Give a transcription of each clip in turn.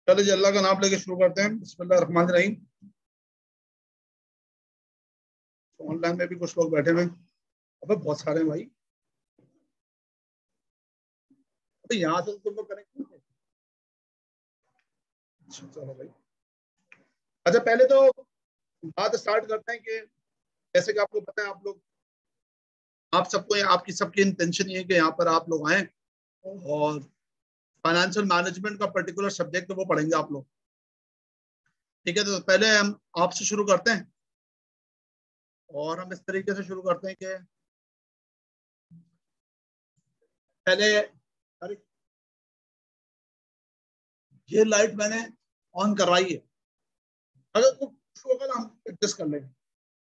चलो जी, अल्लाह का नाम लेके शुरू करते हैं। बिस्मिल्लाह रहमान रहीम। ऑनलाइन में भी कुछ लोग बैठे हुए, अबे बहुत सारे हैं भाई। अबे यहाँ से तुम लोग कनेक्ट। चलो भाई, अच्छा पहले तो बात स्टार्ट करते हैं कि जैसे कि आपको पता है, आप लोग, आप सबको, आपकी सबकी इंटेंशन ये है कि यहाँ पर आप लोग आए और फाइनेंशियल मैनेजमेंट का पर्टिकुलर सब्जेक्ट वो पढ़ेंगे आप लोग। ठीक है, तो पहले हम आपसे शुरू करते हैं और हम इस तरीके से शुरू करते हैं कि पहले, अरे ये लाइट मैंने ऑन करवाई है, अगर कुछ होगा ना हम एडजस्ट कर लेंगे।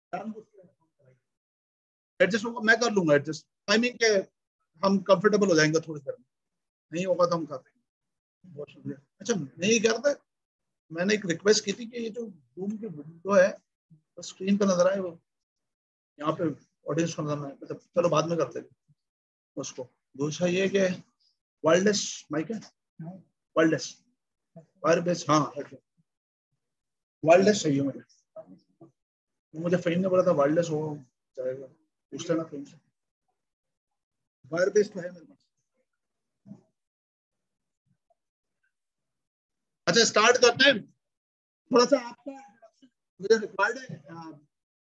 एडजस्ट होगा, मैं कर लूंगा एडजस्ट, टाइमिंग के हम कंफर्टेबल हो जाएंगे थोड़ी देर में। नहीं होगा तो हम कर देंगे। बहुत शुक्रिया। अच्छा, मैं ये कह रहा था, मैंने एक रिक्वेस्ट की थी कि ये जो रूम की विंडो है तो स्क्रीन पर नजर आए, वो यहाँ पे ऑडियंस को नजर आए, मतलब चलो बाद में करते हैं उसको। दूसरा ये कि वायरलेस माइक है, वायरलेस वायर बेस, हाँ वायरलेस चाहिए मुझे। मुझे फ़हीम ने बोला था वायरलेस हो जाएगा, पूछ लेना फ़हीम से। वायर बेस तो है मेरे पास। अच्छा स्टार्ट करते हैं। थोड़ा सा आपका इंट्रोडक्शन मुझे रिक्वायर्ड है।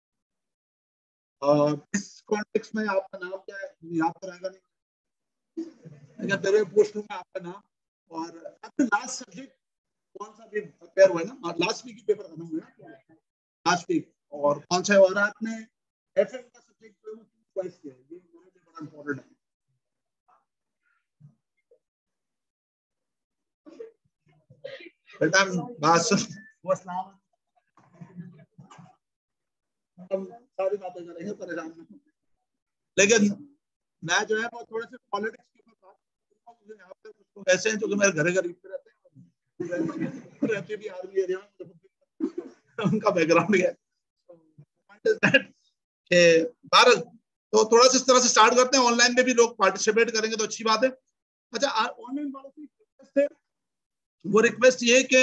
इस कॉन्टेक्स्ट में आपका नाम क्या है, याद तो रहेगा नहीं, लेकिन तेरे पूछ लूंगा आपका नाम और आपका लास्ट सब्जेक्ट कौन सा भी पेपर हुआ है ना, लास्ट वीक की पेपर खत्म हुआ है लास्ट वीक, और कौन सा है, और आपने एफएम का सब्जेक्ट जो है वो चॉइस किया है, ये मेरे लिए बड़ा इंपॉर्टेंट है। बेटा बात सुन, वो सलाम, हम सारी बातें करेंगे, परेशान नहीं। लेकिन मैं जो है वो थोड़े से पॉलिटिक्स के ऊपर बात करूंगा। मुझे यहाँ पे कुछ लोग ऐसे हैं जो कि मेरे घर करीब पे रहते हैं, रहते भी आर्मी एरिया में, उनका बैकग्राउंड है कि भारत, तो थोड़ा सा इस तरह से स्टार्ट करते हैं। ऑनलाइन में भी लोग पार्टिसिपेट करेंगे तो अच्छी बात है। अच्छा, ऑनलाइन वालों की रिक्वेस्ट है, वो रिक्वेस्ट ये कि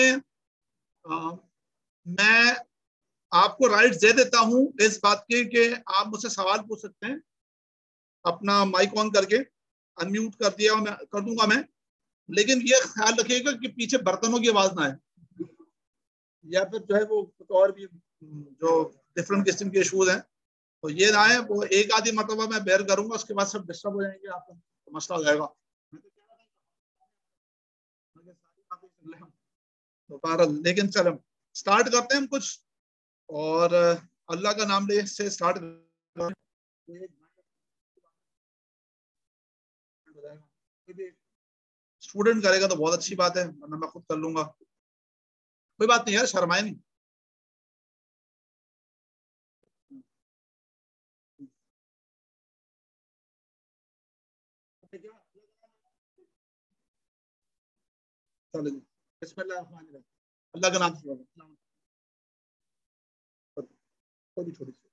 मैं आपको राइट्स दे देता हूं इस बात के कि आप मुझसे सवाल पूछ सकते हैं, अपना माइक ऑन करके, अनम्यूट कर दिया मैं कर दूंगा मैं, लेकिन ये ख्याल रखिएगा कि पीछे बर्तनों की आवाज ना आए, या फिर जो है वो कुछ और भी जो डिफरेंट किस्म के इशूज हैं तो ये ना है। वो एक आधी मतलब मैं बेयर करूंगा, उसके बाद सब डिस्टर्ब हो जाएंगे, आपको तो मसला हो जाएगा। तो बहरहाल, लेकिन चलो स्टार्ट करते हैं हम कुछ, और अल्लाह का नाम ले से स्टार्ट स्टूडेंट करेगा तो बहुत अच्छी बात है, वरना मैं खुद कर लूंगा, कोई बात नहीं यार, शर्माए नहीं। चलो जी, बिस्मिल्लाह, अल्लाह का नाम से, थोड़ी छोटी सी,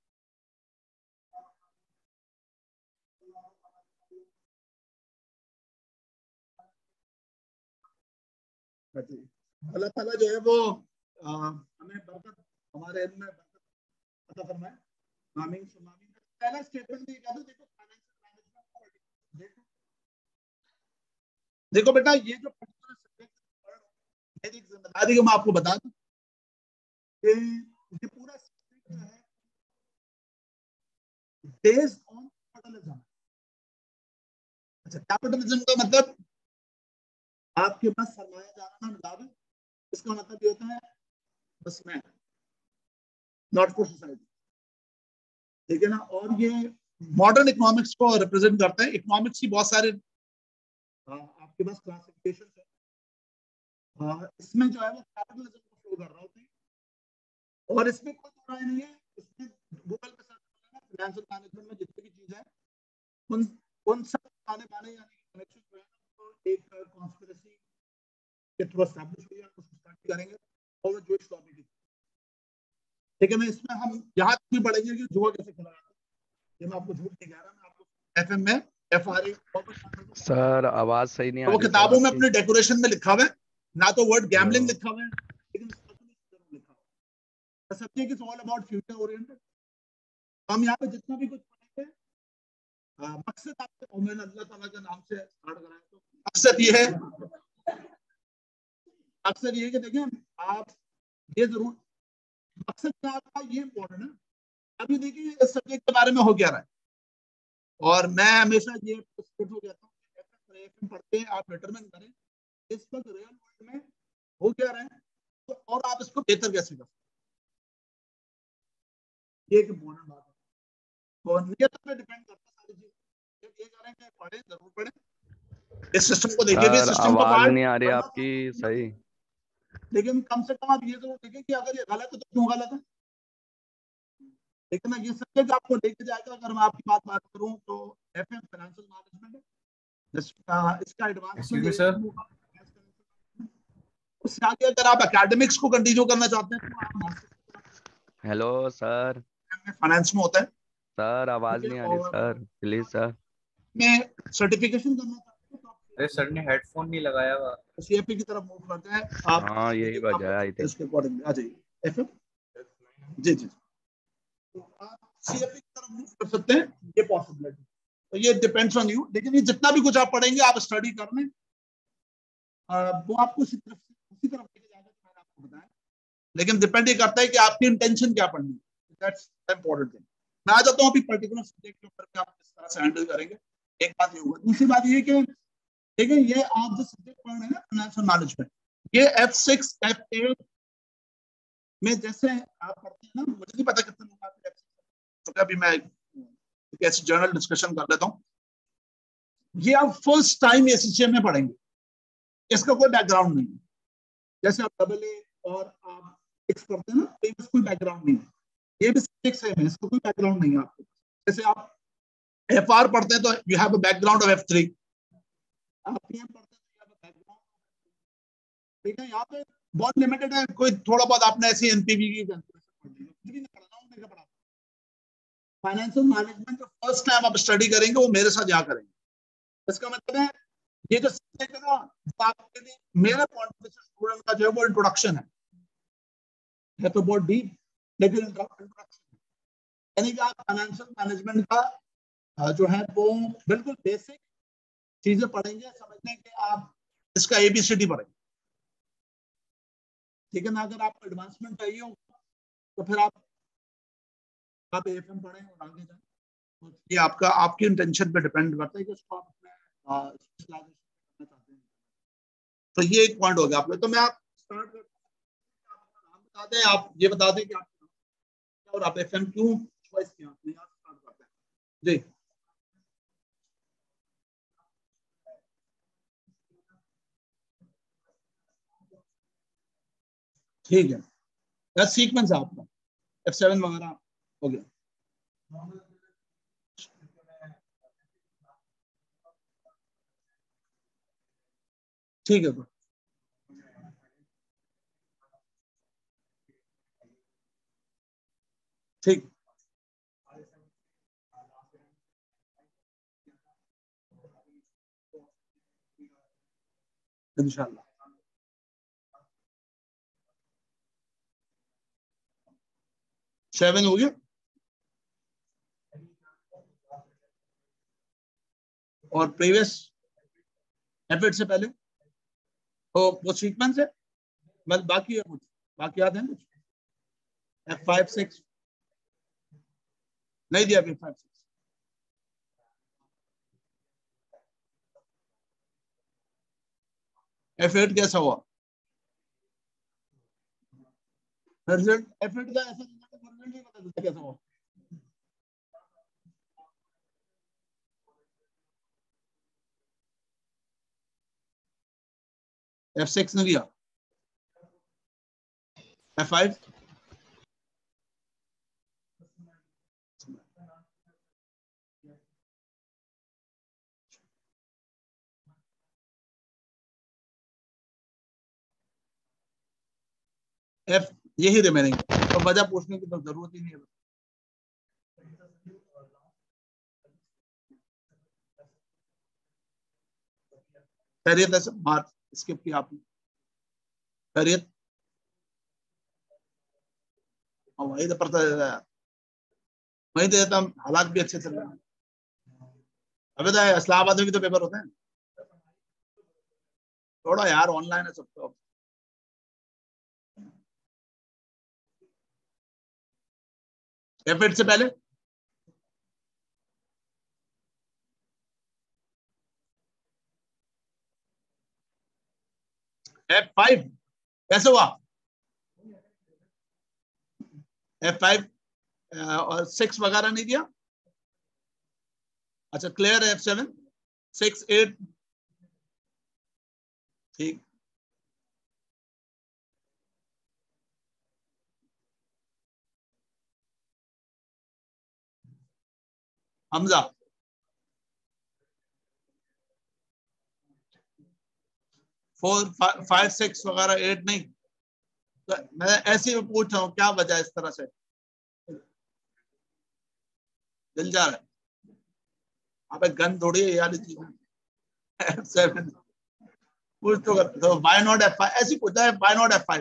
अल्लाह ताला जो है वो हमें बरकत, हमारे इल्म में बरकत अता फरमाए, आमीन सुम्मा आमीन। पहला स्टेटमेंट ये कह दो, देखो फाइनेंशियल मैनेजमेंट, देखो देखो बेटा, ये जो पर्टिकुलर सब्जेक्ट मेरी जिम्मेदारी है, मैं आपको बता दूं कि ये पूरा सब्जेक्ट जो है बेस्ड ऑन कैपिटलिज्म। अच्छा, कैपिटलिज्म का मतलब आपके पास सरमाया जाना मिलावे, इसका मतलब ये होता है बस मैं, नॉट फॉर सोसाइटी, ठीक है ना। और ये मॉडर्न इकोनॉमिक्स को रिप्रेजेंट करता है। इकोनॉमिक्स की बहुत सारे आपके पास क्लासिफिकेशन है, इसमें जो है वो कैपिटलिज्म को शो कर रहा होता है, और इसमें कोई दो राय नहीं है। इसमें गूगल पे सर्च करना, फाइनेंशियल मैनेजमेंट में जितनी भी चीजें हैं उन उन सब आने पाने यानी कनेक्शन जो है ना, तो एक कॉन्स्पिरेसी के थ्रू एस्टैब्लिश हुई है, उसको स्टार्ट करेंगे और जो टॉपिक है, ठीक है। मैं इसमें हम यहाँ तक भी पढ़ेंगे कि जुआ कैसे खेला जाता है, ये मैं आपको झूठ नहीं कह रहा, मैं आपको एफएम में एफआरए सर आवाज सही नहीं तो आ वो रही सर किताबों में आपकी। अपने डेकोरेशन में लिखा हुआ है ना तो वर्ड गैम्बलिंग लिखा हुआ है, लेकिन लिखा हुआ है subject is all about future oriented. तो हम यहाँ पे जितना भी कुछ पढ़ेंगे, मकसद आपको, मैंने अल्लाह ताला के नाम से स्टार्ट कराया, तो मकसद ये है, अक्सर ये कि देखिए आप ये जरूर, मकसद क्या आपका ये इम्पोर्टेंट है। अभी देखिए इस सब्जेक्ट के बारे में हो क्या रहा है, और मैं हमेशा ये कहता हूँ पढ़ते हैं आप डिटरमाइन करें इस वक्त रियल वर्ल्ड में हो क्या रहा है, तो और आप इसको बेहतर कैसे कर सकते, ये एक इम्पोर्टेंट बात है। तो नियत पे डिपेंड करता है सारी चीज। ये करें कि पढ़े, जरूर पढ़े, इस सिस्टम को देखिए कि सर सिस्टम का आवाज पार्ट नहीं आ रही पढ़ना आपकी सही। लेकिन कम से कम आप ये जरूर देखें कि अगर ये गलत है तो क्यों गलत है। लेकिन ये सब्जेक्ट आपको लेके जाएगा। अगर मैं आपकी बात करूं तो एफएम फाइनेंशियल मैनेजमेंट है, इसका एक्सक्यूज एडवांसमेंट मी सर। उससे आगे अगर आप एकेडमिक्स को कंटिन्यू करना चाहते हैं तो आप मास्टर हेलो सर। फाइनेंस में होता है, सर आवाज ठीक है, नहीं आ रही और सर, प्लीज सर। में सर्टिफिकेशन करना चाहते हैं तो अरे सर ने हेडफोन नहीं लगाया हुआ। सीएपी की तरफ मूव करते हैं आप, हाँ यही वजह है आई थिंक। इसके अकॉर्डिंग आ जाइए एफएम। जी जी, तो आप सीएपी की तरफ मूव कर सकते हैं, ये पॉसिबिलिटी। तो ये डिपेंड्स ऑन यू, लेकिन ये जितना भी कुछ आप पढ़ेंगे, आप स्टडी कर लें, वो आपको उसी तरफ लेके जाएगा जो मैंने आपको बताया। लेकिन डिपेंड ये करता है कि आपकी इंटेंशन क्या पढ़नी है, दैट्स इंपॉर्टेंट थिंग। मैं आ जाता हूँ अभी पर्टिकुलर सब्जेक्ट के ऊपर कि आप किस तरह से हैंडल करेंगे। एक बात ये होगा, दूसरी बात ये कि देखिए ये आप जो सब्जेक्ट पढ़ रहे हैं ना फाइनेंशियल मैनेजमेंट, ये F6 F8 में जैसे आप पढ़ते हैं ना, मुझे नहीं पता कितने लोग आपके F6, तो अभी मैं ऐसी जर्नल डिस्कशन कर लेता हूँ। ये आप फर्स्ट टाइम एससीएम में पढ़ेंगे, इसका कोई बैकग्राउंड नहीं है। जैसे आप डबल ए और आप सिक्स करते हैं ना, तो इसका कोई बैकग्राउंड नहीं है। ये भी सिक्स है, इसका कोई बैकग्राउंड नहीं है आपको। जैसे आप एफआर पढ़ते हैं तो you have a background of F3, आप पीएम पढ़ते हैं तो यू हैव अ बैकग्राउंड, ठीक है। यहाँ पे बहुत लिमिटेड है, कोई थोड़ा बहुत आपने ऐसी एनपीवी की कैलकुलेशन पढ़ ली, कुछ भी नहीं पढ़ना, उन्होंने क्या पढ़ा। फाइनेंशियल मैनेजमेंट जो फर्स्ट टाइम आप स्टडी करेंगे वो मेरे साथ यहाँ करेंगे। इसका मतलब है ये जो सब्जेक्ट है ना, आपके लिए मेरे पॉइंट ऑफ स्टूडेंट का जो है वो इंट्रोडक्शन है तो बहुत डीप, लेकिन इंट्रोडक्शन, यानी कि आप फाइनेंशियल मैनेजमेंट का जो है वो बिल्कुल बेसिक चीजें पढ़ेंगे, समझने के आप इसका एबीसीडी पढ़ेंगे, ठीक है ना। अगर आपको एडवांसमेंट चाहिए हो तो फिर आप एएफएम पढ़ें और आगे जाएं। तो ये आपका, आपकी इंटेंशन पे डिपेंड करता है कि उसको आप अपने स्पेशलाइजेशन करना चाहते हैं। तो ये एक पॉइंट हो गया आपने। तो मैं आप स्टार्ट करता हूं, आप अपना नाम बता दें, आप ये बता दें कि आप और आप एफएम क्यों चॉइस किया आपने, यहाँ स्टार्ट करते हैं जी। ठीक है, क्या सीक्वेंस है आपका, F7 वगैरह हो गया। ठीक है, ठीक, इंशाल्लाह। 7 हो गया, और प्रीवियस F8 से पहले वो सीक्वेंस है, बस बाकी है कुछ, बाकी याद है कुछ। F5 6 नहीं दिया, F5 6 F8 कैसा हुआ रिजल्ट, F8 का ऐसा रिजल्ट नहीं पता चलता कैसा हुआ। F6 ने दिया, F5 F, यही रिमेनिंग, तो वजह पूछने की तो जरूरत ही नहीं है। खैरियत है, मार्क स्किप किया आपने। खैरियत? वही तो पता है, वही तो देता हूँ, हालात भी अच्छे चल रहे हैं। अभी तो इस्लामाबाद में भी तो पेपर होते हैं। थोड़ा यार ऑनलाइन है सब तो। F8 से पहले F5 कैसे हुआ? F5 और 6 वगैरह नहीं दिया? अच्छा क्लियर है। F7 6 8 ठीक। हमजा 4 5 6 वगैरह 8 नहीं। तो मैं ऐसे ही पूछ रहा हूँ क्या वजह इस तरह से दिल जा रहा है? अबे गन थोड़ी है यार चीज। F7 पूछ तो करते तो वाई नॉट F5 ऐसी पूछा है, वाई नॉट F5?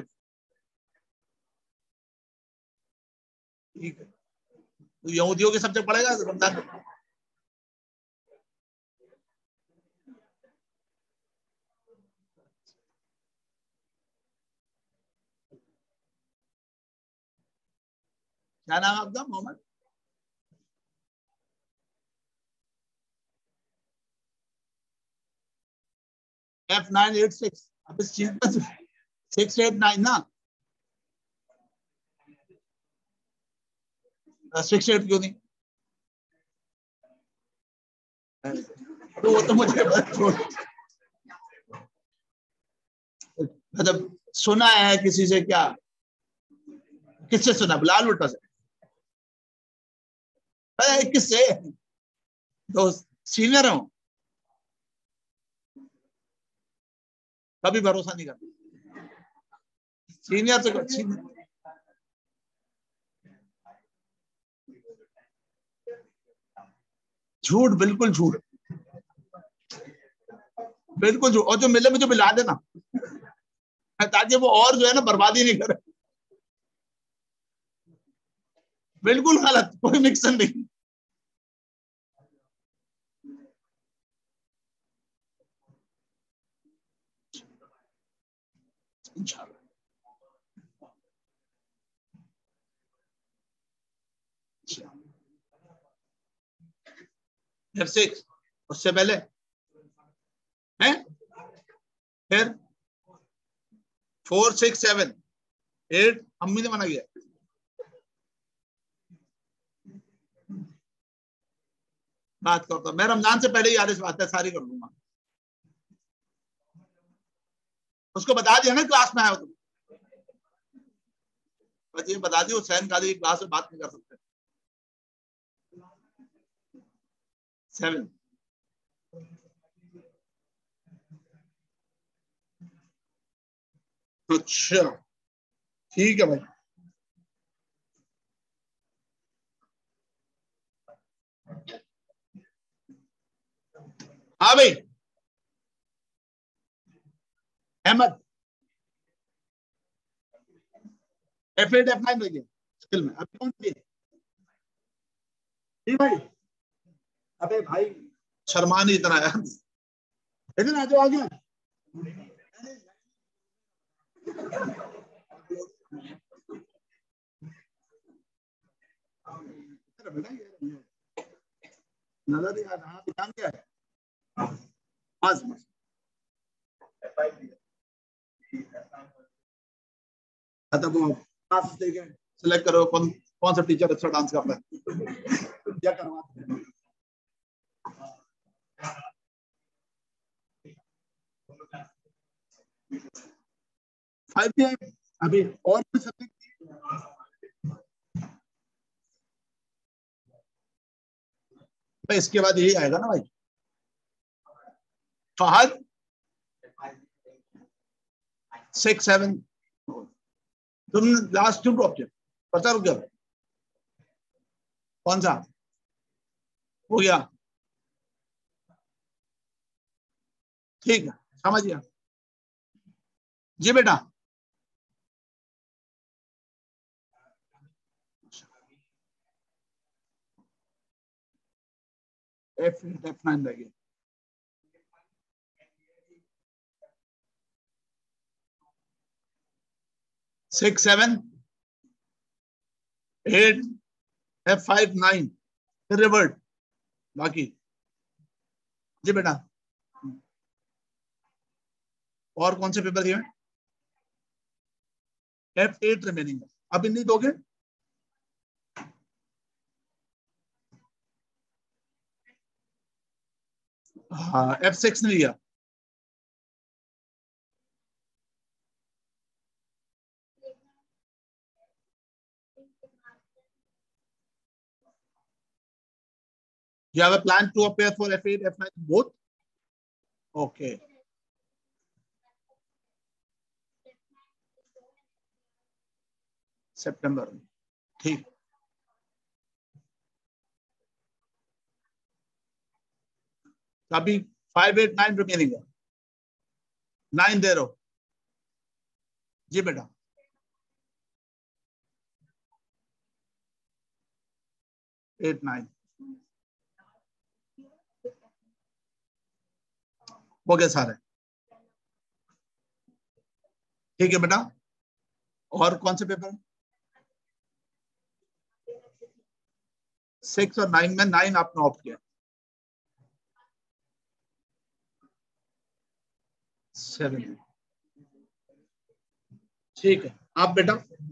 ठीक है, तो यहूदियों के सब्जेक्ट पढ़ेगा रमजान में? क्या नाम है आपका? मोहम्मद? F986 अब इस चीज पर 689 ना, 68 क्यों नहीं? तो वो तो मुझे मतलब सुना है किसी से क्या? किससे सुना? बिलाल भुट्टो से? अरे किससे? दोस्त सीनियर हूं, कभी भरोसा नहीं करता सीनियर से। झूठ, बिल्कुल झूठ, बिल्कुल झूठ। और जो मिले मुझे मिला देना ताकि वो और जो है ना बर्बादी नहीं करे। बिल्कुल गलत, कोई मिक्सन नहीं। F6 उससे पहले है, फिर 4 6 7 8 अम्मी ने मना किया। बात करता मैं रमजान से पहले ही यार इस बात है सारी कर लूंगा। उसको बता दिया ना क्लास में आया हो तुम, बस ये बता दियो हुसैन कादी की क्लास में बात नहीं कर सकते। 7 अच्छा ठीक है भाई। हाँ भाई अहमद F8 F9 लगे स्किल में अब कौन सी? ठीक भाई। अबे भाई शर्मा नहीं इतना यार, इतना जो आ गया। नजर यार हाँ ध्यान क्या है? बस बस तब क्लास देखे सिलेक्ट करो कौन कौन सा टीचर अच्छा डांस कर रहा है क्या करवा। 5 पे अभी और भी सब्जेक्ट भाई इसके बाद यही आएगा ना भाई। फहद 6 7 तुम लास्ट क्यों ड्रॉप किया? पता रुक गया कौन सा हो गया? ठीक है समझ गया जी बेटा। F8 F9 रह गया। सिक्स सेवन एट F5 9 फिर रिवर्ट बाकी। जी बेटा, और कौन से पेपर दिए? F8 रिमेनिंग है, अभी नहीं दोगे? हाँ, F6 नहीं लिया। You have a plan to appear for F8, F9 both? Okay. सितंबर में, ठीक। अभी 5 8 9 रिमेनिंग है, 9 दे रहो। जी बेटा, एट 9 हो गए सारे, ठीक है बेटा। और कौन से पेपर? 6 और 9 में 9 आपने ऑप्ट किया। 7 ठीक है। आप बेटा?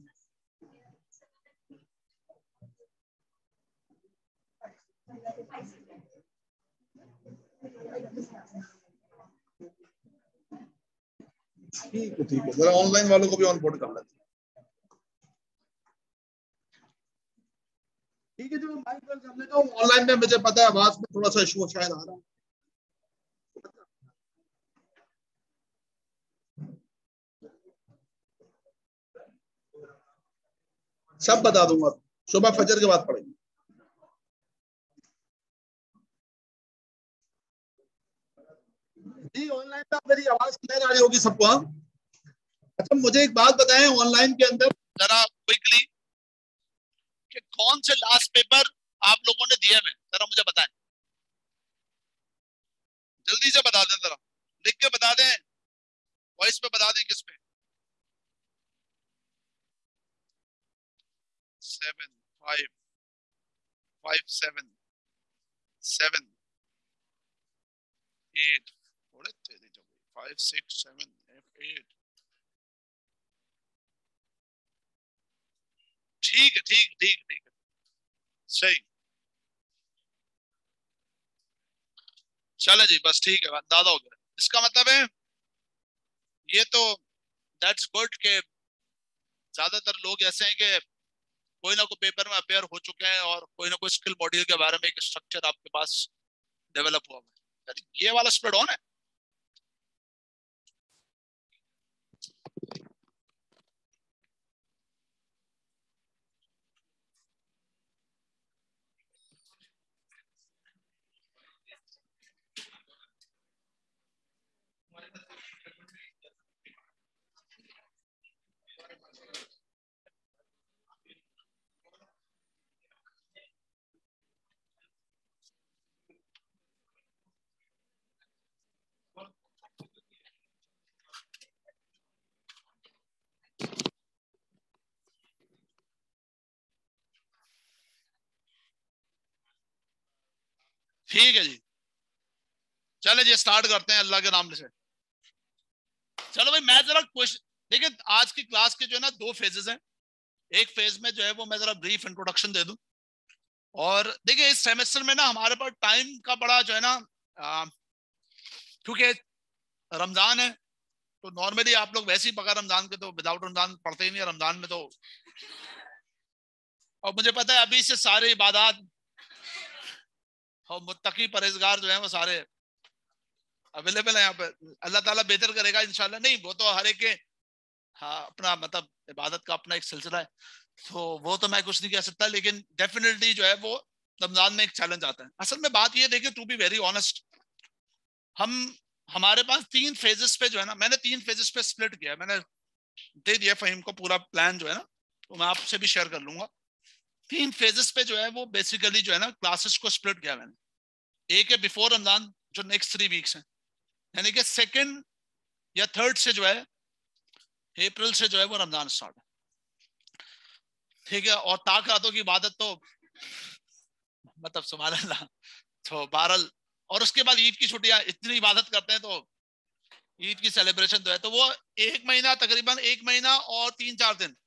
ठीक है, ठीक है, जरा ऑनलाइन वालों को भी ऑन बोर्ड कर लेते हैं। ठीक है, जो माइक कर लेते हो ऑनलाइन में, मुझे पता है आवाज में थोड़ा सा इशू शायद आ रहा है। सब बता दूंगा, सुबह फजर के बाद पढ़ेंगे। जी ऑनलाइन में मेरी आवाज क्लियर आ रही होगी सबको? अच्छा, मुझे एक बात बताएं, ऑनलाइन के अंदर जरा क्विकली कि कौन से लास्ट पेपर आप लोगों ने दिए हैं, जरा मुझे बताएं, जल्दी से बता दें, जरा लिख के बता दें, वॉइस पे बता दें, किस पे? 7 5 5 7 7 8 थोड़े तेजी से 5 6 7 8 ठीक है, ठीक ठीक ठीक है, सही। चले जी, बस ठीक है, ज्यादा हो गया। इसका मतलब है ये तो दैट्स गुड के ज्यादातर लोग ऐसे हैं कि कोई ना कोई पेपर में अपेयर हो चुके हैं और कोई ना कोई स्किल मॉड्यूल के बारे में एक स्ट्रक्चर आपके पास डेवलप हुआ है। ये वाला स्प्रेड ऑन है। ठीक है जी, चले जी स्टार्ट करते हैं अल्लाह के नाम से। चलो भाई, मैं जरा क्वेश्चन देखिए, आज की क्लास के जो है ना 2 फेजेस हैं। एक फेज में जो है वो मैं जरा ब्रीफ इंट्रोडक्शन दे दूं, और देखिए इस सेमेस्टर में ना हमारे पास टाइम का बड़ा जो है ना, क्योंकि रमजान है तो नॉर्मली आप लोग वैसे ही बगैर रमजान के तो विदाउट रमजान पढ़ते ही नहीं, रमजान में तो, और मुझे पता है अभी से सारे इबादत और मुत्तकी परहेजगार जो है वो सारे अवेलेबल है यहाँ पे। अल्लाह ताला बेहतर करेगा इंशाल्लाह। नहीं, वो तो हर एक के, हाँ, अपना मतलब इबादत का अपना एक सिलसिला है, तो वो तो मैं कुछ नहीं कह सकता, लेकिन डेफिनेटली जो है वो रमजान में एक चैलेंज आता है। असल में बात ये देखिए, टू बी वेरी ऑनेस्ट, हमारे पास 3 फेजेस पे जो है ना, मैंने 3 फेजेस पे स्प्लिट किया, मैंने दे दिया फहीम को पूरा प्लान जो है ना, तो मैं आपसे भी शेयर कर लूंगा। 3 फेजेस पे जो है वो बेसिकली जो है ना क्लासेस को स्प्लिट किया मैंने। एक है बिफोर रमजान जो नेक्स्ट 3 वीक्स हैं, यानी कि 2nd या 3rd से जो है अप्रैल से जो है वो रमजान स्टार्ट है, ठीक है। और ताक रातों की इबादत तो मतलब सुभान अल्लाह, तो बहरहाल, और उसके बाद ईद की छुट्टियां, इतनी इबादत करते हैं तो ईद की सेलिब्रेशन तो है, तो वो 1 महीना, तकरीबन 1 महीना और 3-4 दिन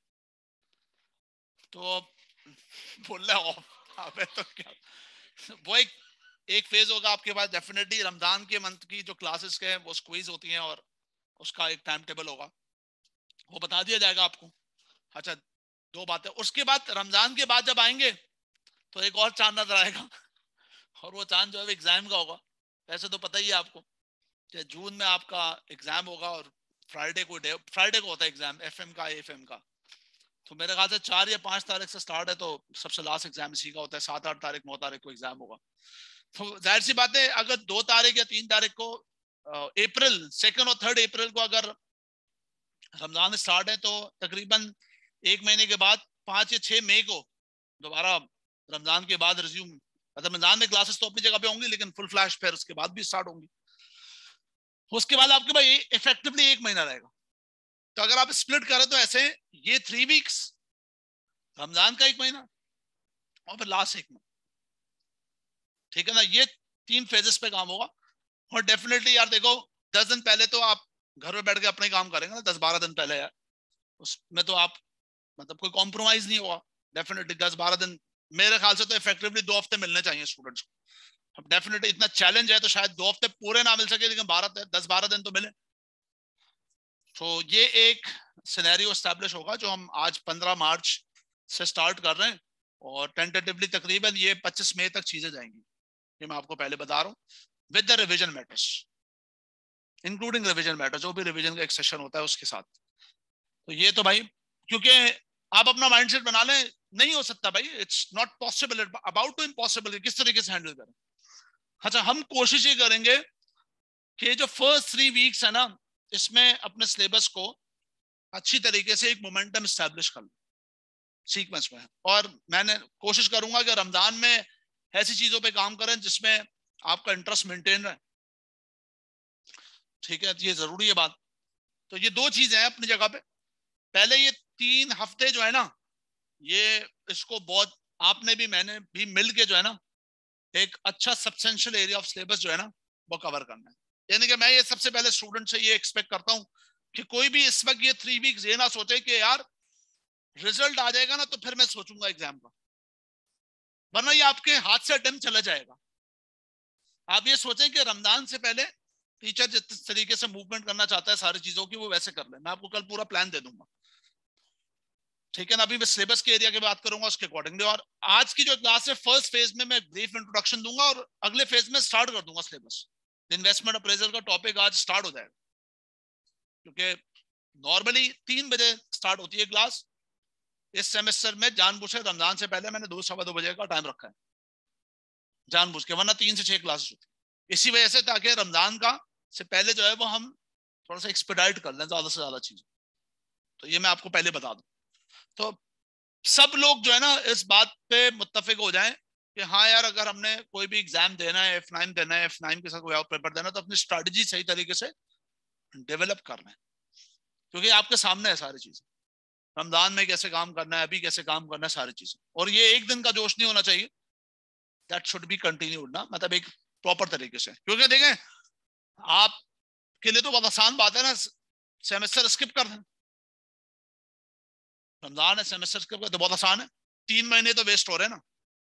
तो बोल रहे हो तो क्या, वो एक फेज होगा आपके पास डेफिनेटली। रमजान के मंथ की जो क्लासेस के हैं वो स्क्वीज होती हैं और उसका एक टाइम टेबल होगा, वो बता दिया जाएगा आपको। अच्छा, 2 बातें, उसके बाद रमजान के बाद जब आएंगे तो एक और चांद नजर आएगा, और वो चांद जो है एग्जाम का होगा। वैसे तो पता ही है आपको कि जून में आपका एग्जाम होगा और फ्राइडे को होता है एग्जाम, एफएम का, एएफएम का। तो मेरे ख्याल से 4 या 5 तारीख से स्टार्ट है, तो सबसे लास्ट एग्जाम इसी का होता है। 7-8 तारीख 9 तारीख को एग्जाम होगा। तो जाहिर सी बात है, अगर 2 तारीख या 3 तारीख को अप्रैल 2nd और 3rd अप्रैल को अगर रमजान स्टार्ट है, तो तकरीबन 1 महीने के बाद 5 या 6 मई को दोबारा रमजान के बाद रिज्यूम, मतलब रमजान में क्लासेस तो अपनी जगह पे होंगी, लेकिन फुल फ्लैश फिर उसके बाद भी स्टार्ट होंगी। उसके बाद आपके पास इफेक्टिवली 1 महीना रहेगा। तो अगर आप स्प्लिट करें तो ऐसे, ये 3 वीक्स, रमजान का 1 महीना और फिर लास्ट 1 महीना, ठीक है ना। ये 3 फेजेस पे काम होगा। और डेफिनेटली यार देखो, 10 दिन पहले तो आप घर में बैठ के अपने काम करेंगे ना, 10-12 दिन पहले यार, उसमें तो आप मतलब कोई कॉम्प्रोमाइज नहीं होगा। डेफिनेटली 10-12 दिन, मेरे ख्याल से तो इफेक्टिवली 2 हफ्ते मिलने चाहिए स्टूडेंट्स को। अब डेफिनेटली इतना चैलेंज है तो शायद 2 हफ्ते पूरे ना मिल सके, लेकिन 10-12 दिन तो मिले। तो ये एक सिनेरियो एस्टैब्लिश होगा जो हम आज 15 मार्च से स्टार्ट कर रहे हैं, और टेंटेटिवली तकरीबन ये 25 मई तक चीजें जाएंगी, ये मैं आपको पहले बता रहा हूँ, with the revision matters, including revision matter, जो भी रिवीजन का एक सेशन होता है उसके साथ। तो ये तो भाई, क्योंकि आप अपना माइंडसेट बना लें, नहीं हो सकता भाई, it's not possible, about to impossible, किस तरीके से हैंडल करें। अच्छा, हम कोशिश ये करेंगे कि जो फर्स्ट 3 वीक्स है ना, इसमें अपने सिलेबस को अच्छी तरीके से एक मोमेंटम स्टैब्लिश कर लो सीक्वेंस में। और मैंने कोशिश करूंगा कि रमजान में ऐसी चीजों पे काम करें जिसमें आपका इंटरेस्ट मेंटेन रहे, ठीक है, ये जरूरी है बात। तो ये 2 चीजें हैं अपनी जगह पे। पहले ये 3 हफ्ते जो है ना, ये इसको बहुत आपने भी मैंने भी मिल के जो है ना, एक अच्छा सब्सटेंशियल एरिया ऑफ सिलेबस जो है ना वो कवर करना है। यानी कि मैं ये सबसे पहले स्टूडेंट से ये एक्सपेक्ट करता हूँ कि कोई भी इस वक्त ये 3 वीक्स ये ना सोचे कि यार रिजल्ट आ जाएगा ना तो फिर मैं सोचूंगा एग्जाम का, वरना ये आपके हाथ से अटेम्प्ट चला जाएगा। आप ये सोचें कि रमजान से पहले टीचर जिस तरीके से मूवमेंट करना चाहता है सारी चीजों की, वो वैसे कर ले। मैं आपको कल पूरा प्लान दे दूंगा, ठीक है ना। अभी मैं सिलेबस के एरिया की बात करूंगा उसके अकॉर्डिंगली। और आज की जो क्लास है फर्स्ट फेज में मैं ब्रीफ इंट्रोडक्शन दूंगा, और अगले फेज में स्टार्ट कर दूंगा सिलेबस। इन्वेस्टमेंट अप्रेजल का टॉपिक आज स्टार्ट हो जाएगा, क्योंकि नॉर्मली 3 बजे स्टार्ट होती है क्लास। इस सेमेस्टर में जानबूझ के रमजान से पहले मैंने 2-2:15 बजे का टाइम रखा है जानबूझ के, वरना 3 से 6 क्लासेस होती है इसी वजह से, ताकि रमजान का से पहले जो है वो हम थोड़ा सा एक्सपेडाइट कर लें ज्यादा से ज्यादा चीजें। तो ये मैं आपको पहले बता दूं, तो सब लोग जो है ना इस बात पे मुत्तफिक हो जाएं कि हाँ यार, अगर हमने कोई भी एग्जाम देना है, F9 देना है, F9 के साथ कोई और पेपर देना है, तो अपनी स्ट्रेटजी सही तरीके से डेवलप करना है, क्योंकि आपके सामने है सारी चीजें। रमजान में कैसे काम करना है, अभी कैसे काम करना है, सारी चीजें। और ये एक दिन का जोश नहीं होना चाहिए, दैट शुड बी कंटिन्यूड ना, मतलब एक प्रॉपर तरीके से। क्योंकि देखें, आपके लिए तो बहुत आसान बात है ना, सेमेस्टर स्किप कर दें। रमजान है, सेमेस्टर स्किप कर तो बहुत आसान है, 3 महीने तो वेस्ट हो रहे हैं ना।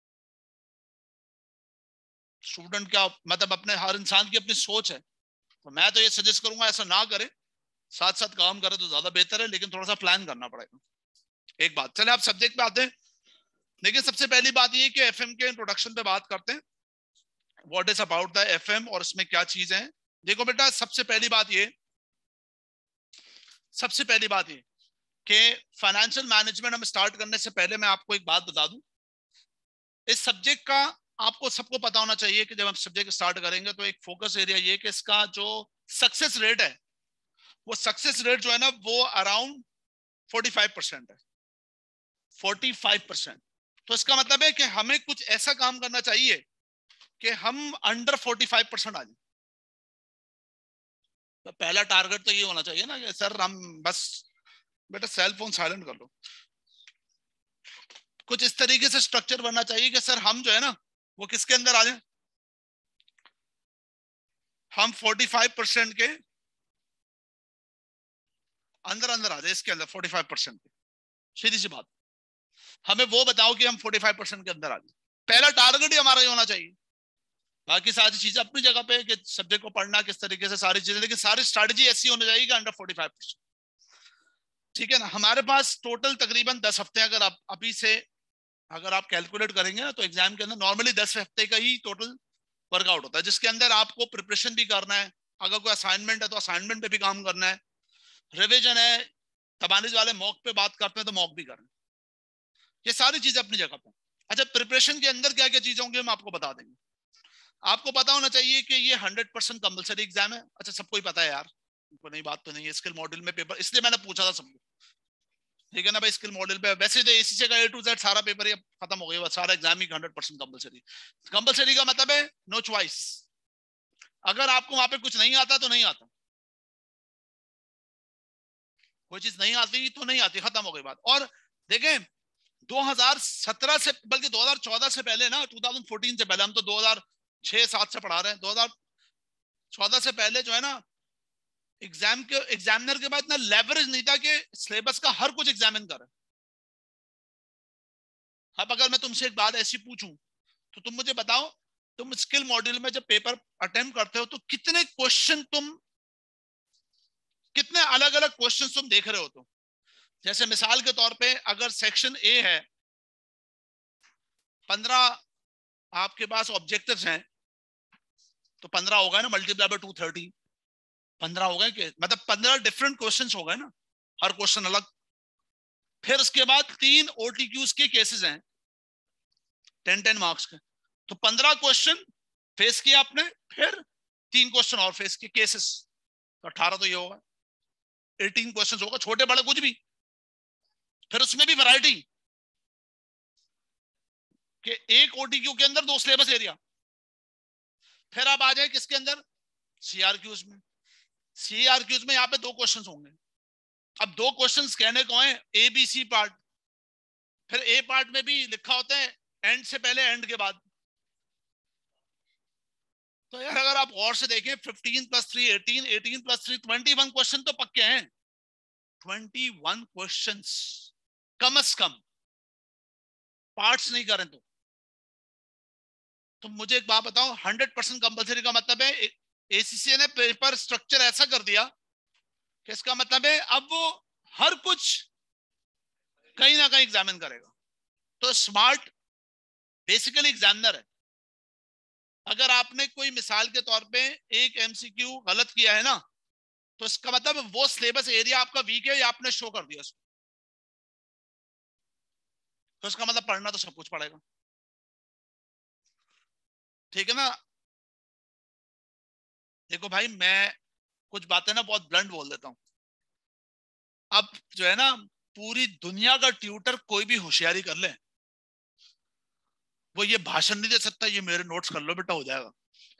स्टूडेंट क्या मतलब, अपने हर इंसान की अपनी सोच है, तो मैं तो ये सजेस्ट करूंगा ऐसा ना करें, साथ साथ काम करें तो ज्यादा बेहतर है, लेकिन थोड़ा सा प्लान करना पड़ेगा। एक बात, चले आप सब्जेक्ट पे आते हैं। लेकिन सबसे पहली बात ये कि एफएम के इंट्रोडक्शन पे बात करते हैं, what is about the FM और इसमें क्या चीजें हैं। देखो बेटा, सबसे पहली बात ये कि फाइनेंशियल मैनेजमेंट हम स्टार्ट करने से पहले मैं आपको एक बात बता दूं, इस सब्जेक्ट का आपको सबको पता होना चाहिए कि जब हम सब्जेक्ट स्टार्ट करेंगे तो एक फोकस एरिया ये कि इसका जो सक्सेस रेट है, वो सक्सेस रेट जो है ना वो अराउंड 45% है, 45%। तो इसका मतलब है कि हमें कुछ ऐसा काम करना चाहिए कि हम अंडर 45% आ जाए। तो पहला टारगेट तो ये होना चाहिए ना कि सर हम बस, बेटा सेल फोन साइलेंट कर लो। कुछ इस तरीके से स्ट्रक्चर बनना चाहिए कि सर हम जो है ना वो किसके अंदर आ जाए, हम 45% के अंदर अंदर आ जाए, इसके अंदर 45% के। सीधी सी बात, हमें वो बताओ कि हम 45% के अंदर आ जाए। पहला टारगेट ही हमारा ये होना चाहिए। बाकी सारी चीजें अपनी जगह पे कि सब्जेक्ट को पढ़ना किस तरीके से, सारी चीजें, लेकिन सारी स्ट्रैटेजी ऐसी होनी चाहिए कि अंडर 45%। ठीक है ना। हमारे पास टोटल तकरीबन 10 हफ्ते, अगर आप अभी से अगर आप कैलकुलेट करेंगे ना तो एग्जाम के अंदर नॉर्मली 10 हफ्ते का ही टोटल वर्कआउट होता है, जिसके अंदर आपको प्रिपरेशन भी करना है, अगर कोई असाइनमेंट है तो असाइनमेंट पे भी काम करना है, रिविजन है, तबानीज वाले मॉक पे बात करते हैं तो मॉक भी करना है, ये सारी चीजें अपनी जगह पे। अच्छा, प्रिपरेशन के अंदर क्या क्या चीजें होंगी हम आपको बता देंगे। आपको पता होना चाहिए कि ये 100% कंपलसरी एग्जाम है। अच्छा, सबको ही पता है यार, को नई बात तो नहीं है। स्किल मॉड्यूल में पेपर, इसलिए मैंने पूछा था सबको, ठीक है ना भाई। स्किल मॉड्यूल पे वैसे तो एसीसी का A to Z सारा पेपर ही खत्म हो गया, सारा एग्जाम ही 100% कंपलसरी। कंपलसरी का मतलब है नो चॉइस। अगर आपको वहां पे कुछ नहीं आता तो नहीं आता, कोई चीज नहीं आती तो नहीं आती, खत्म हो गई बात। और देखें 2017 से, बल्कि 2014 से पहले ना, 2014 से पहले, हम तो 2006-7 से पढ़ा रहे हैं, 2014 से पहले जो है ना एग्जाम के एग्जामिनर के बाद इतना लेवरेज नहीं था कि सिलेबस का हर कुछ एग्जामिन करे। अब अगर मैं तुमसे एक बात ऐसी पूछूं तो तुम मुझे बताओ, तुम स्किल मॉड्यूल में जब पेपर अटेम्प्ट करते हो तो कितने क्वेश्चन तुम, कितने अलग अलग क्वेश्चन तुम देख रहे हो? तो जैसे मिसाल के तौर पे अगर सेक्शन ए है, 15 आपके पास ऑब्जेक्टिव्स हैं, तो 15 हो गए ना, मल्टीप्लाई बाय 230, 15 हो गए, मतलब 15 डिफरेंट क्वेश्चंस हो गए ना, हर क्वेश्चन अलग। फिर उसके बाद 3 OTQs के केसेस हैं 10-10 मार्क्स के, तो 15 क्वेश्चन फेस किया आपने, फिर 3 क्वेश्चन और फेस किए केसेस, तो 18 तो ये होगा, 18 क्वेश्चन होगा, छोटे बड़े कुछ भी। फिर उसमें भी वैरायटी कि एक OTQ के अंदर 2 सिलेबस एरिया। फिर आप आ जाए किसके अंदर, CRQs में। CRQs में यहाँ पे 2 क्वेश्चंस होंगे। अब 2 क्वेश्चंस कहने को है ABC पार्ट, फिर ए पार्ट में भी लिखा होता है एंड से पहले एंड के बाद। तो यार अगर आप गौर से देखें 15 + 3 18, 18 + 3 21 क्वेश्चन तो पक्के हैं, 21 क्वेश्चंस कम से कम, पार्ट्स नहीं करें तो मुझे एक बात बताओ, 100% कंपलसरी का मतलब है ACCA ने पेपर स्ट्रक्चर ऐसा कर दिया कि इसका मतलब है अब वो हर कुछ कहीं ना कहीं एग्जामिन करेगा। तो स्मार्ट बेसिकली एग्जामिनर है। अगर आपने कोई मिसाल के तौर पे एक MCQ गलत किया है ना, तो इसका मतलब वो सिलेबस एरिया आपका वीक है, या आपने शो कर दिया उसको, तो इसका मतलब पढ़ना तो सब कुछ पड़ेगा, ठीक है ना। देखो भाई, मैं कुछ बातें ना बहुत ब्लंट बोल देता हूं। अब जो है ना, पूरी दुनिया का ट्यूटर कोई भी होशियारी कर ले, वो ये भाषण नहीं दे सकता ये मेरे नोट्स कर लो बेटा हो जाएगा,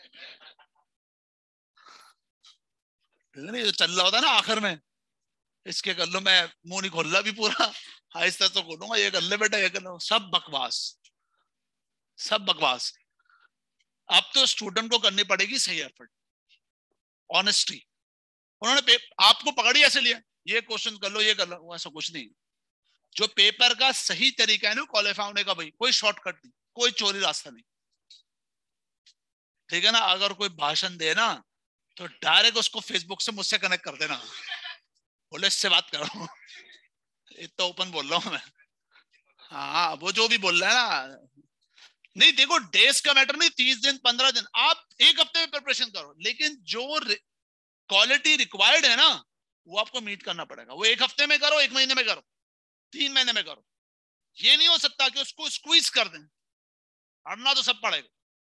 ठीक है ना। ये चल रहा होता है ना आखिर में, इसके कर लो, मैं मुंह नहीं खोल रहा भी पूरा, आहिस्ता तो खोलूंगा, ये कर ले बेटा, ये कर लो, सब बकवास, सब बकवास। अब तो स्टूडेंट को करनी पड़ेगी सही एफर्ट, ऑनेस्टी। उन्होंने आपको पकड़ ही ऐसे लिया, ये क्वेश्चन कर लो, ये कर लो, वो ऐसा कुछ नहीं। जो पेपर का सही तरीका है ना क्वालिफाई होने का, भाई कोई शॉर्टकट नहीं, कोई चोरी रास्ता नहीं, ठीक है ना। अगर कोई भाषण दे ना तो डायरेक्ट उसको फेसबुक से मुझसे कनेक्ट कर देना, बोले इससे बात करो, इतना ओपन बोल रहा हूं मैं। हाँ, वो जो भी बोल रहा है ना, नहीं देखो डेज का मैटर नहीं, 30 दिन 15 दिन, आप एक हफ्ते में प्रिपरेशन करो, लेकिन जो क्वालिटी रिक्वायर्ड है ना वो आपको मीट करना पड़ेगा। वो एक हफ्ते में करो, 1 महीने में करो, 3 महीने में करो, ये नहीं हो सकता कि उसको स्क्वीज कर दें, पढ़ना तो सब पड़ेगा,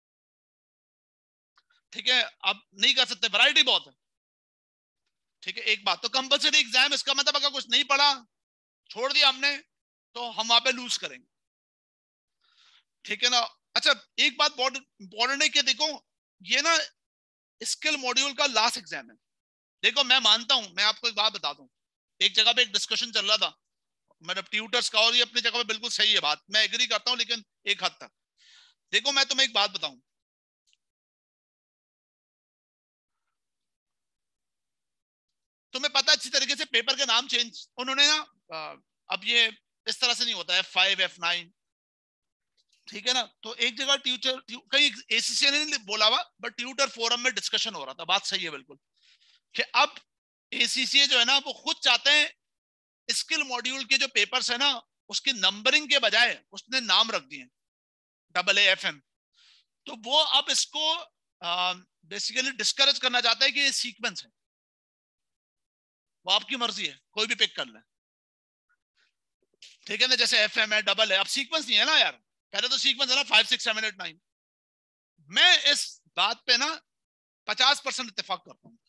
ठीक है। अब नहीं कर सकते, वैरायटी बहुत है, ठीक है। एक बात तो कंपलसरी एग्जाम, इसका मतलब अगर कुछ नहीं पढ़ा, छोड़ दिया हमने, तो हम वहां पे लूज करेंगे, ठीक है ना। अच्छा एक बात बहुत इंपॉर्टेंट है कि देखो ये ना स्किल मॉड्यूल का लास्ट एग्जाम है। देखो मैं मानता हूं, मैं आपको एक बात बता दूं, एक जगह पे एक डिस्कशन चल रहा था मतलब ट्यूटर्स का, और ये अपनी जगह पे बिल्कुल सही है बात, मैं एग्री करता हूं लेकिन एक हद तक। देखो मैं तुम्हें एक बात बताऊं, तुम्हें पता अच्छी तरीके से पेपर के नाम चेंज उन्होंने ना, अब ये इस तरह से नहीं होता है F5 F9, ठीक है ना। तो एक जगह ट्यूटर कहीं एसीसी ने नहीं बोला हुआ, बट ट्यूटर फोरम में डिस्कशन हो रहा था, बात सही है बिल्कुल, कि अब एसीसी जो है ना वो खुद चाहते हैं स्किल मॉड्यूल के जो पेपर्स है ना उसकी नंबरिंग के बजाय उसने नाम रख दिए AAFM। तो वो अब इसको बेसिकली डिस्करेज करना चाहता है कि ये सीक्वेंस है, वो आपकी मर्जी है, कोई भी पिक कर ले, ठीक है ना। जैसे FM है, डबल है, अब सीक्वेंस नहीं है ना यार, पहले तो सीक्वेंस है ना 5 6 7 8 9। मैं इस बात पे ना 50% इत्तेफाक करता हूं,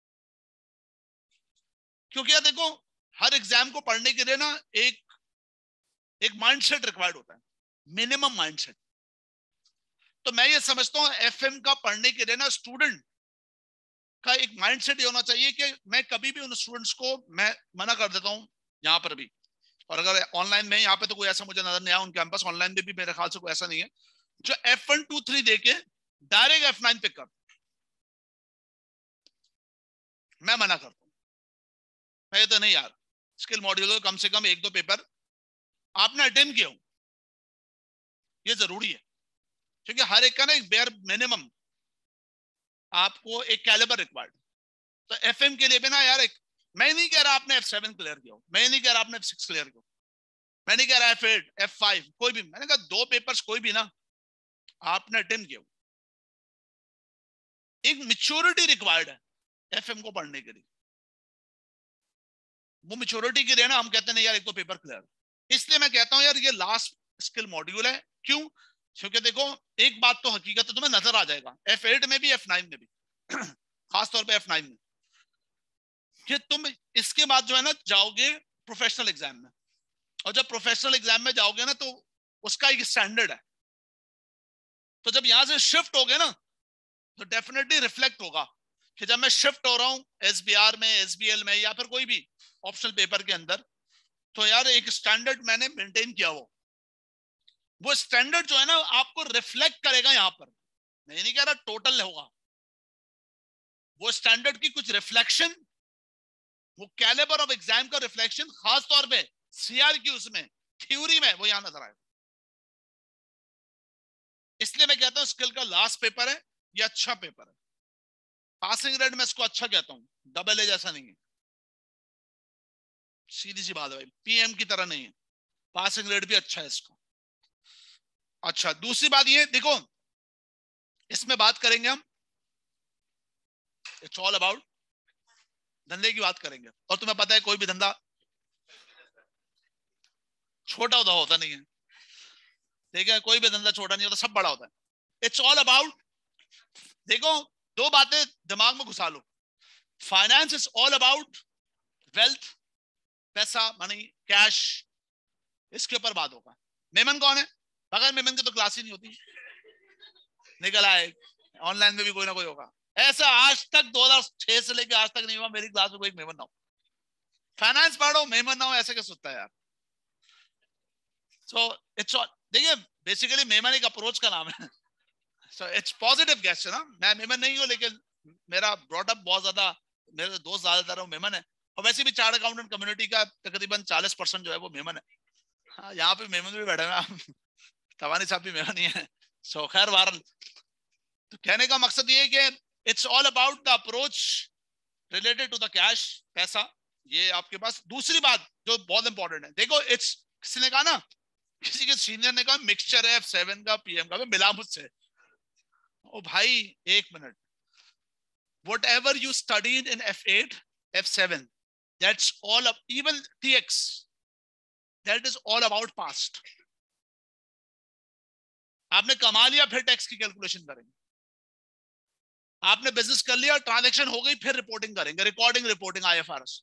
क्योंकि यार देखो हर एग्जाम को पढ़ने के लिए ना एक माइंडसेट रिक्वायर्ड होता है, मिनिमम माइंडसेट। तो मैं ये समझता हूं FM का पढ़ने के लिए ना स्टूडेंट का एक माइंडसेट ये होना चाहिए कि मैं कभी भी उन स्टूडेंट्स को मैं मना कर देता हूं यहाँ पर भी, और अगर ऑनलाइन में यहाँ पे तो कोई ऐसा मुझे नजर नहीं आया उन कैंपस, ऑनलाइन में भी मेरे ख्याल से कोई ऐसा नहीं है जो F1 2 3 देके डायरेक्ट F9 पिक कर, मैं मना करता हूँ। मैं तो नहीं यार, स्किल मॉड्यूल कम से कम एक दो पेपर आपने अटेम्प्ट किया हो, ये जरूरी है, क्योंकि हर एक का ना एक बेयर मिनिमम आपको एक कैलिबर रिक्वायर्ड। तो FM के लिए भी ना यार एक, मैं नहीं कह रहा आपने F7 क्लियर किया हो, मैं नहीं कह रहा आपने F6 क्लियर किया हो, मैं नहीं कह रहा F8 F5 कोई भी, मैंने कहा दो पेपर्स कोई भी ना आपने अटेम्प्ट किया हो, एक मेच्योरिटी रिक्वायर्ड है FM को पढ़ने के लिए। वो मेच्योरिटी के लिए ना हम कहते हैं यार एक तो पेपर क्लियर, इसलिए मैं कहता हूं यार ये लास्ट स्किल मॉड्यूल है। क्यों? क्योंकि देखो एक बात तो हकीकत है, तुम्हें नजर आ जाएगा F8 में भी F9 में भी खासतौर पे F9 में, कि तुम इसके बाद जो है ना जाओगे प्रोफेशनल एग्जाम में, और जब प्रोफेशनल एग्जाम में जाओगे ना तो उसका एक स्टैंडर्ड है, तो जब यहां से शिफ्ट हो गए ना तो डेफिनेटली रिफ्लेक्ट होगा कि जब मैं शिफ्ट हो रहा हूं SBR में, SBL में, या फिर कोई भी ऑप्शनल पेपर के अंदर, तो यार एक स्टैंडर्ड मैंने मेंटेन किया, वो स्टैंडर्ड जो है ना आपको रिफ्लेक्ट करेगा यहां पर, मैं नहीं कह रहा टोटल होगा, वो स्टैंडर्ड की कुछ रिफ्लेक्शन, वो कैलिबर ऑफ एग्जाम का रिफ्लेक्शन खास तौर पे CRQs में, थ्योरी में वो यहां नजर आएगा। इसलिए मैं कहता हूं स्किल का लास्ट पेपर है, ये अच्छा पेपर है, पासिंग रेट में इसको अच्छा कहता हूं, AA जैसा नहीं है, सीधी सी बात है भाई, PM की तरह नहीं है, पासिंग रेट भी अच्छा है इसका। अच्छा दूसरी बात ये देखो, इसमें बात करेंगे हम, इट्स ऑल अबाउट धंधे की बात करेंगे, और तुम्हें पता है कोई भी धंधा छोटा होता नहीं है, ठीक है, कोई भी धंधा छोटा नहीं होता, सब बड़ा होता है। इट्स ऑल अबाउट, देखो दो बातें दिमाग में घुसा लो, finance is all about wealth, पैसा, मनी, कैश, इसके ऊपर बात होगा। मेमन कौन है? बगैर मेमन के तो क्लास ही नहीं होती, निकल आए ऑनलाइन में भी कोई ना कोई होगा, ऐसा आज तक 2006 से लेकर आज तक नहीं हुआ मेरी क्लास में कोई मेमन ना हो, फाइनेंस पढ़ो मेमन ना हो, ऐसे क्या सोचता है यार। सो इट्स देखिए बेसिकली मेमन एक अप्रोच का नाम है, सो इट्स पॉजिटिव गेस्ट है ना, मैं मेमन नहीं हूं लेकिन मेरा ब्रॉटअप बहुत ज्यादा, मेरे दोस्त ज्यादातर मेमन है, और वैसे भी चार्ट अकाउंटेंट कम्युनिटी का तकरीबन 40% जो है वो मेमन है। हाँ यहाँ पे मेमन भी बैठे हैं तवानी साहब भी मेमन ही है। सो खैर बहरहाल, तो कहने का मकसद ये है कि it's all about the approach related to the cash, पैसा, ये आपके पास। दूसरी बात जो बहुत इंपॉर्टेंट है, देखो इट्स, किसी ने कहा ना, किसी के सीनियर ने कहा मिक्सचर है F7 का PM का, मिला मुझसे, ओ भाई एक minute, whatever you studied in F8 F7, that's all up, even TX, that is all about past। आपने कमा लिया फिर टैक्स की कैलकुलेशन करेंगे, आपने बिजनेस कर लिया ट्रांजैक्शन हो गई फिर रिपोर्टिंग करेंगे, रिकॉर्डिंग रिपोर्टिंग IFRS,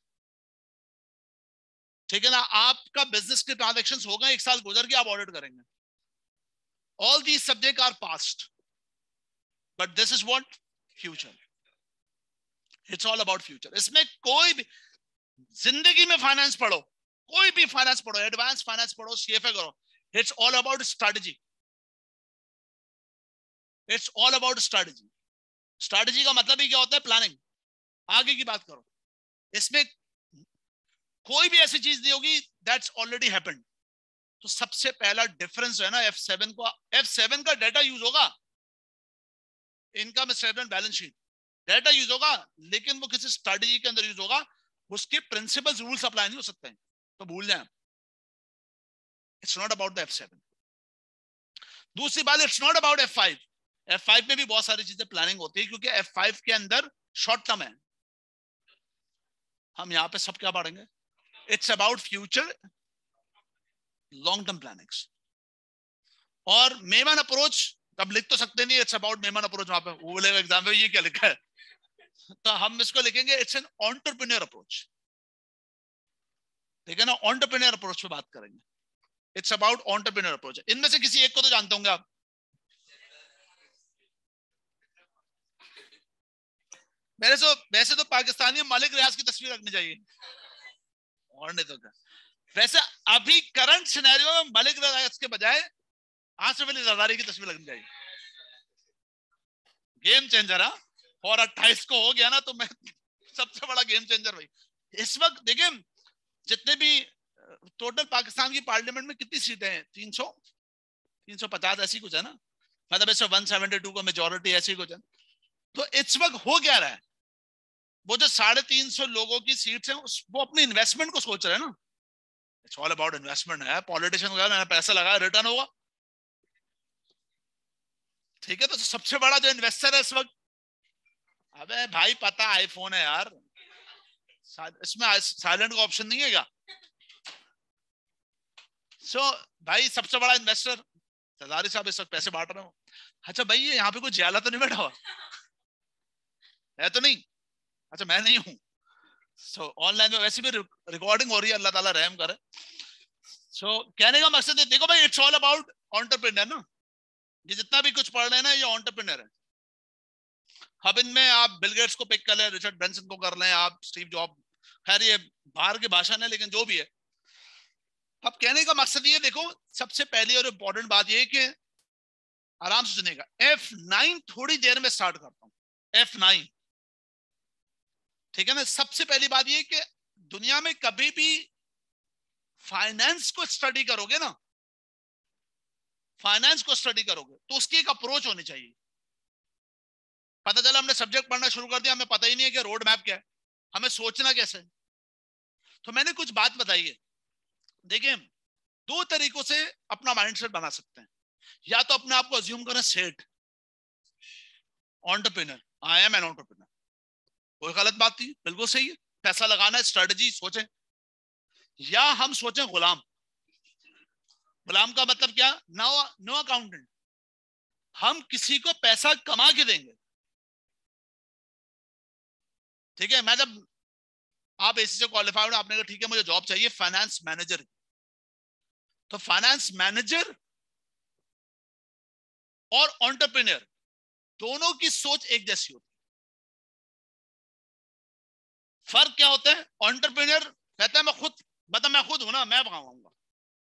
ठीक है ना। आपका बिजनेस के ट्रांजैक्शंस हो गए, एक साल गुजर गया, आप ऑडिट करेंगे, All these subjects are past, but this is what? Future. It's all about future. इसमें कोई भी जिंदगी में फाइनेंस पढ़ो, कोई भी फाइनेंस पढ़ो, एडवांस फाइनेंस पढ़ो, सीएफए करो, it's all about strategy. It's all about strategy. Strategy का मतलब ही क्या होता है? प्लानिंग. आगे की बात करो. इसमें कोई भी ऐसी चीज नहीं होगी दैट्स ऑलरेडी हैपेंड. तो सबसे पहला डिफरेंस है ना F7 को, F7 का डाटा यूज होगा, income statement, balance sheet, data use होगा, लेकिन वो किसी स्ट्रैटेजी के अंदर यूज होगा. उसके प्रिंसिपल्स, रूल्स अप्लाई नहीं हो सकते हैं, तो भूल जाएं. It's not about the F7. दूसरी बात, it's not about F5. F5 में भी बहुत सारी चीजें प्लानिंग होती है, क्योंकि F5 के अंदर शॉर्ट टर्म है. हम यहां पे सब क्या पढ़ेंगे? It's about future, long term plannings. और मेमन अप्रोच अब लिख तो सकते नहीं, इट्स अबाउट मेमन अप्रोच. वहां पे वो बोलेगा एग्जाम में ये क्या लिखा है, तो हम इसको लिखेंगे इट्स एन एंटरप्रेन्योर अप्रोच. ठीक है ना? एंटरप्रेन्योर अप्रोच पे बात करेंगे. It's about entrepreneur approach. इनमें से किसी एक को तो जानते होंगे आप. वैसे तो पाकिस्तानी मलिक रियाज की तस्वीर रखनी चाहिए, और नहीं तो क्या. वैसे अभी करंट सिनेरियो में मलिक रियाज के बजाय आसिफ अली जरदारी की तस्वीर लगनी चाहिए. Game changer. और 28 को हो गया ना, तो मैं सबसे बड़ा गेम चेंजर भाई. इस वक्त देखिए, जितने भी टोटल पाकिस्तान की पार्लियामेंट में कितनी सीटें हैं? 350 ऐसी कुछ है ना, मतलब ऐसे 172 का मेजोरिटी ऐसी कुछ है. तो इस वक्त हो क्या रहा है? वो जो 350 लोगों की सीट्स हैं, वो अपनी इन्वेस्टमेंट को सोच रहे हैं ना. इट्स ऑल अबाउट इन्वेस्टमेंट है. पॉलिटिशियन का मैंने पैसा लगाया, रिटर्न होगा. ठीक है, तो सबसे बड़ा जो इन्वेस्टर है इस वक्त, अबे भाई पता आईफोन है यार, इसमें साइलेंट का ऑप्शन नहीं है क्या? भाई सबसे बड़ा इन्वेस्टर सरदारी साहब इस वक्त पैसे बांट रहे हो. अच्छा भाई, ये यहाँ पे कोई ज्याला तो नहीं बैठा हुआ है? तो नहीं. अच्छा, मैं नहीं हूं. ऑनलाइन में वैसे भी रिकॉर्डिंग हो रही है, अल्लाह ताला रहम करे. कहने का मकसद है, देखो भाई, इट्स ऑल अबाउट एंटरप्रेन्योर ना. ये जितना भी कुछ पढ़ रहे हैं ना, ये एंटरप्रेन्योर है. अब इनमें आप बिल गेट्स को पिक कर लें, रिचर्ड ब्रांसन को कर लें, आप स्टीव जॉब, खैर ये बाहर के भाषण है, लेकिन जो भी है. अब कहने का मकसद ये, देखो सबसे पहली और इंपॉर्टेंट बात ये कि आराम से सुनेगा. F9 थोड़ी देर में स्टार्ट करता हूं. F9, ठीक है ना? सबसे पहली बात ये कि दुनिया में कभी भी फाइनेंस को स्टडी करोगे ना, फाइनेंस को स्टडी करोगे तो उसकी एक अप्रोच होनी चाहिए. पता चला हमने सब्जेक्ट पढ़ना शुरू कर दिया, हमें पता ही नहीं है कि रोड मैप क्या है, हमें सोचना कैसे. तो मैंने कुछ बात बताई है. देखिए, 2 तरीकों से अपना माइंडसेट बना सकते हैं. या तो अपने आप को अज्यूम करें सेठ, entrepreneur, I am an entrepreneur. कोई गलत बात नहीं, बिल्कुल सही है. पैसा लगाना है, स्ट्रेटजी सोचें. या हम सोचें गुलाम. गुलाम का मतलब क्या? No accountant. हम किसी को पैसा कमा के देंगे. ठीक है, मैं जब आप एसी से क्वालिफाइड, आपने कहा ठीक है मुझे जॉब चाहिए फाइनेंस मैनेजर, तो फाइनेंस मैनेजर और एंटरप्रेन्योर दोनों की सोच एक जैसी होती है. फर्क क्या होता है? एंटरप्रेन्योर कहता है मैं खुद हूं ना, मैं कमाऊंगा.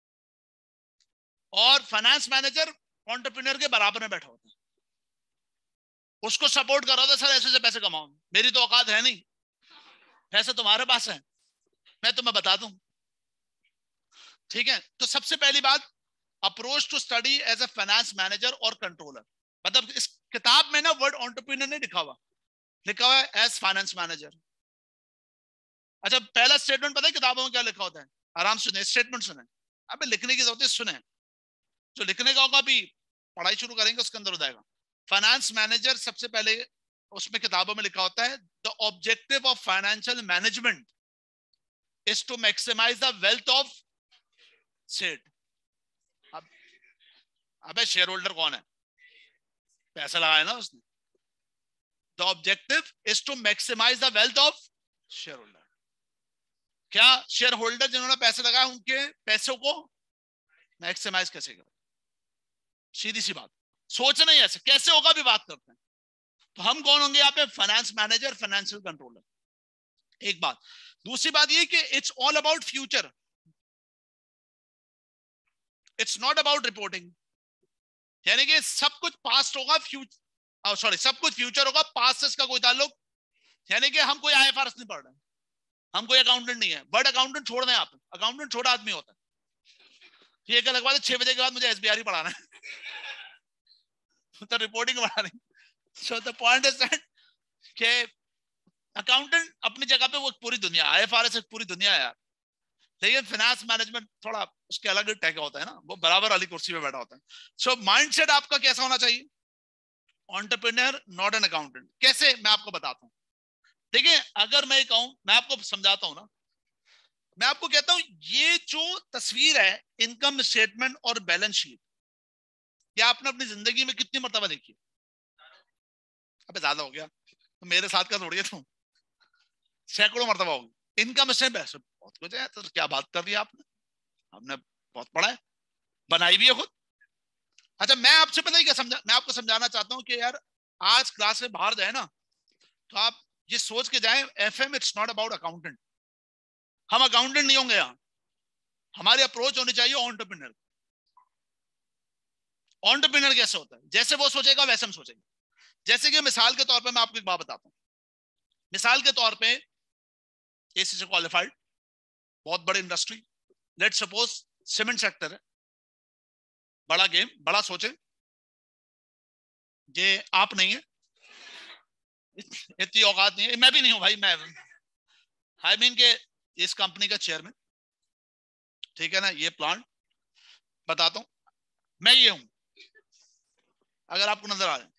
और फाइनेंस मैनेजर एंटरप्रेन्योर के बराबर में बैठा होता है, उसको सपोर्ट कर रहा था, सर ऐसे से पैसे कमाओ, मेरी तो औकात है नहीं, पैसे तुम्हारे पास है, मैं तुम्हें बता दूं. ठीक है, तो सबसे पहली बात, approach to study as a finance manager और कंट्रोलर. मतलब इस किताब में ना वर्ड एंटरप्रेन्योर नहीं लिखा हुआ, लिखा हुआ है एज फाइनेंस मैनेजर. अच्छा, पहला स्टेटमेंट पता है किताबों में क्या लिखा होता है? आराम सुने, स्टेटमेंट सुने. अबे लिखने की जरूरत है, सुने. जो लिखने का होगा अभी पढ़ाई शुरू करेंगे उसके अंदर हो जाएगा. फाइनेंस मैनेजर सबसे पहले उसमें किताबों में लिखा होता है, the objective of financial management is to maximise the wealth of set. अबे शेयर होल्डर कौन है? पैसा लगाया ना उसने. The objective is to maximise the wealth of shareholder. क्या शेयर होल्डर जिन्होंने पैसे लगाए उनके पैसों को मैक्सिमाइज कैसे करें? सीधी सी बात, सोचना ही ऐसे, कैसे होगा भी बात करते हैं। तो हम कौन होंगे यहाँ पे? फाइनेंस मैनेजर, फाइनेंशियल कंट्रोलर, एक बात। दूसरी बात ये कि it's all about future, it's not about reporting. यानी कि सब कुछ पास्ट होगा, सब कुछ फ्यूचर होगा, पास्ट से इसका कोई ताल्लुक। यानी कि हम कोई आईएफआरएस नहीं पढ़ रहे, हम कोई अकाउंटेंट नहीं है। बट अकाउंटेंट छोड़ दें आप, अकाउंटेंट छोटा आदमी होता है। ये एक अलग बात है, 6 बजे के बाद मुझे एसबीआर ही पढ़ाना है तो रिपोर्टिंग पढ़ानी। So the point is that कि अकाउंटेंट अपनी जगह पे वो पूरी दुनिया, आईएफआरएस एक पूरी दुनिया है यार, लेकिन फाइनेंस मैनेजमेंट थोड़ा उसके अलग टैग होता है ना, वो बराबर वाली कुर्सी पे बैठा होता है। सो माइंडसेट आपका कैसा होना चाहिए? Entrepreneur not an accountant. कैसे? मैं आपको बताता हूँ। देखिए, अगर मैं कहूं, मैं आपको समझाता हूं ना, मैं आपको कहता हूं ये जो तस्वीर है इनकम स्टेटमेंट और बैलेंस शीट, ये आपने अपनी जिंदगी में कितनी मर्तबा देखी? अबे ज्यादा हो गया, तो मेरे साथ का थोड़ी है तुम, सैकड़ों मर्तबा होगी। इनकम स्टेटमेंट बहुत कुछ है, तो क्या बात कर रही है आपने, आपने बहुत पढ़ा है, बनाई भी है खुद। अच्छा, मैं आपसे पता ही क्या समझा, मैं आपको समझाना चाहता हूँ कि यार आज क्लास से बाहर जाए ना, तो आप ये सोच के जाए, FM it's not about accountant. हम अकाउंटेंट नहीं होंगे यहाँ, हमारी अप्रोच होनी चाहिए एंटरप्रेन्योर। एंटरप्रेन्योर कैसे होता है? जैसे वो सोचेगा वैसे हम सोचेंगे। जैसे कि मिसाल के तौर पे मैं आपको एक बात बताता हूँ। मिसाल के तौर पे एसी से क्वालिफाइड, बहुत बड़ी industry, let suppose cement sector है, बड़ा गेम, बड़ा सोचे, ये आप नहीं है, इतनी औकात नहीं है, मैं भी नहीं हूं भाई, मैं आई मीन के इस कंपनी का चेयरमैन, ठीक है ना, ये प्लांट बताता हूं, मैं ये हूं, अगर आपको नजर आ जाए।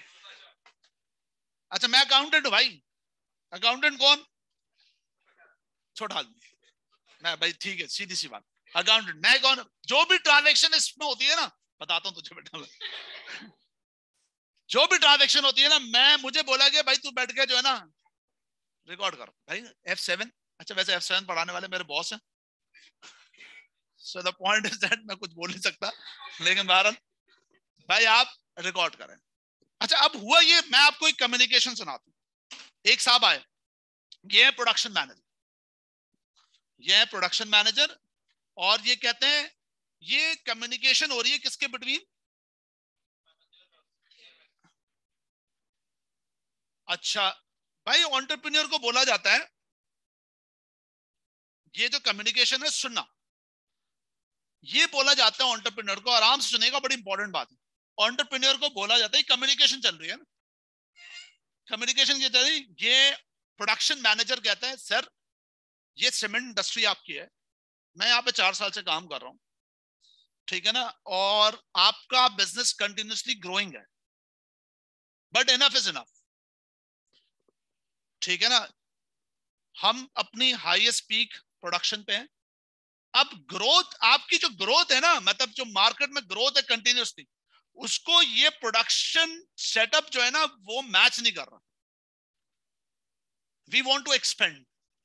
अच्छा, मैं अकाउंटेंट हूं भाई। अकाउंटेंट कौन? छोटा आदमी। मैं भाई ठीक है, सीधी सी बात, अकाउंटेंट। मैं कौन? जो भी ट्रांजेक्शन इसमें होती है ना, बताता हूं तुझे बेटा, जो भी ट्रांजेक्शन होती है ना, मैं, मुझे बोला गया भाई तू बैठ के जो है ना रिकॉर्ड कर भाई, F7। अच्छा, वैसे F7 पढ़ाने वाले मेरे बॉस हैं, so the point is that मैं कुछ बोल नहीं सकता, लेकिन बहरहाल भाई आप रिकॉर्ड करें। अच्छा, अब हुआ ये, मैं आपको एक कम्युनिकेशन सुनाता हूं। एक साहब आए, ये है प्रोडक्शन मैनेजर, ये है प्रोडक्शन मैनेजर, और ये कहते हैं ये कम्युनिकेशन हो रही है किसके बिटवीन? अच्छा भाई, एंटरप्रेन्योर को बोला जाता है, ये जो कम्युनिकेशन है सुनना, ये बोला जाता है एंटरप्रेन्योर को, आराम से सुनेगा, बड़ी इंपॉर्टेंट बात है। एंटरप्रेन्योर को बोला जाता है, कम्युनिकेशन चल रही है ना, कम्युनिकेशन ये चल रही, ये प्रोडक्शन मैनेजर कहता है सर ये सीमेंट इंडस्ट्री आपकी है, मैं यहाँ पे 4 साल से काम कर रहा हूँ, ठीक है ना, और आपका बिजनेस कंटिन्यूसली ग्रोइंग है, बट इनफ इज इनफ, ठीक है ना, हम अपनी हाईएस्ट पीक प्रोडक्शन पे हैं। अब ग्रोथ, आपकी जो ग्रोथ है ना, मतलब जो मार्केट में ग्रोथ है कंटिन्यूसली, उसको ये प्रोडक्शन सेटअप जो है ना वो मैच नहीं कर रहा। वी वांट टू एक्सपेंड,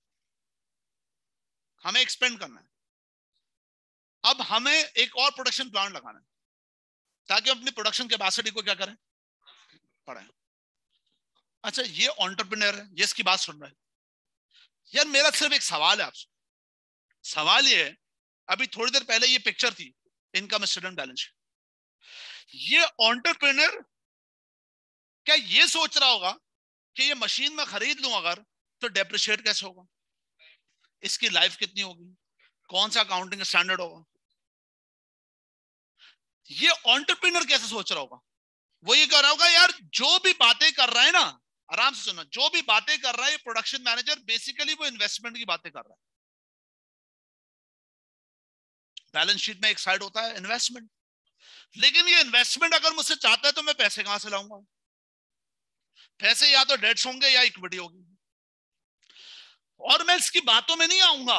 हमें एक्सपेंड करना है। अब हमें एक और प्रोडक्शन प्लांट लगाना है, ताकि अपनी प्रोडक्शन कैपेसिटी को क्या करें, बढ़ाएं। अच्छा, ये एंटरप्रेन्योर है, ये इसकी बात सुन रहा है। यार मेरा सिर्फ एक सवाल है आपसे, सवाल ये है, अभी थोड़ी देर पहले ये पिक्चर थी इनकम स्टेटमेंट बैलेंस, ये एंटरप्रेन्योर क्या ये सोच रहा होगा कि ये मशीन में खरीद लूं अगर, तो डेप्रिशिएट कैसे होगा, इसकी लाइफ कितनी होगी, कौन सा अकाउंटिंग स्टैंडर्ड होगा? ये एंटरप्रेन्योर कैसे सोच रहा होगा? वो ये कह रहा होगा यार जो भी बातें कर रहा है ना, आराम से सुनना, जो भी बातें कर रहा है ये प्रोडक्शन मैनेजर, बेसिकली वो इन्वेस्टमेंट की बातें कर रहा है। बैलेंस शीट में एक साइड होता है इन्वेस्टमेंट, लेकिन ये इन्वेस्टमेंट अगर मुझसे चाहता है तो मैं पैसे कहां से लाऊंगा? पैसे या तो डेट्स होंगे या इक्विटी होगी, और मैं इसकी बातों में नहीं आऊंगा,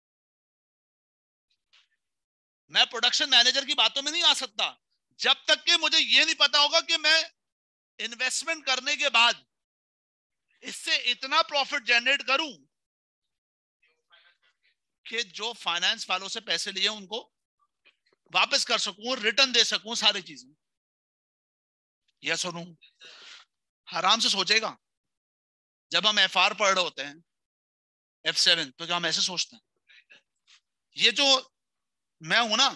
मैं प्रोडक्शन मैनेजर की बातों में नहीं आ सकता जब तक कि मुझे यह नहीं पता होगा कि मैं इन्वेस्टमेंट करने के बाद इससे इतना प्रॉफिट जनरेट करूं कि जो फाइनेंस वालों से पैसे लिए उनको वापस कर सकूं, रिटर्न दे सकूं, सारी चीजें। यह सुनूं, आराम से सोचेगा। जब हम FR पढ़ रहे होते हैं, F7, तो क्या हम ऐसे सोचते हैं? ये जो मैं हूं ना,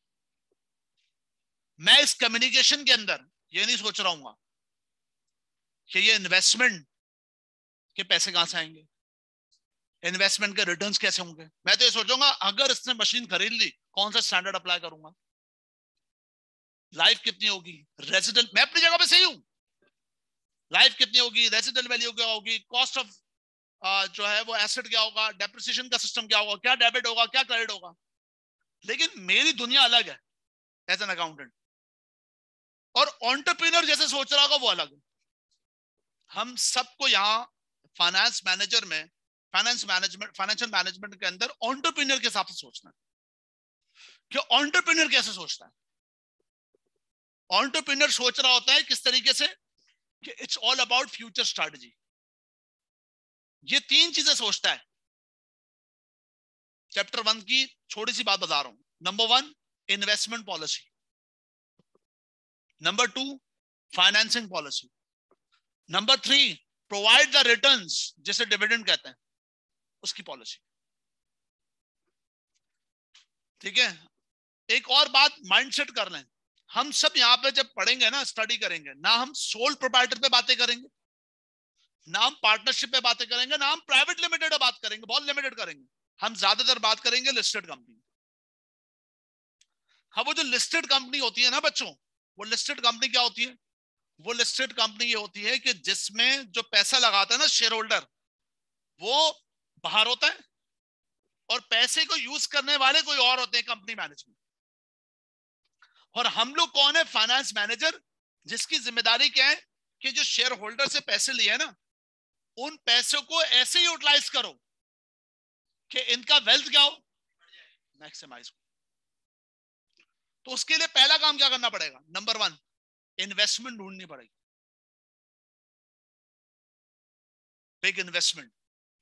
मैं इस कम्युनिकेशन के अंदर ये नहीं सोच रहा हूं कि ये इन्वेस्टमेंट के पैसे कहां से आएंगे, इन्वेस्टमेंट के रिटर्न्स कैसे होंगे। मैं तो ये सोचूंगा अगर इसने मशीन खरीद ली, कौन सा स्टैंडर्ड अप्लाई करूंगा, लाइफ कितनी होगी, रेजिडेंट, मैं अपनी जगह पे सही हूं, लाइफ कितनी होगी, रेजिडेंट वैल्यू क्या होगी, कॉस्ट ऑफ जो है वो एसेट क्या होगा, डेप्रिसिएशन का सिस्टम क्या होगा, क्या डेबिट होगा, क्या क्रेडिट होगा। लेकिन मेरी दुनिया अलग है एज एन अकाउंटेंट, और एंटरप्रेन्योर जैसे सोच रहा होगा वो अलग है। हम सबको यहाँ फाइनेंस मैनेजर में, फाइनेंशियल मैनेजमेंट के अंदर एंटरप्रेन्योर के हिसाब से सोचना है कि एंटरप्रेन्योर कैसे सोचता है। एंटरप्रेन्योर सोच रहा होता है किस तरीके से कि it's all about future strategy. ये 3 चीजें सोचता है। चैप्टर 1 की छोटी सी बात बता रहा हूं। Number 1, investment policy. Number 2, financing policy. Number 3, provide the returns, जिसे डिविडेंड कहते हैं, उसकी पॉलिसी। ठीक है। एक और बात माइंडसेट कर लें, हम सब यहां पे जब पढ़ेंगे ना, स्टडी करेंगे ना, हम सोल प्रोप्राइटर पे बातें करेंगे, ना हम पार्टनरशिप पे बातें करेंगे, ना हम प्राइवेट लिमिटेड पे बात करेंगे, बहुत लिमिटेड करेंगे। हम ज्यादातर बात करेंगे लिस्टेड कंपनी। हाँ, वो जो लिस्टेड कंपनी होती है ना बच्चों, वो लिस्टेड कंपनी क्या होती है? वो लिस्टेड कंपनी ये होती है कि जिसमें जो पैसा लगाता है ना शेयर होल्डर, वो बाहर होता है, और पैसे को यूज करने वाले कोई और होते हैं, कंपनी मैनेजमेंट। और हम लोग कौन है? फाइनेंस मैनेजर, जिसकी जिम्मेदारी क्या है कि जो शेयर होल्डर से पैसे लिए ना, उन पैसों को ऐसे यूटिलाइज करो कि इनका वेल्थ क्या हो, मैक्सिमाइज हो। तो उसके लिए पहला काम क्या करना पड़ेगा? नंबर 1, इन्वेस्टमेंट ढूंढनी पड़ेगी, बिग इन्वेस्टमेंट,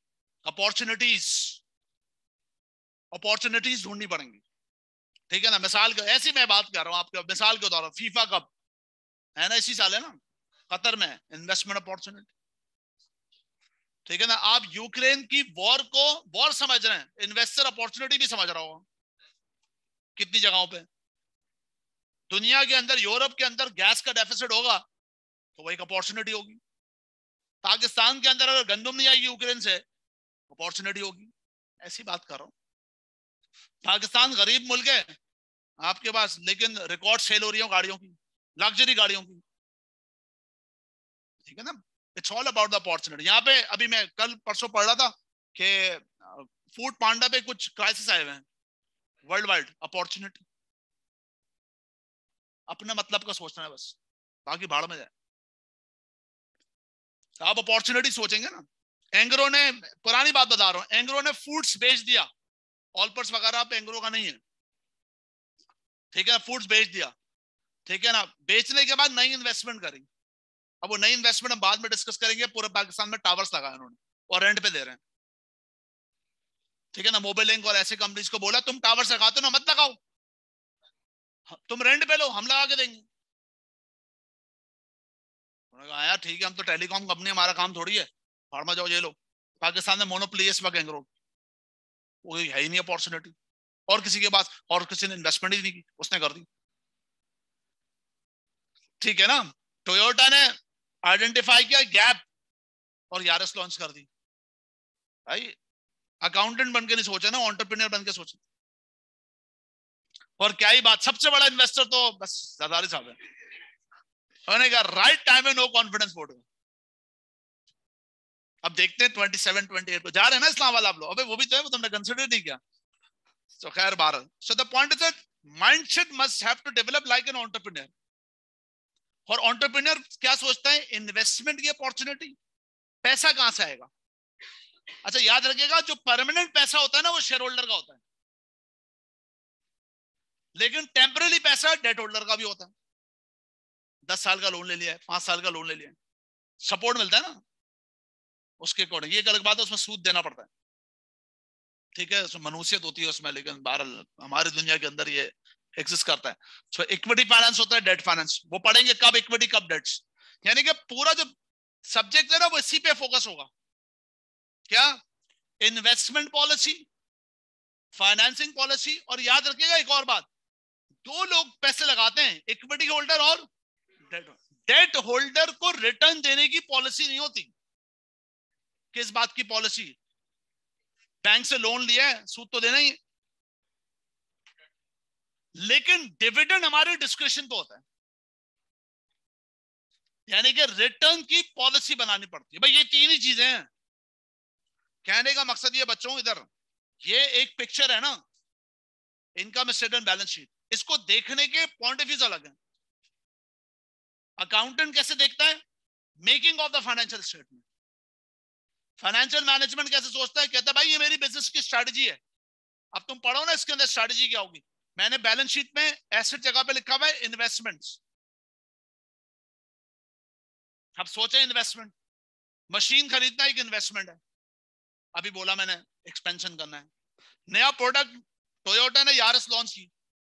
अपॉर्चुनिटीज ढूंढनी पड़ेंगी। ठीक है ना। मिसाल के ऐसी मैं बात कर रहा हूं आपके, मिसाल के तौर पर फीफा कप है ना, इसी साल है ना, कतर में, इन्वेस्टमेंट अपॉर्चुनिटी। ठीक है ना। आप यूक्रेन की वॉर को वॉर समझ रहे हैं, इन्वेस्टर अपॉर्चुनिटी भी समझ रहा होगा। कितनी जगहों पे दुनिया के अंदर, यूरोप के अंदर गैस का डेफिसिट होगा, तो वो एक अपॉर्चुनिटी होगी। पाकिस्तान के अंदर अगर गंदम नहीं आएगी यूक्रेन से, अपॉर्चुनिटी होगी। ऐसी बात कर रहा हूं। पाकिस्तान गरीब मुल्क है आपके पास, लेकिन रिकॉर्ड सेल हो रही है गाड़ियों की, लग्जरी गाड़ियों की। ठीक है ना। It's all about the opportunity. यहाँ पे अभी मैं कल परसों पढ़ रहा था कि फूड पांडा पे कुछ क्राइसिस आए हुए हैं वर्ल्ड वाइड। अपॉर्चुनिटी, अपने मतलब का सोचना है बस, बाकी भाड़ में जाए। आप अपॉर्चुनिटी सोचेंगे ना। एंग्रो ने, पुरानी बात बता रहा हूं, एंग्रो ने फूड्स बेच दिया, ऑलपर्स वगैरह पे एंग्रो का नहीं है। ठीक है ना, फूड्स बेच दिया। ठीक है ना। बेचने के बाद नई इन्वेस्टमेंट करी। अब वो नई इन्वेस्टमेंट हम बाद में डिस्कस करेंगे। पूरे पाकिस्तान में टावर्स लगाए उन्होंने, और रेंट पे दे रहे हैं। ठीक है ना। मोबाइल लिंक और ऐसे कंपनीज को बोला तुम टावर्स लगाते हो ना, मत लगाओ, तुम रेंट पे लो, हम लगा के देंगे। उन्होंने कहा यार ठीक है, हम तो टेलीकॉम कंपनी, हमारा काम थोड़ी है, फार्मा जाओ ये लो। पाकिस्तान में मोनोपोली इस वक्त एंग्रो, वो है ही नहीं अपॉर्चुनिटी, और किसी के पास, और किसी ने इन्वेस्टमेंट ही नहीं की, उसने कर दी। ठीक है ना। टोयोटा ने आइडेंटिफाई किया गैप, और यारिस लॉन्च कर दी। भाई अकाउंटेंट बन के नहीं सोचे ना, एंटरप्रेन्योर बन के सोचे। और क्या ही बात, सबसे बड़ा इन्वेस्टर तो बस जरदारी साहब है। उन्होंने कहा राइट टाइम में नो कॉन्फिडेंस वोट। अब देखते हैं 27 28 को जा रहे हैं ना इस्लामाबाद आप लोग। अबे वो भी तो है, वो तुमने कंसिडर नहीं किया। So खैर 12। So the point is that mindset must have to develop like an entrepreneur. और entrepreneur क्या सोचता है? इन्वेस्टमेंट की अपॉर्चुनिटी, पैसा कहां से आएगा। अच्छा याद रखिएगा, जो परमानेंट पैसा होता है ना, वो शेयर होल्डर का होता है, लेकिन टेम्पररी पैसा डेट होल्डर का भी होता है। 10 साल का लोन ले लिया है, 5 साल का लोन ले लिया है, सपोर्ट मिलता है ना उसके अकॉर्डिंग। ये एक अलग बात है, उसमें सूद देना पड़ता है। ठीक है, उसमें मनुष्यत होती है उसमें, लेकिन बहरहाल हमारी दुनिया के अंदर ये एग्जिस्ट करता है। सो इक्विटी फाइनेंस होता है, डेट फाइनेंस। वो पढ़ेंगे कब इक्विटी कब डेट्स, यानी कि पूरा जो सब्जेक्ट है ना वो इसी पे फोकस होगा। क्या? इन्वेस्टमेंट पॉलिसी, फाइनेंसिंग पॉलिसी, और याद रखिएगा एक और बात, दो लोग पैसे लगाते हैं, इक्विटी होल्डर और डेट होल्डर को रिटर्न देने की पॉलिसी नहीं होती। किस बात की पॉलिसी? बैंक से लोन लिया है, सूद तो देना ही, लेकिन डिविडेंड हमारे डिस्क्रिप्शन पे होता है, यानी कि रिटर्न की पॉलिसी बनानी पड़ती है। भाई ये तीन ही चीजें हैं। कहने का मकसद ये बच्चों, इधर ये एक पिक्चर है ना, इनकम स्टेटमेंट बैलेंस शीट, इसको देखने के पॉइंट ऑफ व्यू अलग है। अकाउंटेंट कैसे देखता है? Making of the financial statement. Financial management कैसे सोचता है? कहता है भाई ये मेरी बिजनेस की स्ट्रैटेजी है। अब तुम पढ़ो ना इसके अंदर स्ट्रैटेजी क्या होगी। मैंने बैलेंस शीट में एसेट जगह पे लिखा हुआ है इन्वेस्टमेंट्स। अब सोचे इन्वेस्टमेंट, मशीन खरीदना एक इन्वेस्टमेंट है, अभी बोला मैंने एक्सपेंशन करना है। नया प्रोडक्ट टोयोटा ने यारिस लॉन्च की,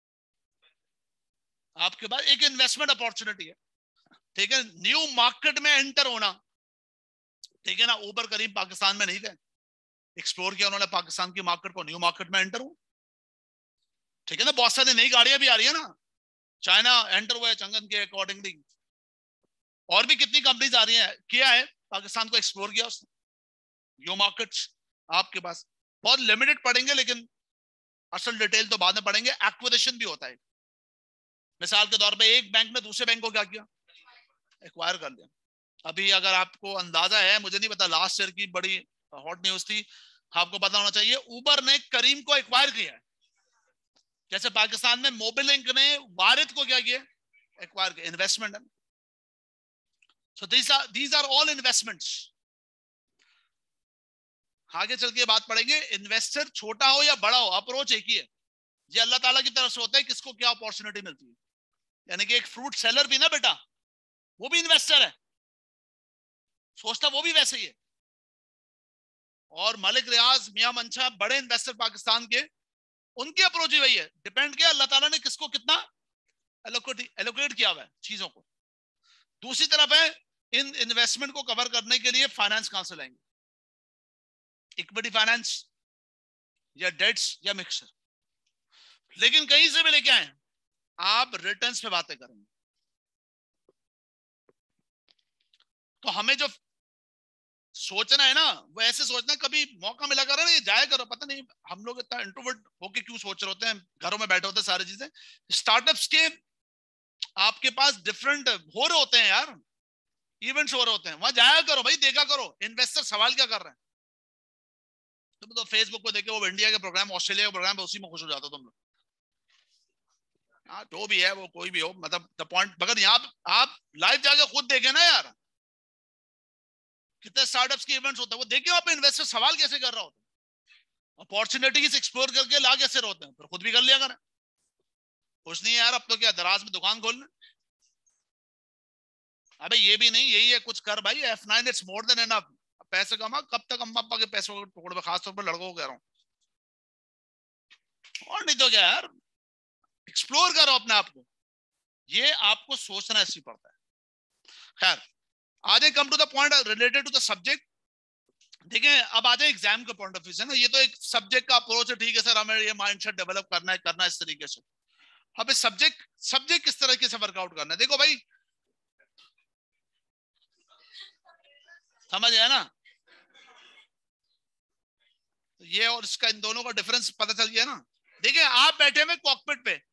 आपके पास एक इन्वेस्टमेंट अपॉर्चुनिटी है, ठीक है। न्यू मार्केट में एंटर होना, ठीक है ना। ऊबर करीब पाकिस्तान में नहीं थे, एक्सप्लोर किया उन्होंने पाकिस्तान की मार्केट को, न्यू मार्केट में एंटर हो, ठीक है ना। बहुत सारी नई गाड़ियां भी आ रही है ना, चाइना एंटर हुआ है चंगन के अकॉर्डिंगली, और भी कितनी कंपनीज आ रही है, किया है, पाकिस्तान को एक्सप्लोर किया उसने। न्यू मार्केट्स आपके पास बहुत लिमिटेड पड़ेंगे, लेकिन असल डिटेल तो बाद में पढ़ेंगे। एक्विजिशन भी होता है, मिसाल के तौर पे एक बैंक ने दूसरे बैंक को क्या किया, एक्वायर कर लिया। अभी अगर आपको अंदाजा है, मुझे नहीं पता, लास्ट ईयर की बड़ी हॉट न्यूज थी, आपको पता होना चाहिए, उबर ने करीम को एक्वायर किया है। जैसे पाकिस्तान में मोबिलिंक ने वारिद को क्या किया, एक्वायर किया, इन्वेस्टमेंट है। So these are all investments. आगे चल के बात पढ़ेंगे, इन्वेस्टर छोटा हो या बड़ा हो, अप्रोच एक ही है। ये अल्लाह ताला की तरफ से होता है, किसको क्या अपॉर्चुनिटी मिलती है। यानी कि एक फ्रूट सेलर भी ना बेटा, वो भी इन्वेस्टर है, सोचता वो भी वैसे ही है। और मलिक रियाज, मियां मंशा, बड़े इन्वेस्टर पाकिस्तान के, उनकी अप्रोच ही वही है। डिपेंड किया अल्लाह ताला ने किसको कितना एलोकेट किया हुआ है चीजों को। दूसरी तरफ है, इन इन्वेस्टमेंट को कवर करने के लिए फाइनेंस कहां से लाएंगे, इक्विटी फाइनेंस या डेट्स या मिक्सर। लेकिन कहीं से भी लेके आए, आप रिटर्न्स पे बातें करेंगे, तो हमें जो सोचना है ना, वो ऐसे सोचना, कभी मौका मिला करो ना, ये जाया करो। पता नहीं हम लोग इतना इंट्रोवर्ट होके क्यों सोच रहे होते हैं, घरों में बैठे होते हैं सारी चीजें। स्टार्टअप्स के आपके पास डिफरेंट हो रहे होते हैं यार, इवेंट्स हो रहे होते हैं, वहां जाया करो भाई, देखा करो इन्वेस्टर सवाल क्या कर रहे हैं। तुम तो फेसबुक पे देखे वो इंडिया के प्रोग्राम, ऑस्ट्रेलिया का प्रोग्राम, उसी में खुश हो जाते हो तुम लोग। हाँ जो भी है वो, कोई भी हो, मतलब द पॉइंट, मगर यहाँ आप लाइव जाके खुद देखे ना यार, कितने स्टार्टअप्स के इवेंट्स होते हैं, वो देखिए वहां पे इन्वेस्टर सवाल कैसे कर रहा होता है, अपॉर्चुनिटीज एक्सप्लोर करके ला कैसे होते हैं, फिर खुद भी कर लिया करें। कुछ नहीं है यार, अब तो क्या दराज में दुकान खोलना, अबे ये भी नहीं, यही है कुछ कर भाई, F9 it's more than enough. पैसे कमा, कब तक अम्मा पापा के पैसों को टुकड़े में, खासतौर पर लड़कों को कह रहा हूँ, और नहीं तो क्या यार, एक्सप्लोर करो अपने आप को, ये आपको सोचना ऐसी पड़ता है। खैर आगे come to the point related to the subject. देखिए अब आ जाए एग्जाम के पॉइंट ऑफ व्यू से ना, ये तो एक सब्जेक्ट का अप्रोच है, ठीक है सर हमें ये माइंडसेट डेवलप करना है इस तरीके से। अब इस सब्जेक्ट किस तरीके से वर्कआउट करना है, देखो भाई, समझ आया ना, ये और इसका, इन दोनों का डिफरेंस पता चल गया ना। देखिए आप बैठे हुए कॉकपिट पे,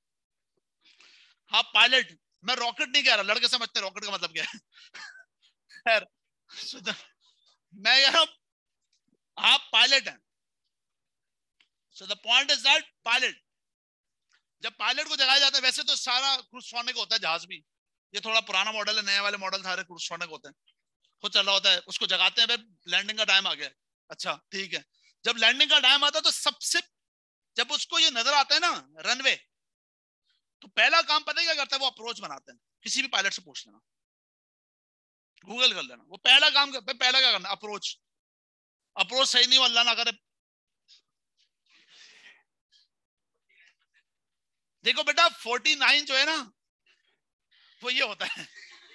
आप पायलट, मैं रॉकेट नहीं कह रहा, लड़के समझते रॉकेट का मतलब क्या है खैर, मैं कह रहा हूं आप पायलट हैं। So the point is that pilot, जब पायलट को जगाया जाता है, वैसे तो सारा क्रूसोनिक होता है जहाज भी, ये थोड़ा पुराना मॉडल है, नए वाले मॉडल सारे क्रूसोनिक होते हैं, खुद चल रहा होता है, उसको जगाते हैं, लैंडिंग का टाइम आ गया, अच्छा ठीक है। जब लैंडिंग का टाइम आता है तो सबसे, जब उसको ये नजर आता है ना रनवे, तो पहला काम पता है क्या करता है, वो अप्रोच बनाते हैं। किसी भी पायलट से पूछ लेना, गूगल कर लेना, वो पहला काम करता है, पहला क्या करना, अप्रोच। अप्रोच सही नहीं हो, अल्लाह ना करे, देखो बेटा 49 जो है ना वो ये होता है,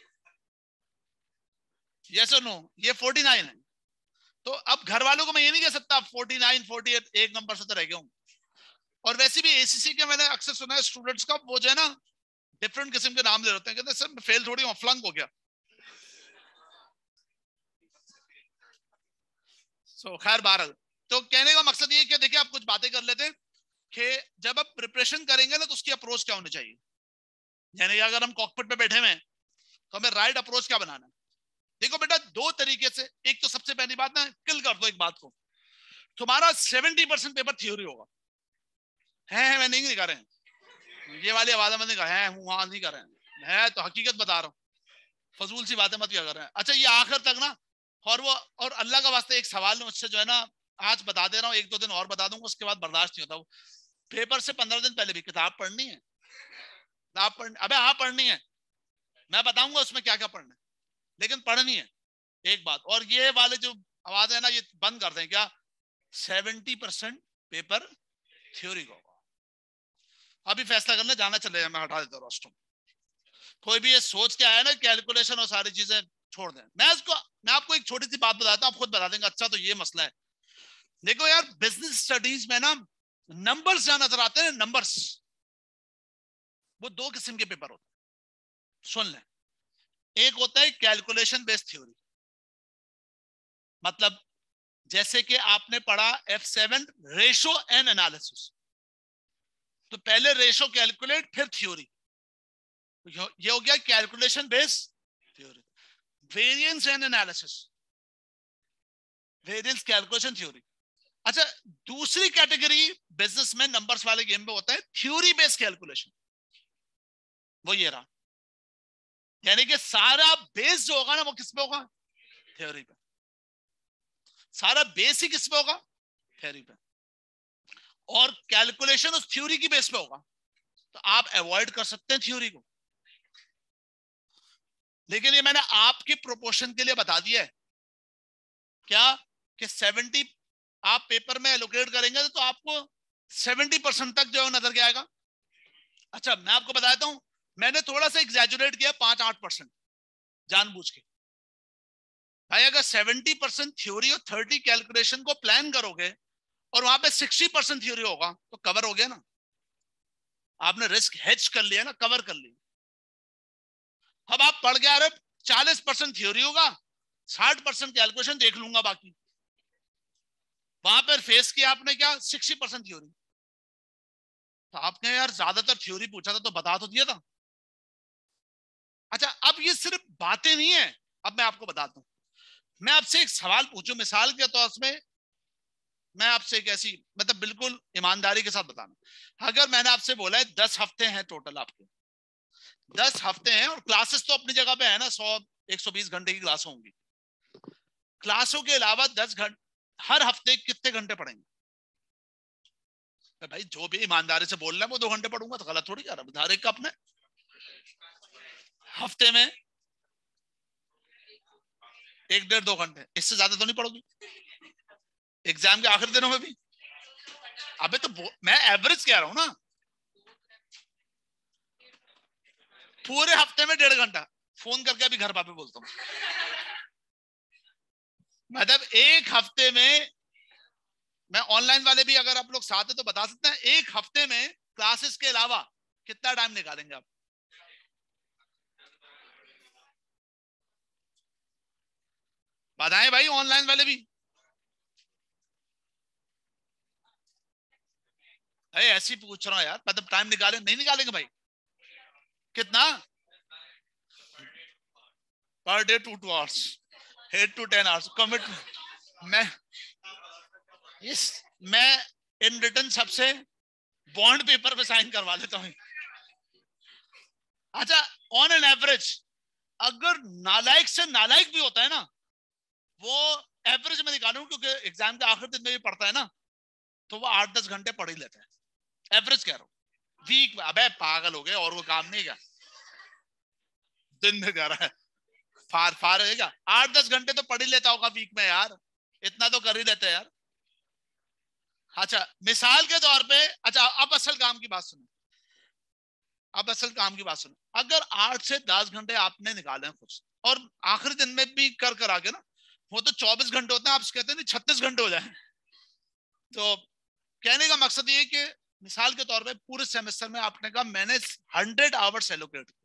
यस और नो, ये 49 है। तो अब घर वालों को मैं ये नहीं कह सकता 49 48 एक नंबर से तो रह गया हूं। और वैसे भी एसीसी के मैंने अक्सर सुना है स्टूडेंट्स का, वो जो है ना डिफरेंट किस्म के नाम ले होते हैं, कहते हैं सर फेल थोड़ी हूं, फ्लंक हो गया। सो खैर बहरहाल, तो कहने का मकसद ये कि देखिए आप कुछ बातें कर लेते हैं कि जब आप प्रिपरेशन करेंगे ना तो उसकी अप्रोच क्या होनी चाहिए। यानी अगर हम कॉकपिट पे बैठे हुए हैं तो हमें राइट अप्रोच क्या बनाना है। देखो बेटा दो तरीके से, एक तो सबसे पहली बात ना, किल कर दो एक बात को, तुम्हारा 70% पेपर थ्योरी होगा। है मैं नहीं कर रहे हैं, ये वाली आवाज में नहीं कर है हूं हाँ नहीं कर रहे हैं, है तो हकीकत बता रहा हूँ, फजूल सी बातें मत क्या कर रहे हैं। अच्छा ये आखिर तक ना, और वो और अल्लाह का वास्ते एक सवाल मुझसे जो है ना आज बता दे रहा हूँ, एक दो दिन और बता दूंगा, उसके बाद बर्दाश्त नहीं होता। वो पेपर से 15 दिन पहले भी किताब पढ़नी है, किताब पढ़नी, अबे हाँ पढ़नी है, मैं बताऊंगा उसमें क्या क्या पढ़ना है, लेकिन पढ़नी है एक बात। और ये वाले जो आवाज है ना ये बंद कर दें क्या, 70% पेपर थ्योरी का होगा। अभी फैसला करने जाना चले, मैं हटा देता हूँ रोस्टर। कोई भी ये सोच के आया ना कैलकुलेशन और सारी चीजें छोड़ दें। मैं आपको एक छोटी सी बात बताता हूँ, आप खुद बता देंगे अच्छा तो ये मसला है। देखो यार बिजनेस स्टडीज में ना नंबर्स जहां नजर आते हैं, नंबर्स, वो दो किस्म के पेपर होते हैं, सुन लें। एक होता है कैलकुलेशन बेस्ड थ्योरी, मतलब जैसे कि आपने पढ़ा F7 रेशो एंड एनालिसिस, तो पहले रेशो कैलकुलेट फिर थ्योरी, ये हो गया calculation based theory. Variance and analysis, variance calculation theory. अच्छा दूसरी कैटेगरी बिजनेस में नंबर्स वाले गेम में होता है थ्योरी बेस्ड कैलकुलेशन, वो ये रहा। यानी कि सारा बेस जो होगा ना वो किस पे होगा, थ्योरी पे। सारा बेस ही किस पे होगा, थ्योरी पे, और कैलकुलेशन उस थ्योरी की बेस पे होगा। तो आप अवॉइड कर सकते हैं थ्योरी को, लेकिन ये मैंने आपके प्रोपोर्शन के लिए बता दिया है क्या कि 70 आप पेपर में एलोकेट करेंगे तो आपको 70% तक जो है नजर के आएगा। अच्छा मैं आपको बताता हूं, मैंने थोड़ा सा एग्जैजुरेट किया 5-8% जानबूझ के। भाई अगर 70% थ्योरी और 30 कैलकुलेशन को प्लान करोगे और वहां पे 60% थ्योरी होगा तो कवर हो गया ना, आपने रिस्क हेज कर लिया ना, कवर कर लिया। अब आप पढ़ के आ रहे 40% थ्योरी होगा, 60% कैलकुलेशन देख लूंगा बाकी, वहां पर फेस किया आपने क्या 60% थ्योरी। तो आपने यार ज्यादातर थ्योरी पूछा था तो बता तो दिया था। अच्छा अब ये सिर्फ बातें नहीं है, अब मैं आपको बताता हूं। मैं आपसे एक सवाल पूछूं मिसाल के तौर में, मैं आपसे एक ऐसी मतलब बिल्कुल ईमानदारी के साथ बताना, अगर मैंने आपसे बोला है 10 हफ्ते हैं टोटल आपके, 10 हफ्ते हैं और क्लासेस तो अपनी जगह पे है ना, 100-120 घंटे की क्लास होंगी, क्लासों के अलावा 10 घंटे हर हफ्ते कितने घंटे पढ़ेंगे। भाई जो भी ईमानदारी से बोल रहा है वो 2 घंटे पढ़ूंगा तो गलत थोड़ी कर रहा, हर एक अपने हफ्ते में 1-1.5-2 घंटे, इससे ज्यादा तो नहीं पढ़ोगी एग्जाम के आखिरी दिनों में भी। अबे तो मैं एवरेज कह रहा हूं ना, पूरे हफ्ते में 1.5 घंटा। फोन करके अभी घर पापे बोलता हूँ, मतलब एक हफ्ते में, मैं ऑनलाइन वाले भी अगर आप लोग साथ हैं तो बता सकते हैं, एक हफ्ते में क्लासेस के अलावा कितना टाइम निकालेंगे आप। बताएं भाई ऑनलाइन वाले भी। अरे ऐसी पूछ रहा हूं यार, मतलब टाइम निकाले नहीं निकालेंगे भाई, कितना per day 2 hours 8 to 10 hours commitment. मैं इन रिटर्न सबसे बॉन्ड पेपर पे साइन करवा लेता हूँ। अच्छा ऑन एन एवरेज अगर नालायक से नालायक भी होता है ना, वो एवरेज में निकालूं क्योंकि एग्जाम के आखिर दिन में भी पढ़ता है ना, तो वो 8-10 घंटे पढ़ ही लेते हैं, एवरेज कह रहा हूँ। वीक में अबे पागल हो गए, और वो काम नहीं क्या दिन में कह रहा है, फार है क्या, 8-10 घंटे तो पढ़ ही लेता होगा वीक में यार, इतना तो कर ही लेते हैं यार। अच्छा मिसाल के तौर पे, अच्छा अब असल काम की बात सुनो, आप असल काम की बात सुनो, अगर 8 से 10 घंटे आपने निकाले हैं खुद से, और आखिरी दिन में भी कर कर आगे ना, वो तो 24 घंटे होते हैं, आप कहते हैं नहीं 36 घंटे हो जाए। तो कहने का मकसद ये कि मिसाल के तौर पे पूरे सेमेस्टर में आपने कहा मैंने 100 आवर्स एलोकेट किए,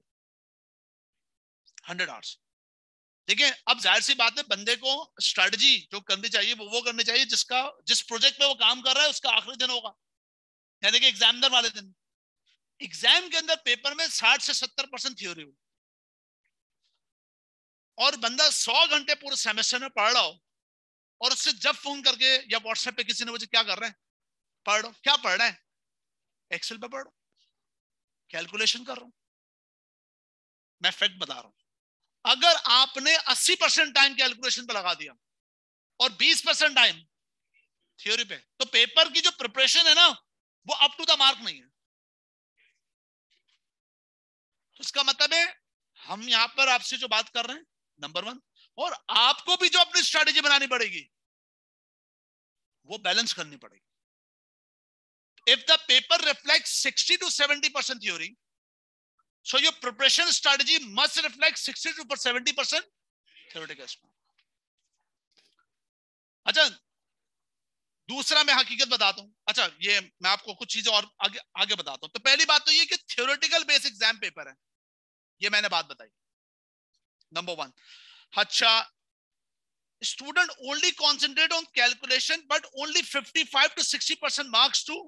100 आवर्स। देखिए अब जाहिर सी बात है बंदे को स्ट्रेटजी जो करनी चाहिए वो करनी चाहिए जिसका, जिस प्रोजेक्ट पे वो काम कर रहा है उसका आखिरी दिन होगा, यानी कि एग्जामिनर वाले दिन। एग्जाम के अंदर पेपर में 60 से 70% थ्योरी हो, और बंदा 100 घंटे पूरे सेमेस्टर में पढ़ रहा हो, और उससे जब फोन करके या व्हाट्सएप पे किसी ने मुझे क्या कर रहा है, पढ़ रहा हूं, क्या पढ़ रहा है, एक्सेल पे पढ़ रहा हूं, कैलकुलेशन कर रहा हूं। मैं फैक्ट बता रहा हूं, अगर आपने 80% टाइम कैलकुलेशन पे लगा दिया और 20% टाइम थ्योरी पे, तो पेपर की जो प्रिपरेशन है ना वो अप टू द मार्क नहीं है। तो इसका मतलब है हम यहां पर आपसे जो बात कर रहे हैं, नंबर 1, और आपको भी जो अपनी स्ट्रेटेजी बनानी पड़ेगी वो बैलेंस करनी पड़ेगी। If the paper reflects 60 to 70% theory, so your preparation strategy must reflect 60 to 70% theoretical. अच्छा दूसरा मैं हकीकत बताता हूं, अच्छा ये मैं आपको कुछ चीजें और आगे आगे बताता हूं। तो पहली बात तो ये कि थ्योरेटिकल बेस एग्जाम पेपर है, ये मैंने बात बताई, नंबर 1। अच्छा, student only concentrate on calculation but only 55 to 60% marks to,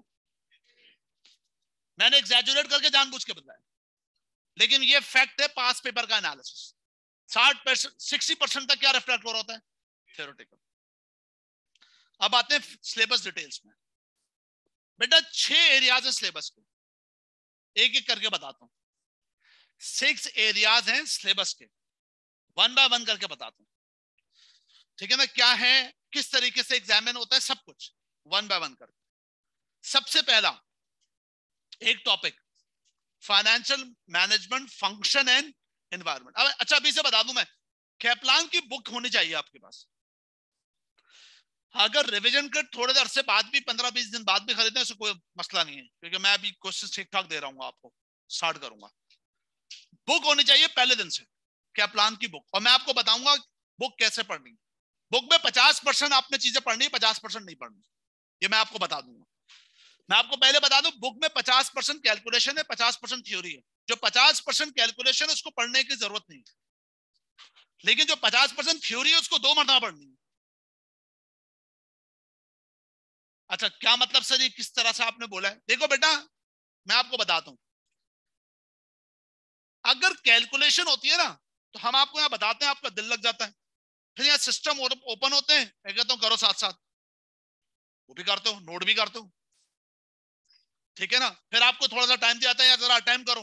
मैंने एग्जैजुरेट करके जानबूझ के बताया, लेकिन ये फैक्ट है पास पेपर का एनालिसिस। 60% तक क्या रिफ्लेक्ट हो रहा होता है, थ्योरेटिकल। अब आते हैं सिलेबस डिटेल्स में। बेटा 6 एरियाज है सिलेबस के, एक एक करके बताता हूं। 6 एरियाज हैं सिलेबस के, 1 बाय 1 करके बताता हूं, ठीक है ना। क्या है, किस तरीके से एग्जामिन होता है, सब कुछ 1 बाय 1 करके। सबसे पहला एक topic, financial management function and environment. अब अच्छा अभी से बता दूं मैं, कैप्लान की बुक होनी चाहिए आपके पास। अगर रिवीजन कर थोड़े देर से बाद भी 15-20 दिन बाद भी खरीदे उससे कोई मसला नहीं है, क्योंकि मैं अभी क्वेश्चन ठीक ठाक दे रहा हूँ आपको, स्टार्ट करूंगा। बुक होनी चाहिए पहले दिन से, कैप्लान की बुक, और मैं आपको बताऊंगा बुक कैसे पढ़नी। बुक में 50% आपने चीजें पढ़नी है, 50% नहीं पढ़नी, ये मैं आपको बता दूंगा। मैं आपको पहले बता दूं, बुक में 50% कैलकुलेशन है, 50% थ्योरी है। जो 50% कैलकुलेशन है उसको पढ़ने की जरूरत नहीं, लेकिन जो 50% थ्योरी है उसको 2 मरतबा पढ़नी है। अच्छा क्या मतलब सर, ये किस तरह से आपने बोला है? देखो बेटा मैं आपको बताता हूं, अगर कैलकुलेशन होती है ना तो हम आपको यहां बताते हैं, आपका दिल लग जाता है। फिर यहाँ सिस्टम ओपन होते हैं, मैं कहता हूं करो साथ साथ, वो भी करते हो, नोट भी करते हो, ठीक है ना। फिर आपको थोड़ा सा टाइम दिया जाता है, यार जरा अटेम्प्ट करो,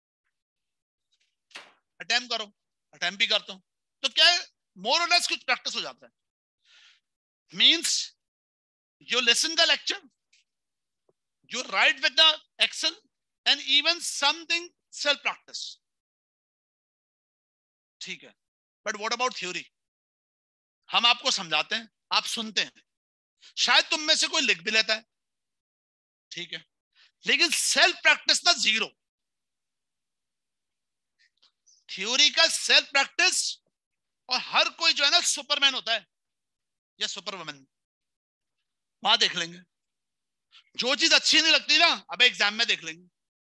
अटेम्प्ट करो, अटेम्प्ट भी करते हो, तो क्या है मोर और लेस कुछ प्रैक्टिस हो जाता है। Means you listen the lecture, you write with the Excel, and even something self practice, ठीक है। But what about theory? हम आपको समझाते हैं, आप सुनते हैं, शायद तुम में से कोई लिख भी लेता है, ठीक है, लेकिन सेल्फ प्रैक्टिस ना जीरो। थ्योरी का सेल्फ प्रैक्टिस, और हर कोई जो है ना सुपरमैन होता है या सुपरवुमन, वहां देख लेंगे। जो चीज अच्छी नहीं लगती ना, अबे एग्जाम में देख लेंगे।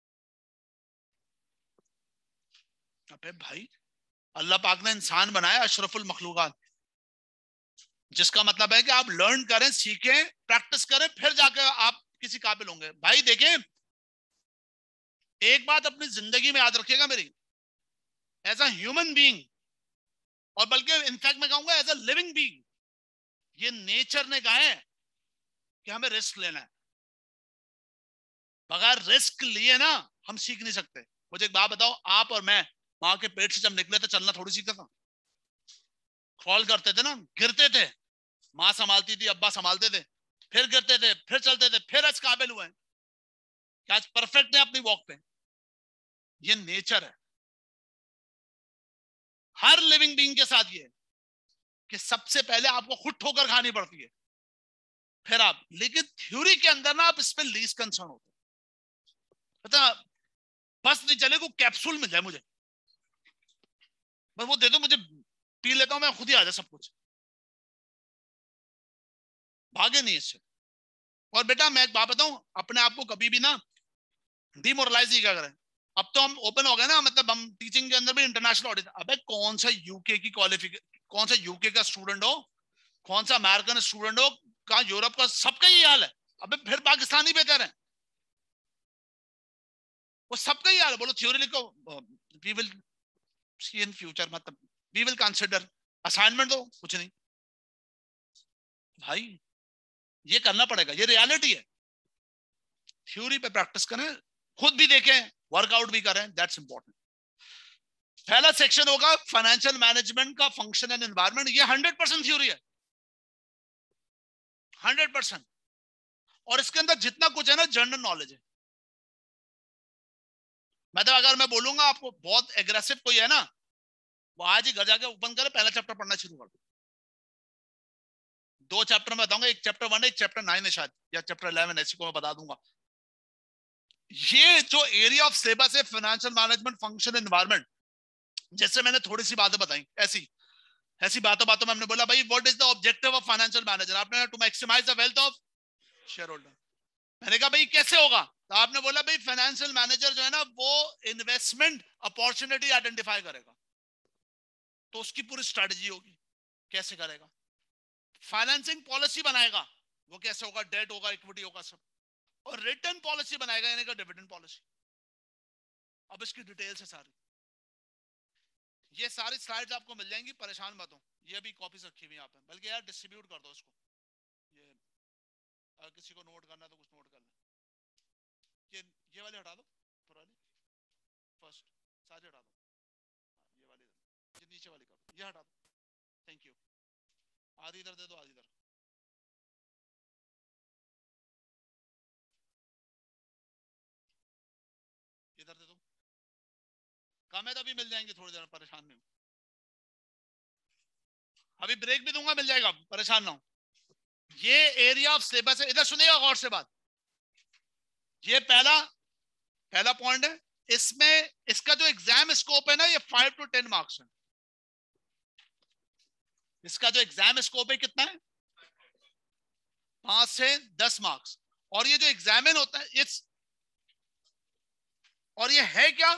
अबे भाई अल्लाह पाक ने इंसान बनाया अशरफुल मखलूकात, जिसका मतलब है कि आप लर्न करें, सीखें, प्रैक्टिस करें, फिर जाकर आप किसी काबिल होंगे। भाई देखें, एक बात अपनी जिंदगी में याद रखिएगा मेरी, एज अ ह्यूमन बीइंग, और बल्कि इनफैक्ट मैं कहूंगा एज अ लिविंग बीइंग, ये नेचर ने कहा है कि हमें रिस्क लेना है। बगैर रिस्क लिए ना हम सीख नहीं सकते। मुझे एक बात बताओ, आप और मैं मां के पेट से जब निकले थे, चलना थोड़ी सीखता था, क्रॉल करते थे ना, गिरते थे, माँ संभालती थी, अब्बा संभालते थे, फिर गिरते थे, फिर चलते थे, फिर आज काबिल हुए कि आज परफेक्ट है अपनी वॉक पे। ये नेचर है हर लिविंग बीइंग के साथ, ये कि सबसे पहले आपको खुद ठोकर खानी पड़ती है, फिर आप, लेकिन थ्योरी के अंदर ना आप इस पे लीस्ट कंसर्न होते, पता बस नहीं चले, वो कैप्सूल मिल जाए मुझे, बस वो दे दो मुझे, पी लेता हूं मैं, खुद ही आ जाए सब कुछ, भागे नहीं इससे। और बेटा मैं एक बात बताऊं, अपने आप को कभी भी ना डिमोरलाइज नहीं करें। अब तो हम ओपन हो गए ना, मतलब हम टीचिंग के अंदर भी इंटरनेशनल ऑडिट, अबे कौन सा यूके की क्वालिफिकेशन, कौन सा यूके का स्टूडेंट हो, कौन सा अमेरिकन स्टूडेंट हो, कहा यूरोप का, सबका ये हाल है। अबे फिर पाकिस्तानी बेहतर है, वो सबका ही हाल है। बोलो थ्योरी लिखो, we will see in future, मतलब वी विल कंसिडर, असाइनमेंट दो, कुछ नहीं भाई, ये करना पड़ेगा, ये रियलिटी है। थ्योरी पे प्रैक्टिस करें, खुद भी देखें, वर्कआउट भी करें, दैट्स इंपॉर्टेंट। पहला सेक्शन होगा फाइनेंशियल मैनेजमेंट का फंक्शन एंड एनवायरनमेंट, ये 100% थ्योरी है, 100%। और इसके अंदर जितना कुछ है ना जनरल नॉलेज है। मतलब अगर मैं बोलूंगा आपको बहुत एग्रेसिव कोई है ना, वो आज ही घर जाके ओपन करे, पहला चैप्टर पढ़ना शुरू कर दो। 2 चैप्टर में बताऊंगा, एक चैप्टर 1 है, एक चैप्टर 9 है शायद, या चैप्टर 11, ऐसे को मैं बता दूंगा। ये जो एरिया ऑफ सिलेबस है फाइनेंशियल मैनेजमेंट फंक्शन एनवायरनमेंट, जैसे मैंने थोड़ी सी बातें बताई, ऐसी ऐसी बातों में हमने बोला भाई what is the objective of financial manager, आपने to maximise the wealth of shareholder. मैंने कहा भाई कैसे होगा, तो आपने बोला भाई फाइनेंशियल मैनेजर जो है ना वो इन्वेस्टमेंट अपॉर्चुनिटी आइडेंटिफाई करेगा, तो उसकी पूरी स्ट्रेटजी होगी, कैसे करेगा। फाइनेंसिंग पॉलिसी बनाएगा, वो कैसे होगा, डेट होगा, इक्विटी होगा, सब। और रिटर्न पॉलिसी बनाएगा, यानी कि डिविडेंड पॉलिसी। अब इसकी डिटेल्स है सारी, ये सारी स्लाइड्स आपको मिल जाएंगी, परेशान मत हो, ये भी कॉपीज रखी हुई यहाँ पे, बल्कि यार डिस्ट्रीब्यूट कर दो इसको, ये अगर किसी को नोट करना तो कुछ नोट कर ले। ये वाले हटा दो, पुरानी फर्स्ट सारे हटा दो, ये वाली, ये नीचे वाली कर दो, ये हटा दो, थैंक यू। आधी इधर दे दो, आधी इधर, इधर दे दो, कम है तो अभी मिल जाएंगे, थोड़ी देर में, परेशान नहीं हो, अभी ब्रेक भी दूंगा, मिल जाएगा, परेशान ना हो। ये एरिया ऑफ सिलेबस है, इधर सुनिएगा गौर से बात। ये पहला पॉइंट है, इसमें इसका जो एग्जाम स्कोप है ना, ये 5 to 10 मार्क्स है। इसका जो एग्जाम स्कोप है कितना है, 5 से 10 मार्क्स। और ये जो एग्जामिन होता है इट्स, और ये है क्या,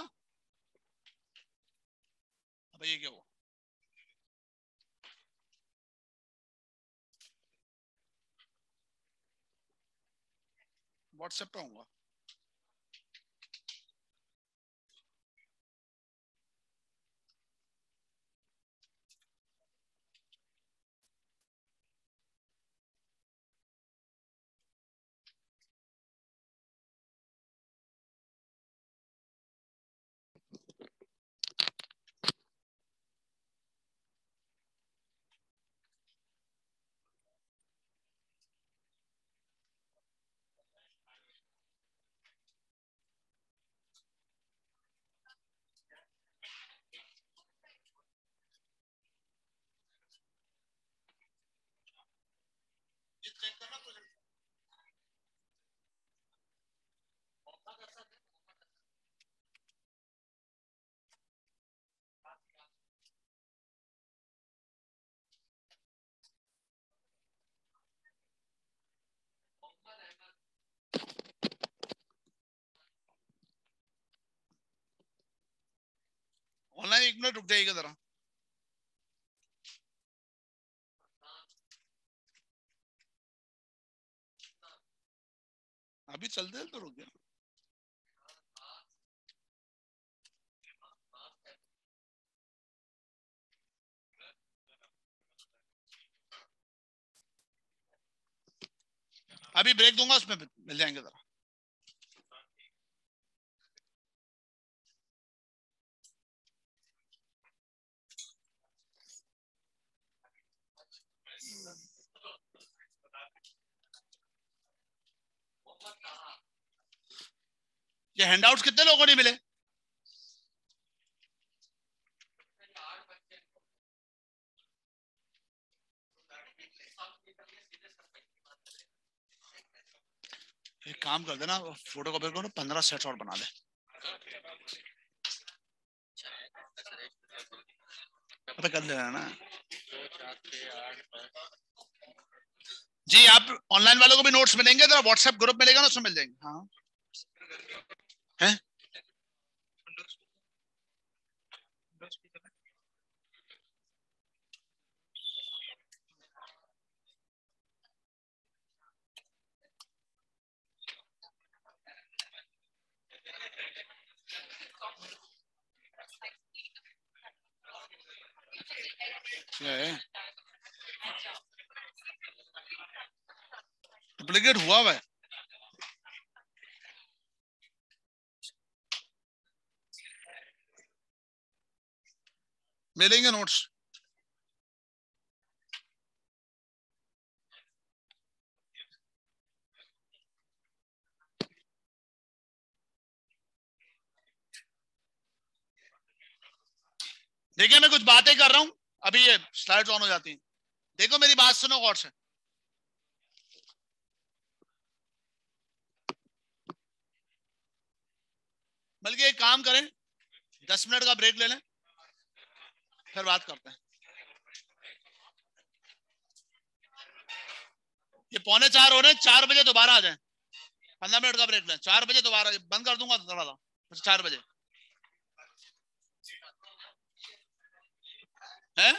अब ये क्या हुआ, व्हाट्सएप पे होगा, ऑनलाइन 1 मिनट रुक जाइएगा जरा। अभी चलते तो रुक गया, अभी ब्रेक दूंगा, उसमें मिल जाएंगे जरा। ये हैंडआउट्स कितने लोगों ने मिले, एक काम कर देना, फोटो कॉपी करो, 15 सेट्स और बना ले। पे कर लेना ना जी। आप ऑनलाइन वालों को भी नोट्स मिलेंगे, जरा व्हाट्सएप ग्रुप मिलेगा ना, उसमें मिल जाएंगे। हाँ हैं? डुप्लीकेट हुआ है। मिलेंगे नोट्स। देखिए मैं कुछ बातें कर रहा हूं, अभी ये स्लाइड्स ऑन हो जाती हैं। देखो मेरी बात सुनो गौर से। बल्कि एक काम करें, 10 मिनट का ब्रेक ले लें, फिर बात करते हैं। ये 3:45 हो रहे हैं, 4 बजे दोबारा आ जाएं। 15 मिनट का ब्रेक लें, 4 बजे दोबारा बंद कर दूंगा थोड़ा सा, 4 बजे है।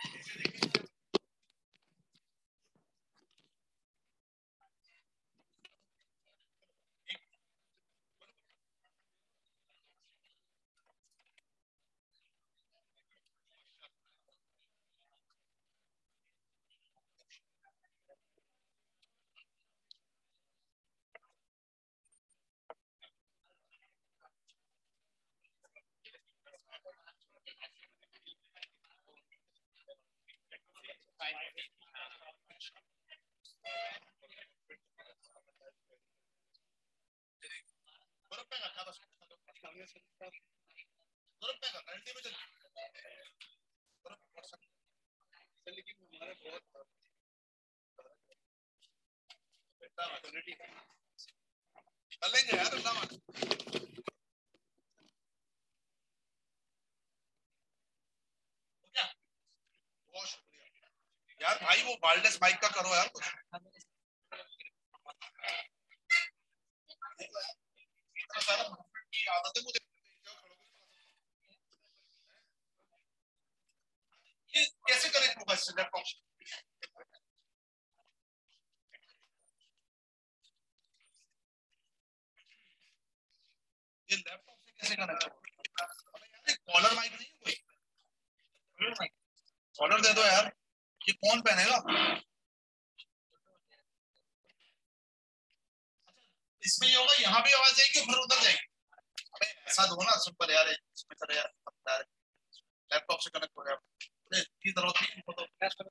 कर लेंगे यार, बहुत शुक्रिया यार भाई। वो वायरलेस माइक का करो यार कुछ। आदत है मुझे। ये कैसे कनेक्ट होगा इससे लैपटॉप? ये लैपटॉप से कैसे कनेक्ट होगा? अबे यार कॉलर माइक नहीं है कोई? कॉलर दे दो यार, ये कौन पहनेगा? इसमें ये होगा, यहाँ भी आवाज जाएगी फिर उधर जाएगी। अबे ऐसा दो ना सिंपल यार, इसमें चले यार, लैपटॉप से कनेक्ट हो गया। इतनी जरूरत नहीं इनको तो।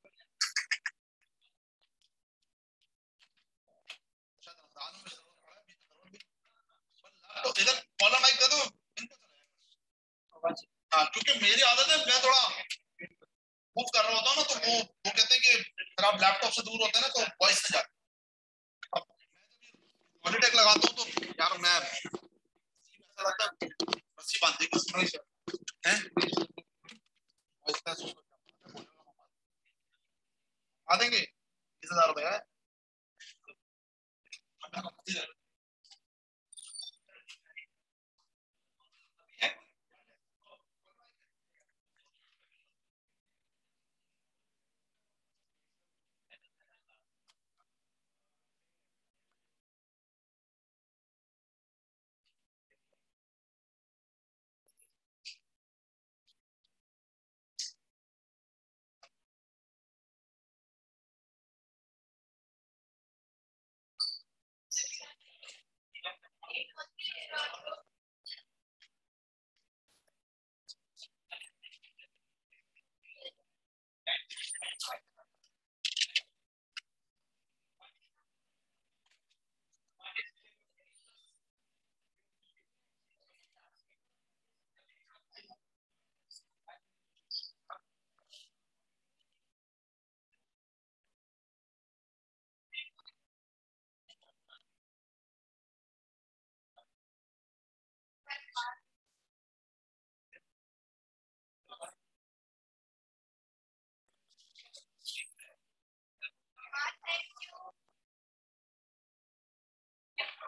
शायद रमजान में जरूरत पड़ा है, जरूरत भी। तो इधर कॉलर माइक दे दो इनको चलेगा। हाँ क्योंकि मेरी आदत है, मैं थोड़ा मूव कर रहा होता हूँ ना, तो वो कहते हैं कि अगर आप लैपटॉप से दूर होते हैं ना तो वॉइस से जाती है। अब मैं जब मॉनिटर लगाता हूँ तो यार मैं ऐसा लगता है रस्सी बांध दी है। आ देंगे 20,000 रुपए है।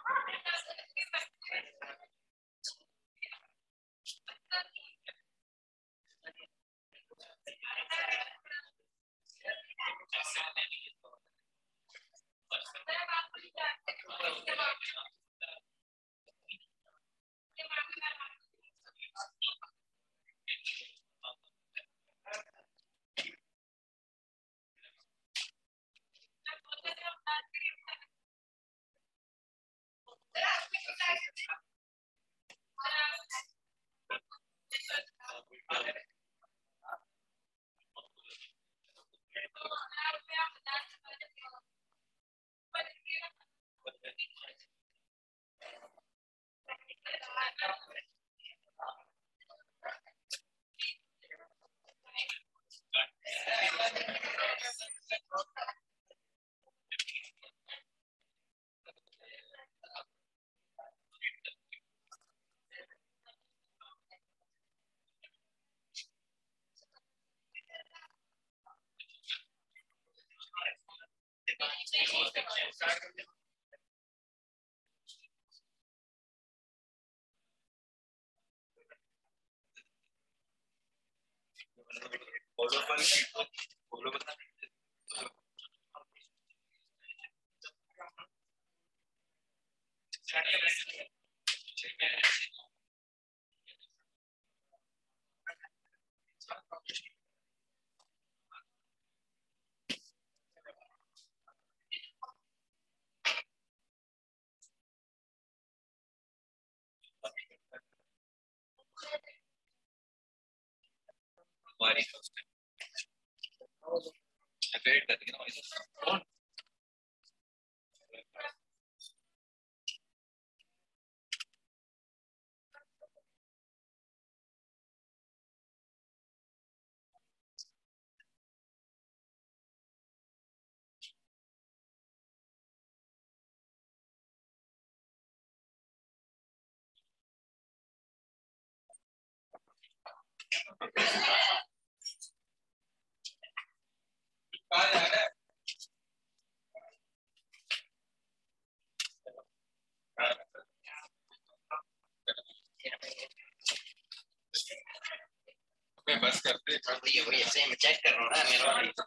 बस करते वही ऐसे मैं चेक कर रहा हूँ ना मेरा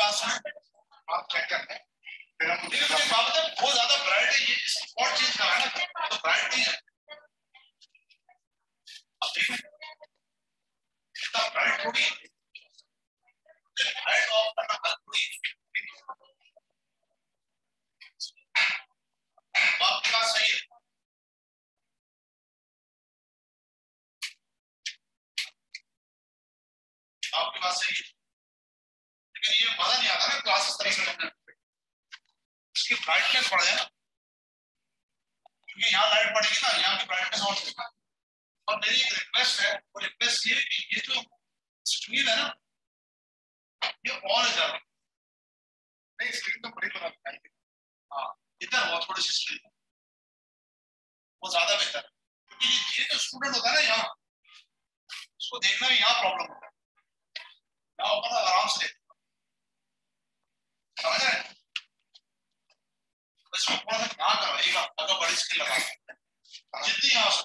बात सुने, आप चेक करते हैं फिर हम मुझे बात है बहुत ज्यादा ब्राइट है, ये स्पॉट चेंज कराना तो ब्राइट नहीं है। अब देखो इतना ब्राइट थोड़ी ब्राइट ऑफ करना हल थोड़ी। आपकी बात सही है, आपकी बात सही है, लेकिन ये मजा नहीं आता ना क्लासेस तरीके से इसकी ब्राइटनेस बढ़ जाए ना, क्योंकि यहाँ लाइट पड़ेगी ना, यहाँ की ब्राइटनेस और मेरी एक रिक्वेस्ट है, वो रिक्वेस्ट ये कि ये जो स्क्रीन है ना ये ऑन है ज्यादा नहीं, स्क्रीन तो बड़ी बना है। हाँ इधर वो थोड़ी सी स्क्रीन वो ज्यादा बेहतर है, क्योंकि ये जो स्टूडेंट होता है ना यहाँ उसको देखना भी यहाँ प्रॉब्लम होता है, यहाँ होगा ना आराम से समझ रहे हैं। इसमें थोड़ा सा ध्यान करवाइएगा, अगर बड़ी स्क्रीन लगा जितनी यहाँ से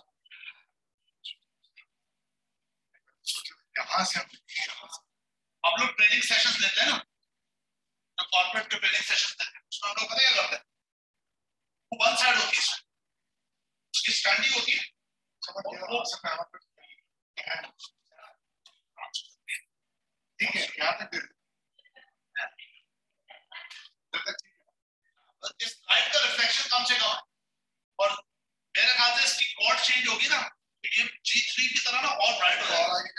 यहाँ से हम लोग ट्रेनिंग सेशंस लेते हैं ना, जो कॉर्पोरेट के ट्रेनिंग सेशंस लेते हैं उसमें हम लोग पता क्या करते हैं, वो वन साइड होती है, उसकी स्टैंडिंग होती है, ठीक है यहाँ तक इस लाइट का रिफ्लेक्शन कम से कम, और मेरे ख्याल से इसकी कॉर्ड चेंज होगी ना, ये G3 की तरह ना और ब्राइट हो जाएगा,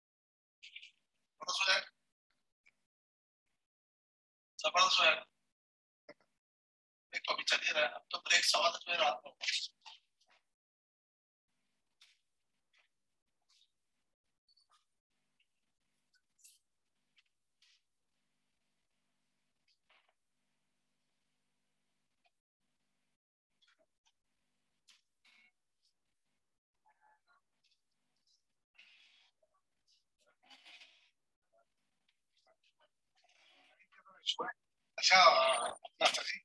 जबरदस्त हो जाएगा। एक अभी चल ही रहा है, अब तो ब्रेक 7:15 बजे रात को। अच्छा अपना सही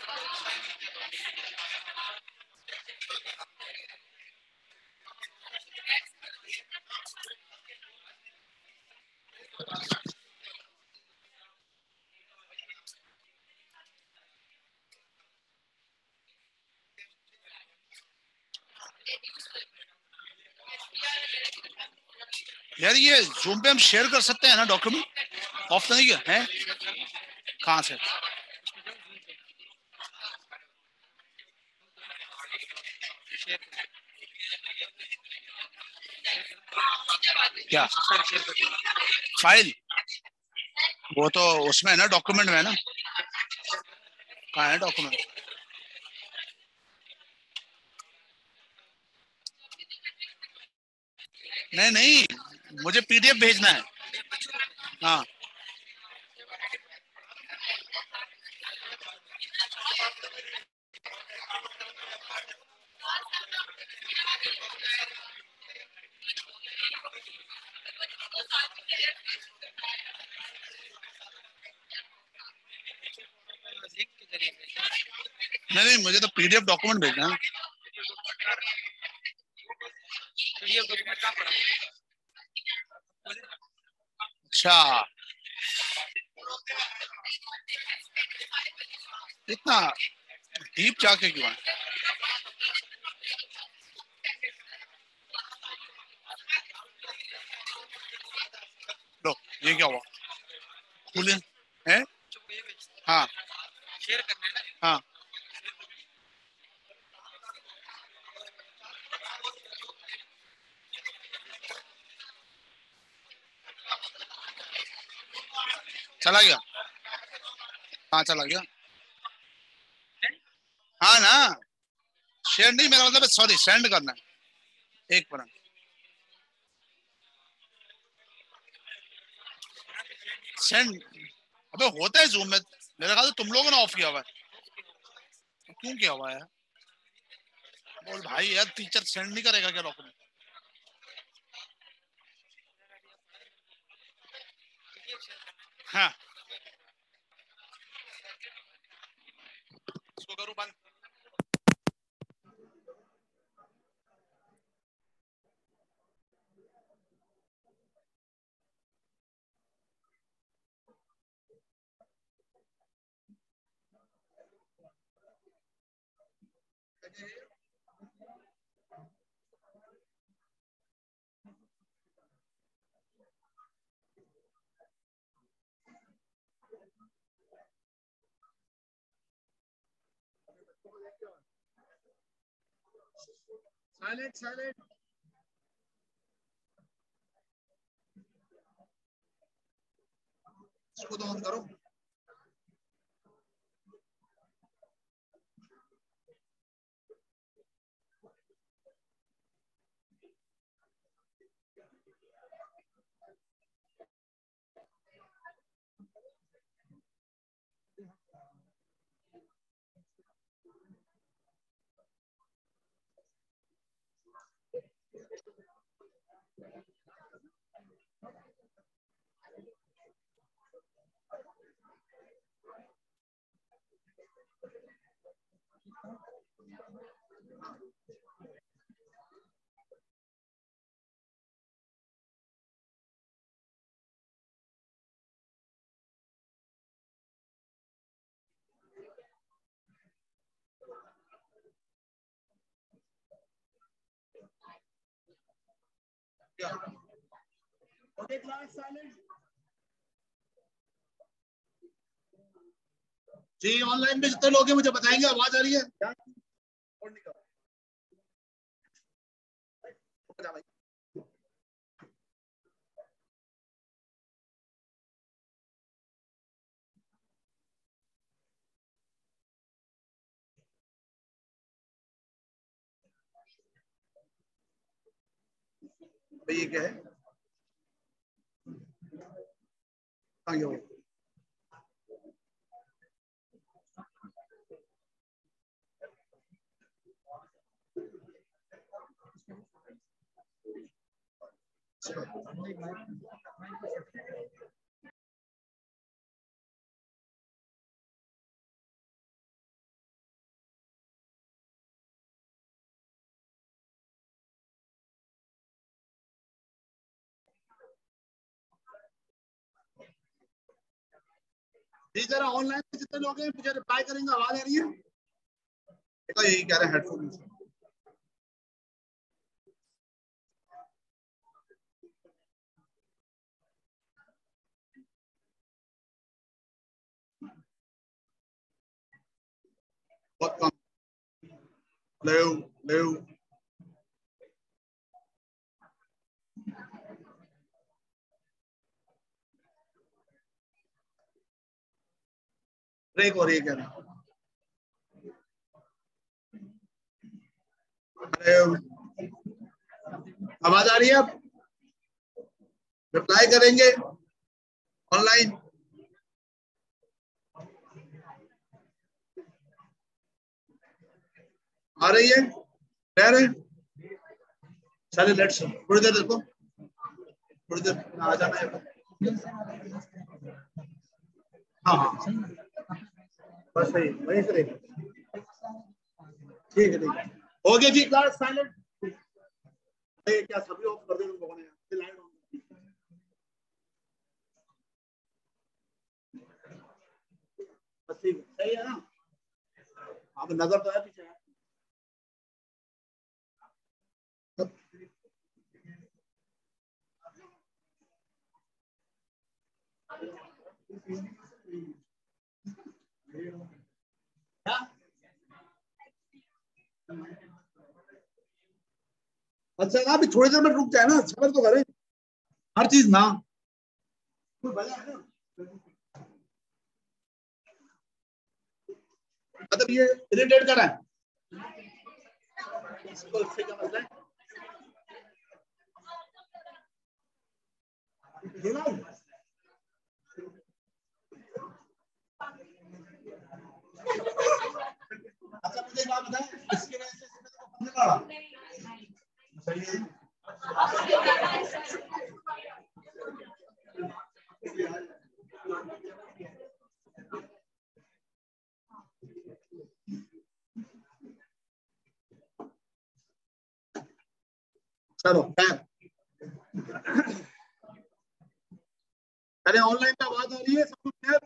यार ये जूम पे हम शेयर कर सकते हैं ना डॉक्यूमेंट? ऑफ तो नहीं किया है? कहाँ से? क्या फाइल? वो तो उसमें है ना, डॉक्यूमेंट में है ना। कहाँ है डॉक्यूमेंट? नहीं नहीं, मुझे पीडीएफ भेजना है। हाँ नहीं नहीं, मुझे तो पीडीएफ डॉक्यूमेंट भेजना है। अच्छा, इतना डीप जाके क्यों है? लो, ये क्या हुआ? खुले है? हाँ हाँ, चला गया। हाँ चला गया। हाँ ना, शेयर नहीं, मेरा मतलब सॉरी, सेंड करना है। एक मिनट, सेंड। अबे होता है जूम में, मेरे ख्याल से तुम लोगों ने ऑफ किया हुआ है। क्यों किया हुआ है? बोल भाई यार, टीचर सेंड नहीं करेगा क्या डॉक्यूमेंट? हाँ, इसको करूँ बंद? Silent silent. इसको तो ऑन करो। Okay class silent. जी ऑनलाइन में जितने लोग हैं मुझे बताएंगे, आवाज आ रही है? और नहीं कर भाई। ये क्या है? आगे हो। जी जरा ऑनलाइन में जितने लोग हैं मुझे रिप्लाई करेंगे, आवाज आ रही है? देखो यही कह रहे हैं हेडफोन यूज। बहुत कम। ले ले ब्रेक हो रही है, कह रहे हैं। आवाज आ रही है? अब रिप्लाई करेंगे ऑनलाइन। आ रही है? कह रहे हैं चलिए लेट्स थोड़ी देर देखो, थोड़ी देर आ जाना है। हाँ हाँ बस सही वही से ठीक है ठीक है हो गया जी। Class silent. क्या सभी ऑफ कर देंगे लोगों ने? लाइट ऑन बस ठीक है, सही है ना? आप नजर तो है पीछे। अच्छा ना अभी थोड़ी देर में रुक जाए ना, सबर तो करें हर चीज ना। मतलब ये इरिटेट कर रहा है। अच्छा मुझे बात बताएं, इसकी वजह से पढ़ने वाला सही है। चलो अरे ऑनलाइन पे आवाज आ रही है सबको क्लियर?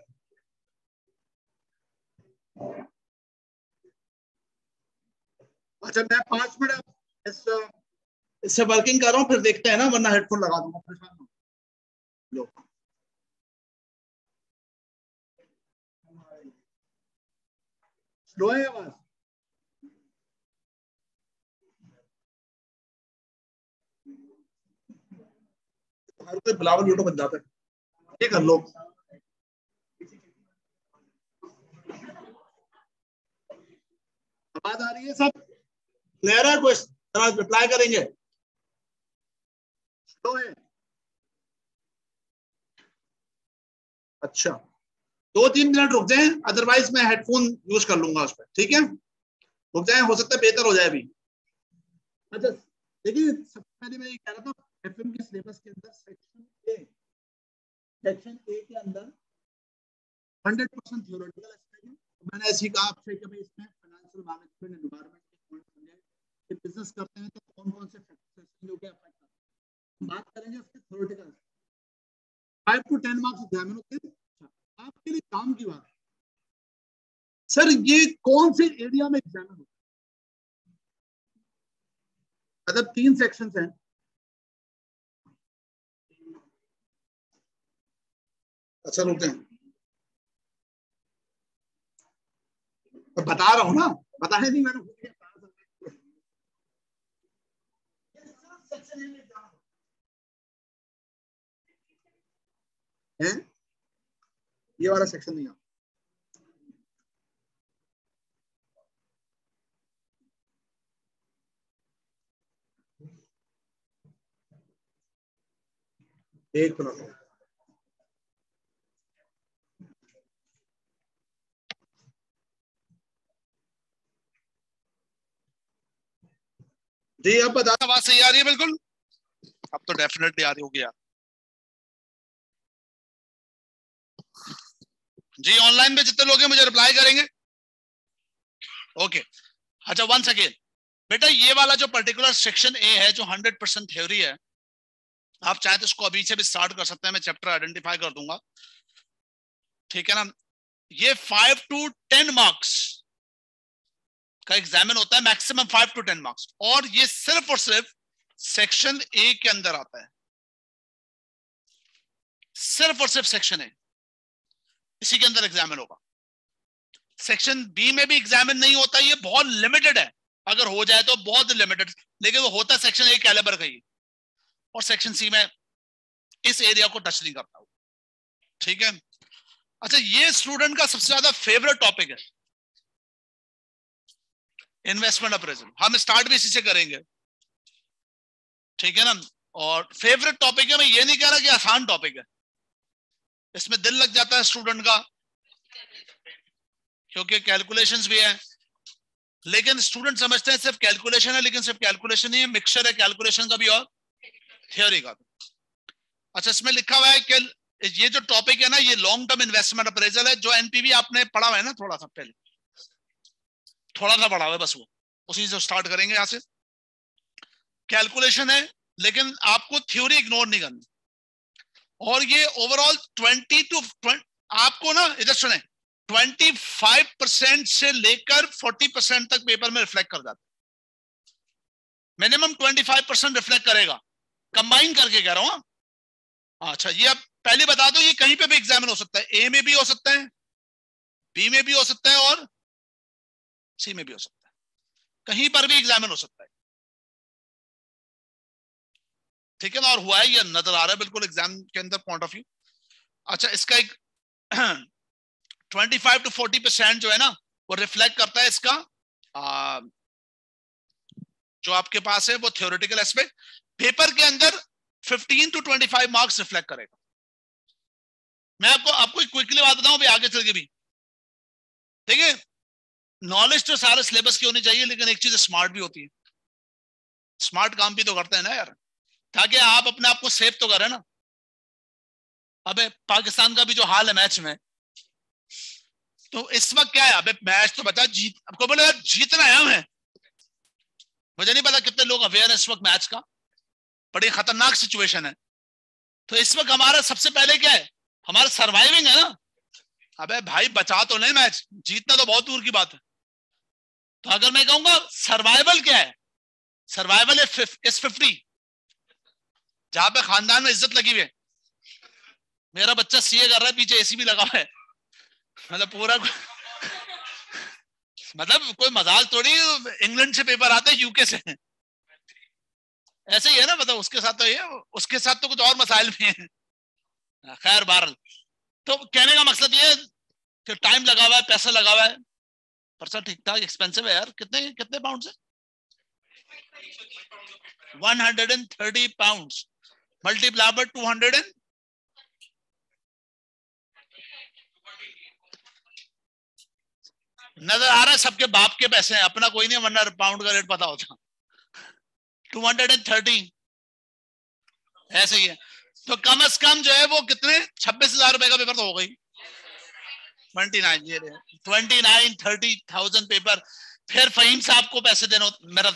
अच्छा मैं 5 मिनट इससे वर्किंग कर रहा हूँ, फिर देखते हैं ना, वरना हेडफोन लगा दूंगा। परेशान लो स्लो है आवाज। हर कोई बिलावल वीडियो बन जाता है, ये कर लो। आवाज आ रही है? सब क्लियर है? क्वेश्चन रिप्लाई करेंगे? स्लो है? अच्छा 2-3 मिनट रुक जाएं, अदरवाइज मैं हेडफोन यूज कर लूंगा उस पर। ठीक है रुक जाएं, हो सकता है बेहतर हो जाए अभी। अच्छा देखिए सबसे पहले मैं ये कह रहा था, एफएम के सिलेबस के अंदर सेक्शन ए के अंदर 100% थ्योरेटिकल एस्पेक्ट है। मैंने ऐसे ही कहा आपसे कि भाई इसमें फाइनेंशियल मैनेजमेंट एनवायरनमेंट के पॉइंट होंगे कि बिजनेस करते हैं तो कौन कौन से फैक्टर्स जो कि अफेक्ट करते हैं। बात करेंगे उसके थ्योरेटिकल 5 to 10 मार्क्स एग्जाम होते हैं। आपके लिए काम की बात है सर, ये कौन से एरिया में एग्जाम होता है? मतलब 3 सेक्शंस हैं। अच्छा रुकते हैं, तो बता रहा हूँ ना, बताया नहीं मैंने। है ये वाला सेक्शन नहीं आता। एक मिनट जी, अब बता। आवाज सही आ रही है? बिल्कुल अब तो डेफिनेटली आ रही होगी यार। जी ऑनलाइन में जितने लोग हैं मुझे रिप्लाई करेंगे? ओके अच्छा वंस अगेन बेटा, ये वाला जो पर्टिकुलर सेक्शन ए है जो 100% थ्योरी है, आप चाहे तो इसको अभी से भी स्टार्ट कर सकते हैं, मैं चैप्टर आइडेंटिफाई कर दूंगा। ठीक है ना? ये 5 to 10 मार्क्स का एग्जामिन होता है, मैक्सिमम 5 to 10 मार्क्स, और ये सिर्फ और सिर्फ सेक्शन ए के अंदर आता है, सिर्फ और सिर्फ सेक्शन ए, इसी के अंदर एग्जामिन होगा। सेक्शन बी में भी एग्जामिन नहीं होता, ये बहुत लिमिटेड है, अगर हो जाए तो बहुत लिमिटेड, लेकिन वो होता सेक्शन ए कैलिबर का ही, और सेक्शन सी में इस एरिया को टच नहीं करता। ठीक है, अच्छा ये स्टूडेंट का सबसे ज्यादा फेवरेट टॉपिक है इन्वेस्टमेंट अप्रेजल, हम स्टार्ट भी इसी से करेंगे, ठीक है ना। और फेवरेट टॉपिक है, मैं ये नहीं कह रहा कि आसान टॉपिक है, इसमें दिल लग जाता है स्टूडेंट का, क्योंकि कैलकुलेशंस भी है, लेकिन स्टूडेंट समझते हैं सिर्फ कैलकुलेशन है, लेकिन सिर्फ कैलकुलेशन नहीं है, मिक्सचर है कैलकुलेशन का भी और थ्योरी का भी। अच्छा इसमें लिखा हुआ है कि ये जो टॉपिक है ना, ये लॉन्ग टर्म इन्वेस्टमेंट अप्रेजल है, जो एनपीवी आपने पढ़ा हुआ है ना, थोड़ा सा पहले थोड़ा सा पढ़ा हुआ है, बस वो उसी से स्टार्ट करेंगे। यहां से कैलकुलेशन है, लेकिन आपको थ्योरी इग्नोर नहीं करनी, और ये ओवरऑल 20 आपको ना इधर सुने 25% से लेकर 40% तक पेपर में रिफ्लेक्ट कर जाता है, मिनिमम 25% रिफ्लेक्ट करेगा, कंबाइन करके कह रहा हूं। अच्छा ये आप पहले बता दो, ये कहीं पे भी एग्जामिन हो सकता है, ए में भी हो सकता है, बी में भी हो सकता है, और सी में भी हो सकता है, कहीं पर भी एग्जामिन हो सकता है, ठीक है ना। और हुआ है, ये नजर आ रहा है बिल्कुल एग्जाम के अंदर पॉइंट ऑफ व्यू। अच्छा इसका एक 25 to 40% जो है ना, वो रिफ्लेक्ट करता है इसका जो आपके पास है वो थ्योरेटिकल एस्पेक्ट, पेपर के अंदर 15 to 25 मार्क्स रिफ्लेक्ट करेगा। मैं आपको क्विकली बात बताऊं भी आगे चल के भी, ठीक है। नॉलेज तो सारे सिलेबस की होनी चाहिए, लेकिन एक चीज स्मार्ट भी होती है, स्मार्ट काम भी तो करते हैं ना यार, ताकि आप अपने आप को सेव तो करें ना। अबे पाकिस्तान का भी जो हाल है मैच में, तो इस वक्त क्या है, अबे मैच तो बता जीत, आपको बोले यार जीतना है हमें, मुझे नहीं पता कितने लोग अवेयर है इस वक्त मैच का, बड़ी खतरनाक सिचुएशन है। तो इस वक्त हमारा सबसे पहले क्या है, हमारा सर्वाइविंग है ना। अबे भाई बचा तो नहीं मैच, जीतना तो बहुत दूर की बात है। तो अगर मैं कहूंगा सर्वाइवल क्या है, सर्वाइवल इज 50, जहां पे खानदान में इज्जत लगी हुई है। मेरा बच्चा सीए कर रहा है, पीछे एसी भी लगा हुआ है, मतलब पूरा मतलब कोई मजाक थोड़ी, इंग्लैंड से पेपर आते हैं यूके से, ऐसे ही है ना, मतलब उसके साथ तो ये, उसके साथ तो कुछ और मसाइल भी हैं। खैर बहरहाल, तो कहने का मकसद ये कि टाइम लगा हुआ है, पैसा लगा हुआ है, पर्चा ठीक ठाक एक्सपेंसिव है यार। कितने कितने पाउंड से 130 पाउंड मल्टीप्लाई बाय 200 नजर आ रहा है, सबके बाप के पैसे हैं, अपना कोई नहीं, वरना पाउंड का रेट पता होता। 230 ऐसे ही है, तो कम से कम जो है वो कितने 26,000 रुपए का पेपर तो हो गई। 29-30,000 पेपर, फिर फहीम साहब को पैसे देना, मेरा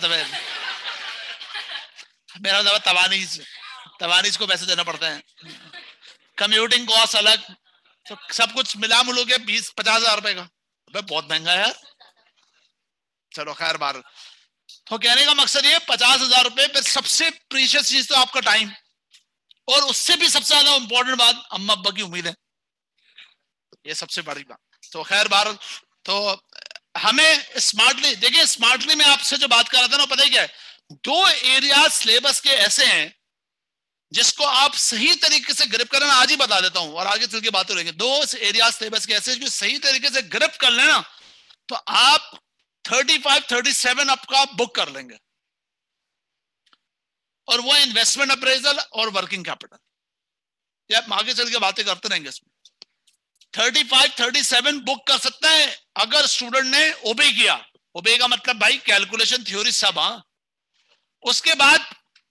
तवानीस को पैसे देना पड़ते हैं, कम्यूटिंग कॉस्ट अलग, तो सब कुछ मिला मिलू के 20-50,000 रुपए का, बहुत महंगा है यार। चलो खैर बार, तो कहने का मकसद ये 50,000 रुपए पे सबसे प्रीशियस चीज तो आपका टाइम, और उससे भी सबसे ज्यादा इंपॉर्टेंट बात अम्मा अब्बा की उम्मीद है, ये सबसे बड़ी बात। तो खैर बार, तो हमें स्मार्टली देखिए, स्मार्टली मैं आपसे जो बात कर रहा था ना, पता है क्या है, 2 एरिया सिलेबस के ऐसे हैं जिसको आप सही तरीके से ग्रिप करना, आज ही बता देता हूं और आगे चल के बात करेंगे। 2 एरिया सिलेबस के ऐसे जो सही तरीके से ग्रिप कर लेना, तो आप 35-37 आपका बुक कर लेंगे, और वो इन्वेस्टमेंट अप्रेजल और वर्किंग कैपिटल, या आगे चल के बातें करते रहेंगे इसमें। 35-37 बुक कर सकता है अगर स्टूडेंट ने ओबे किया। ओबे का मतलब भाई कैलकुलेशन थ्योरी सब, हाँ। उसके बाद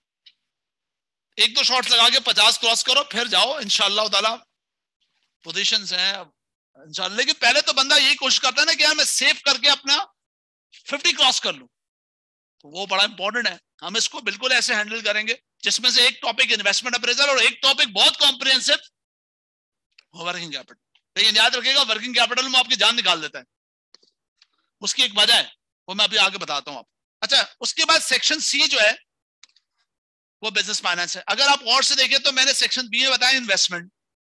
1-2 शॉट्स लगा के 50 क्रॉस करो, फिर जाओ इंशाअल्लाह ताला, पोजीशंस हैं इंशाअल्लाह। लेकिन पहले तो बंदा यही कोशिश करता है ना कि यार मैं सेव करके अपना 50 क्रॉस कर लूं, तो वो बड़ा इंपॉर्टेंट है। हम इसको बिल्कुल ऐसे हैंडल करेंगे, जिसमें से एक टॉपिक इन्वेस्टमेंट अप्रेजल और एक टॉपिक बहुत कॉम्प्रिहेंसिव वर्किंग कैपिटल। लेकिन याद रखिएगा वर्किंग कैपिटल में आपकी जान निकाल देता है, उसकी एक वजह है, वो मैं अभी आगे बताता हूं आप। अच्छा, उसके बाद सेक्शन सी जो है वो बिजनेस फाइनेंस है। अगर आप और से देखें तो मैंने सेक्शन बी में बताया इन्वेस्टमेंट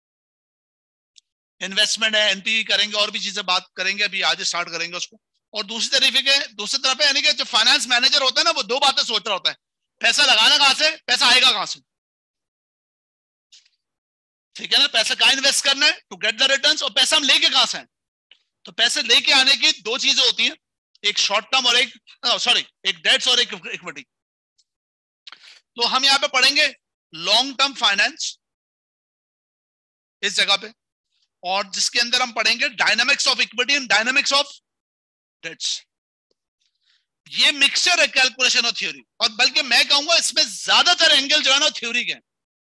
है, एनपीवी करेंगे, और भी चीजें बात करेंगे, अभी आज स्टार्ट करेंगे उसको। और दूसरी तरफ है यानी कि जो फाइनेंस मैनेजर होता है ना, वो दो बातें सोच रहा होता है, पैसा लगाना कहां से, पैसा आएगा कहां से, ठीक है ना, पैसा कहां इन्वेस्ट करना है टू गेट द रिटर्न्स, और पैसा हम लेके कहां से हैं। तो पैसे लेके आने की दो चीजें होती हैं, एक शॉर्ट टर्म और एक डेट्स और एक इक्विटी। तो हम यहां पे पढ़ेंगे लॉन्ग टर्म फाइनेंस इस जगह पे, और जिसके अंदर हम पढ़ेंगे dynamics of equity and dynamics of debts. ये मिक्सचर है कैलकुलेशन और थ्योरी, और बल्कि मैं कहूंगा इसमें ज्यादातर एंगल जो है ना थ्योरी के।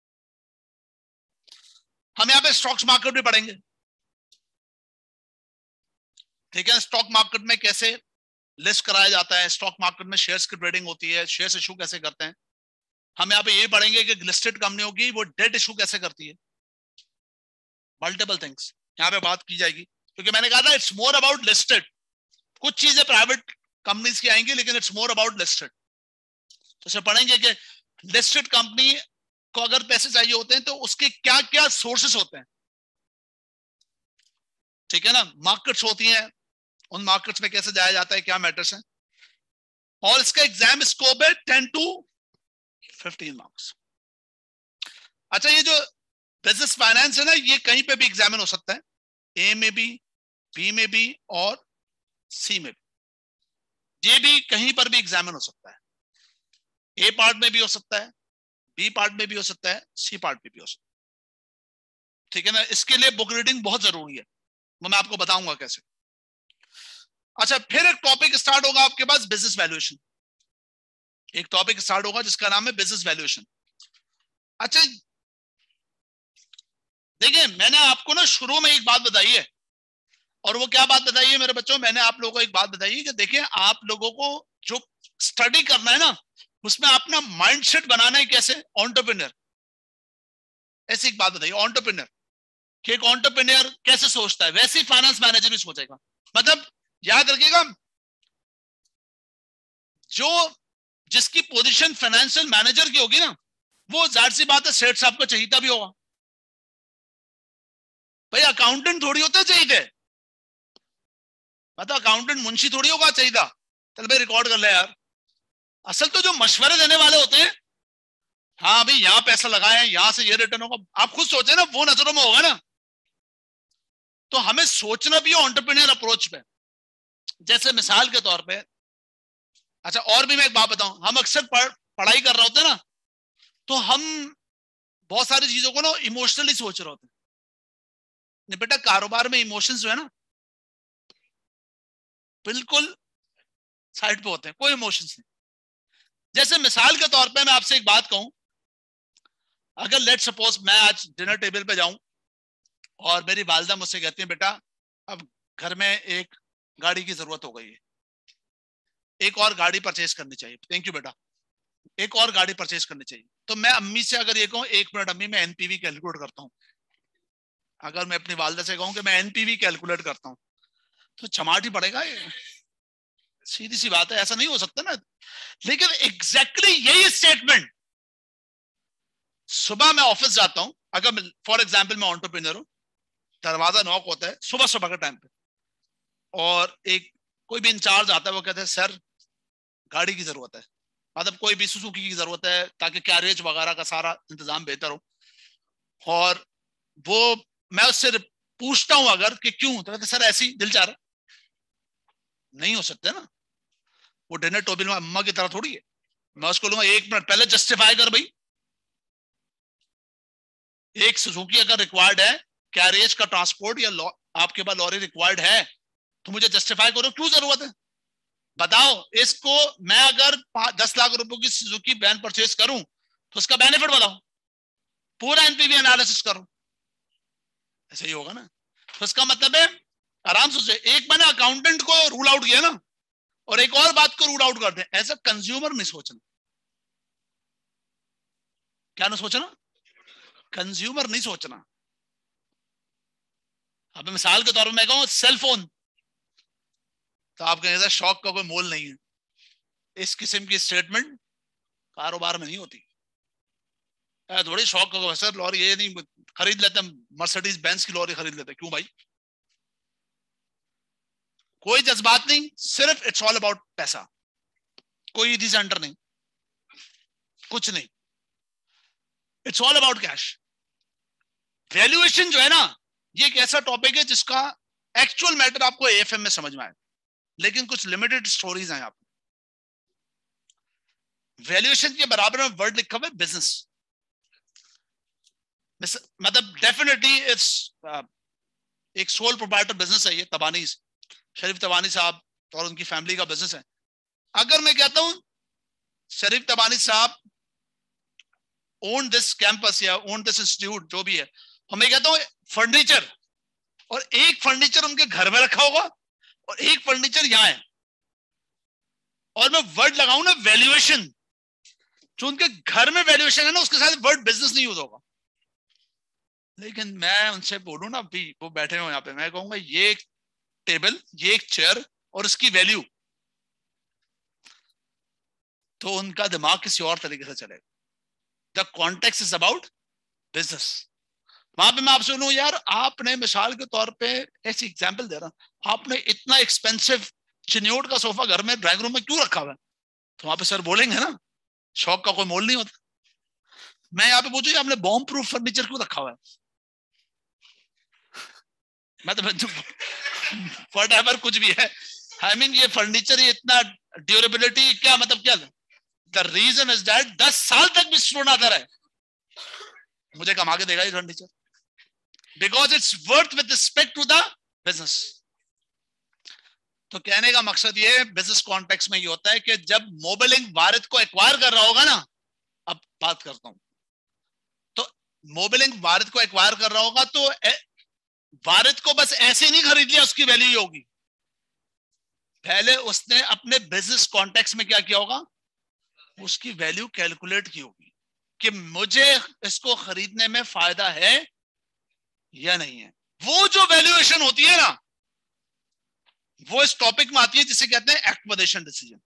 हम यहां पे स्टॉक्स मार्केट भी पढ़ेंगे, ठीक है, स्टॉक मार्केट में कैसे लिस्ट कराया जाता है, स्टॉक मार्केट में शेयर्स की ट्रेडिंग होती है, शेयर्स इशू कैसे करते हैं। हम यहाँ पे ये पढ़ेंगे कि लिस्टेड कंपनियों की वो डेट इशू कैसे करती है, मल्टीपल थिंग्स यहाँ पे बात की जाएगी, क्योंकि मैंने कहा था इट्स मोर अबाउट लिस्टेड। कुछ चीजें प्राइवेट कंपनीज की आएंगी, लेकिन इट्स मोर अबाउट लिस्टेड। तो इसे पढ़ेंगे कि लिस्टेड कंपनी को अगर पैसे चाहिए होते हैं तो उसके क्या क्या सोर्सेस होते हैं, ठीक है ना, मार्केट्स होती हैं, उन मार्केट्स में कैसे जाया जाता है, क्या मैटर्स हैं। और इसका एग्जाम स्कोप है 10 to 15 मार्क्स। अच्छा, ये जो बिजनेस फाइनेंस है ना, ये कहीं पे भी एग्जामिन हो सकता है, ए में भी, बी में भी और सी में भी। ये भी कहीं पर भी एग्जामिन हो सकता है, ए पार्ट में भी हो सकता है, बी पार्ट में भी हो सकता है, सी पार्ट में भी हो सकता है, ठीक है ना। इसके लिए बुक रीडिंग बहुत जरूरी है, वो मैं आपको बताऊंगा कैसे। अच्छा, फिर एक टॉपिक स्टार्ट होगा आपके पास बिजनेस वैल्यूएशन, एक टॉपिक स्टार्ट होगा जिसका नाम है बिजनेस वैल्यूएशन। अच्छा देखिए, मैंने आपको ना शुरू में एक बात बताई है, और वो क्या बात बताई है मेरे बच्चों, मैंने आप लोगों को एक बात बताई है कि देखिए आप लोगों को जो स्टडी करना है ना, उसमें अपना माइंडसेट बनाना है कैसे, एंटरप्रेन्योर। ऐसी एक बात बताइए, एंटरप्रेन्योर कि एक एंटरप्रेन्योर कैसे सोचता है, वैसे ही फाइनेंस मैनेजर भी सोचेगा। मतलब याद रखिएगा, जो जिसकी पोजीशन फाइनेंशियल मैनेजर की होगी ना, वो जाहिर सी बात है सेठ साहब को चाहिए भी होगा। भाई अकाउंटेंट थोड़ी होता चाहिए, मतलब अकाउंटेंट मुंशी थोड़ी होगा चाहिए। चल भाई रिकॉर्ड कर ले यार। असल तो जो मशवरे देने वाले होते हैं, हाँ भाई यहाँ पैसा लगाए, यहां से ये रिटर्न होगा, आप खुद सोचे ना, वो नजरों में होगा ना। तो हमें सोचना भी है एंटरप्रेन्योर अप्रोच पे। जैसे मिसाल के तौर पे, अच्छा और भी मैं एक बात बताऊं, हम अक्सर पढ़ाई कर रहे होते हैं ना, तो हम बहुत सारी चीजों को ना इमोशनली सोच रहे होते हैं। नहीं बेटा, कारोबार में इमोशंस जो है ना बिल्कुल साइड पे होते हैं, कोई इमोशंस नहीं। जैसे मिसाल के तौर पे मैं आपसे एक बात कहूं, अगर लेट सपोज मैं आज डिनर टेबल पे जाऊं और मेरी वालिदा मुझसे कहती है बेटा अब घर में एक गाड़ी की जरूरत हो गई है, एक और गाड़ी परचेज करनी चाहिए, थैंक यू बेटा, एक और गाड़ी परचेज करनी चाहिए। तो मैं अम्मी से अगर ये कहूं, एक मिनट अम्मी मैं एनपीवी कैलकुलेट करता हूं, अगर मैं अपनी वालिदा से कहूं कि मैं एनपीवी कैलकुलेट करता हूं, तो चमाट ही पड़ेगा ये, सीधी सी बात है, ऐसा नहीं हो सकता ना। लेकिन एग्जैक्टली यही स्टेटमेंट, सुबह मैं ऑफिस जाता हूं, अगर फॉर एग्जांपल मैं एंटरप्रेन्योर हूं, दरवाजा नॉक होता है सुबह सुबह के टाइम पे, और एक कोई भी इंचार्ज आता है, वो कहते हैं सर गाड़ी की जरूरत है, मतलब कोई भी सुजुकी की जरूरत है ताकि कैरेज वगैरह का सारा इंतजाम बेहतर हो। और वो मैं उससे पूछता हूं अगर कि क्यों, तो कहते सर ऐसी दिल चाह रहा। नहीं हो सकता ना, वो डिनर टेबल में अम्मा की तरह थोड़ी है। मैं उसको लूंगा, एक मिनट पहले जस्टिफाई कर भाई, एक सुजुकी अगर रिक्वायर्ड है, कैरेज का ट्रांसपोर्ट या आपके पास लॉरी रिक्वायर्ड है, तो मुझे जस्टिफाई करो क्यों जरूरत है, बताओ। इसको मैं अगर 10 लाख रुपए की सुजुकी वैन परचेज करूं तो उसका बेनिफिट बताओ, पूरा एनपीवी एनालिसिस करो, ऐसे ही होगा ना। तो इसका मतलब है आराम से, एक मैंने अकाउंटेंट को रूल आउट किया ना, और एक और बात को रूल आउट करते हैं, एज अ कंज्यूमर नहीं सोचना। क्या ना सोचना, कंज्यूमर नहीं सोचना। अब मिसाल के तौर पर मैं कहूँ सेल फोन, तो आप कहेंगे शौक का कोई मोल नहीं है। इस किस्म की स्टेटमेंट कारोबार में नहीं होती। थोड़ी शौक का सर लॉरी ये नहीं खरीद लेते, मर्सिडीज बेंज की लॉरी खरीद लेते, क्यों भाई? कोई जज्बात नहीं, सिर्फ इट्स ऑल अबाउट पैसा, कोई डिसेंटर नहीं, कुछ नहीं, it's all about cash. Valuation जो है ना, ये एक ऐसा टॉपिक है जिसका एक्चुअल मैटर आपको एएफएम में समझ में आए, लेकिन कुछ लिमिटेड स्टोरीज हैं। आप वैल्यूएशन के बराबर में वर्ड लिखा हुआ है बिजनेस, मतलब डेफिनेटली इट्स एक सोल प्रोप्राइटर बिजनेस है ये, तबानी शरीफ तबानी साहब और उनकी फैमिली का बिजनेस है। अगर मैं कहता हूं शरीफ तबानी साहब ओन दिस कैंपस या ओन दिस इंस्टीट्यूट जो भी है, और मैं कहता हूं फर्नीचर, और एक फर्नीचर उनके घर में रखा होगा और एक फर्नीचर यहां है, और मैं वर्ड लगाऊं ना वैल्यूएशन, जो उनके घर में वैल्यूएशन है ना, उसके साथ वर्ड बिजनेस नहीं यूज होगा। लेकिन मैं उनसे बोलूं ना, अभी वो बैठे हो यहाँ पे, मैं कहूंगा ये एक टेबल, ये एक चेयर और इसकी वैल्यू, तो उनका दिमाग किसी और तरीके से चलेगा। The context is about business. वहां पे मैं आपसे बोलूं यार, आपने मिसाल के तौर पे ऐसी एग्जांपल दे रहा हूं, आपने इतना एक्सपेंसिव चिन्योट का सोफा घर में ड्राइंग रूम में क्यों रखा हुआ है? तो वहां पे सर बोलेंगे ना, शौक का कोई मोल नहीं होता। मैं यहाँ पे पूछू आपने बॉम्ब प्रूफ फर्नीचर क्यों रखा हुआ है? मैं तो व्हाटएवर कुछ भी है, आई मीन ये फर्नीचर, ये इतना ड्यूरेबिलिटी, क्या मतलब क्या? द रीजन इज दैट 10 साल तक भी स्टोन आता रहे, मुझे कमा के देगा ये furniture, because it's worth with respect to the business. तो कहने का मकसद ये बिजनेस कॉन्टेक्स्ट में ये होता है कि जब मोबिलिंग वारिद को एक्वायर कर रहा होगा ना, अब बात करता हूं, तो मोबिलिंग वारिद को एक्वायर कर रहा होगा तो वारिद को बस ऐसे नहीं खरीद लिया उसकी वैल्यू होगी, पहले उसने अपने बिजनेस कॉन्टेक्स्ट में क्या किया होगा, उसकी वैल्यू कैलकुलेट की होगी कि मुझे इसको खरीदने में फायदा है या नहीं है। वो जो वैल्यूएशन होती है ना, वो इस टॉपिक में आती है जिसे कहते हैं एक्विजिशन डिसीजन।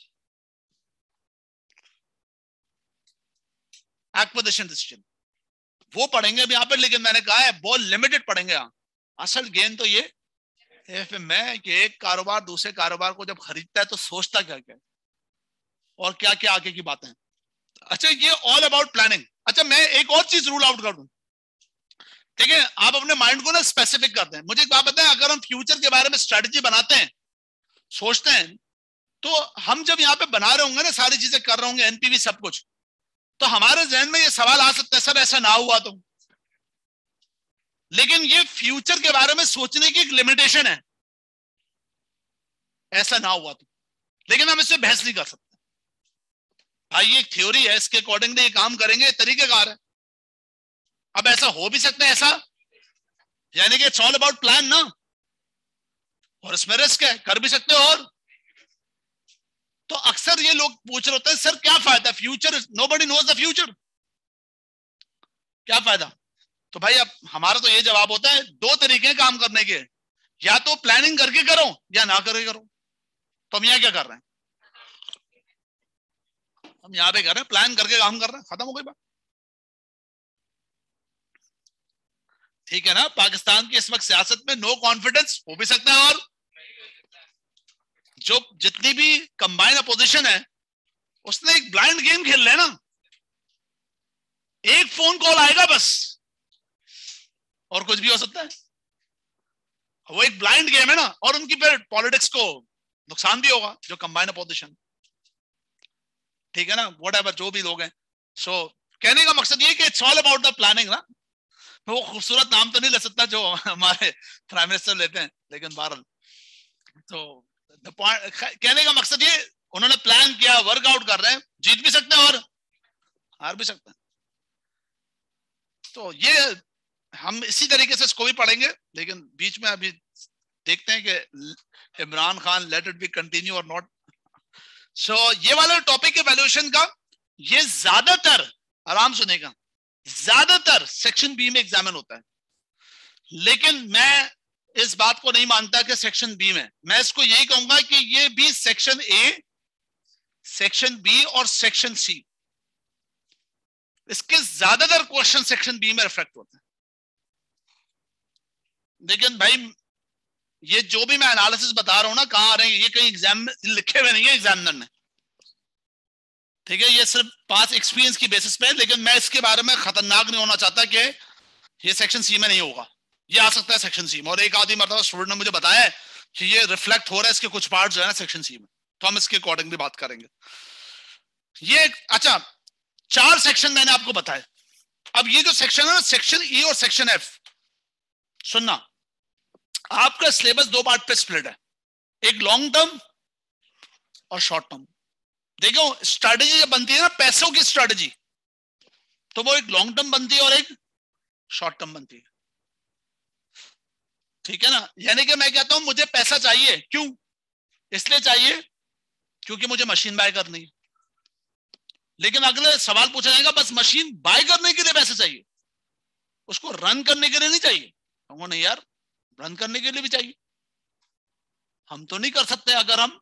एक्विजिशन डिसीजन वो पढ़ेंगे अब यहाँ पर, लेकिन मैंने कहा है बहुत लिमिटेड पढ़ेंगे यहाँ। असल गेन तो ये एफएम में कि एक कारोबार दूसरे कारोबार को जब खरीदता है तो सोचता क्या क्या और क्या क्या आगे की बातें। अच्छा, ये ऑल अबाउट प्लानिंग। अच्छा, मैं एक और चीज रूल आउट कर दूं, ठीक है? आप अपने माइंड को ना स्पेसिफिक करते हैं। मुझे एक बात बताएं, अगर हम फ्यूचर के बारे में स्ट्रेटजी बनाते हैं, सोचते हैं, तो हम जब यहाँ पे बना रहे होंगे ना, सारी चीजें कर रहे होंगे, एनपीवी सब कुछ, तो हमारे जहन में ये सवाल आ सकता है, सर ऐसा ना हुआ तो। लेकिन ये फ्यूचर के बारे में सोचने की एक लिमिटेशन है, ऐसा ना हुआ तो। लेकिन हम इससे बहस नहीं कर सकते। भाई ये एक थ्योरी है, इसके अकॉर्डिंगली ये काम करेंगे, तरीकेकार है। अब ऐसा हो भी सकता है ऐसा, यानी कि इट्स ऑल अबाउट प्लान ना, और इसमें रिस्क है, कर भी सकते हो। और तो अक्सर ये लोग पूछ रहे होते हैं, सर क्या फायदा future, nobody knows the future, क्या फायदा? तो भाई अब हमारा तो ये जवाब होता है, दो तरीके हैं काम करने के, या तो प्लानिंग करके करो या ना करके करो। तो हम यहाँ क्या कर रहे हैं? हम यहाँ पे कर रहे हैं प्लान करके काम कर रहे हैं, खत्म हो गई बात। ठीक है ना? पाकिस्तान की इस वक्त सियासत में नो कॉन्फिडेंस हो भी सकता है, और जो जितनी भी कंबाइंड अपोजिशन है उसने एक ब्लाइंड गेम खेल रहे हैं ना, एक फोन कॉल आएगा बस और कुछ भी हो सकता है। वो एक ब्लाइंड गेम है ना, और उनकी फिर पॉलिटिक्स को नुकसान भी होगा, जो कंबाइंड अपोजिशन, ठीक है ना, व्हाटएवर जो भी लोग हैं। सो कहने का मकसद ये कि it's all about the planning ना। वो खूबसूरत नाम तो नहीं ले सकता जो हमारे प्राइम मिनिस्टर लेते हैं, लेकिन बहरहाल तो द पॉइंट, कहने का मकसद ये, उन्होंने प्लान किया, वर्कआउट कर रहे हैं, जीत भी सकते हैं और हार भी सकते हैं। तो ये हम इसी तरीके से इसको भी पढ़ेंगे, लेकिन बीच में अभी देखते हैं कि Imran Khan let it be continue और नॉट। सो ये वाला टॉपिक है वैल्यूएशन का, ये ज्यादातर, आराम सुनेगा, ज्यादातर सेक्शन बी में एग्जामिन होता है। लेकिन मैं इस बात को नहीं मानता कि सेक्शन बी में, मैं इसको यही कहूंगा कि ये भी सेक्शन ए, सेक्शन बी और सेक्शन सी, इसके ज्यादातर क्वेश्चन सेक्शन बी में रिफ्लेक्ट होते हैं। लेकिन भाई ये जो भी मैं एनालिसिस बता रहा हूं ना, कहां आ रहे हैं, ये कहीं एग्जाम में लिखे हुए नहीं है एग्जामिनर ने, ठीक है, ये सिर्फ पास एक्सपीरियंस की बेसिस पे है। लेकिन मैं इसके बारे में खतरनाक नहीं होना चाहता कि ये सेक्शन सी में नहीं होगा, ये आ सकता है सेक्शन सी में। और एक आधी मरतबा स्टूडेंट ने मुझे बताया है कि ये रिफ्लेक्ट हो रहा है, इसके कुछ पार्ट जो है ना सेक्शन सी में, तो हम इसके अकॉर्डिंग भी बात करेंगे। ये अच्छा 4 सेक्शन मैंने आपको बताया। अब ये जो सेक्शन है ना, सेक्शन ई और सेक्शन एफ, सुनना, आपका सिलेबस 2 पार्ट पे स्प्लिट है, एक लॉन्ग टर्म और शॉर्ट टर्म। देखो स्ट्रैटेजी जब बनती है ना, पैसों की स्ट्रैटेजी, तो वो एक लॉन्ग टर्म बनती है और एक शॉर्ट टर्म बनती है, ठीक है ना। यानी कि मैं कहता हूं मुझे पैसा चाहिए, क्यों? इसलिए चाहिए क्योंकि मुझे मशीन बाय करनी है। लेकिन अगले सवाल पूछा जाएगा, बस मशीन बाय करने के लिए पैसे चाहिए, उसको रन करने के लिए नहीं चाहिए? कहूंगा नहीं यार, रन करने के लिए भी चाहिए। हम तो नहीं कर सकते अगर हम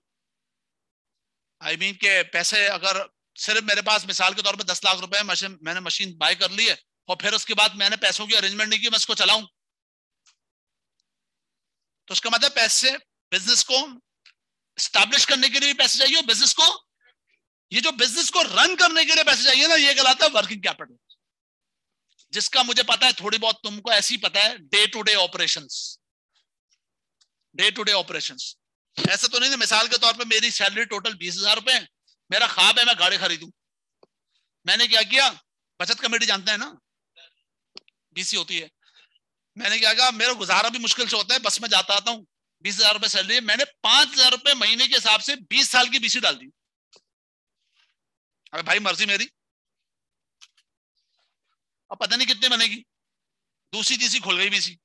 के पैसे, अगर सिर्फ मेरे पास मिसाल के तौर पे 10 लाख रुपए मैंने मशीन बाय कर ली है और फिर उसके बाद मैंने पैसों की अरेंजमेंट नहीं की, मैं इसको चलाऊं, तो उसका मतलब पैसे, बिजनेस को स्टैब्लिश करने के लिए भी पैसे चाहिए, और बिजनेस को, ये जो बिजनेस को रन करने के लिए पैसे चाहिए ना, ये कहलाता है वर्किंग कैपिटल, जिसका मुझे पता है थोड़ी बहुत तुमको ऐसी पता है, day to day operations. Day to day operations ऐसा तो नहीं है, मिसाल के तौर पे मेरी सैलरी टोटल 20,000 रुपए है, मेरा ख्वाब है मैं गाड़ी खरीदूं, मैंने क्या किया, बचत कमेटी जानते हैं ना, बीसी होती है, मैंने क्या कहा, मेरा गुजारा भी मुश्किल से होता है, बस में जाता आता हूँ, 20,000 रुपए सैलरी है, मैंने 5,000 रुपए महीने के हिसाब से 20 साल की बीसी डाल दी। अबे भाई मर्जी मेरी, अब पता नहीं कितने बनेगी, दूसरी तीसरी खुल गई बीसी।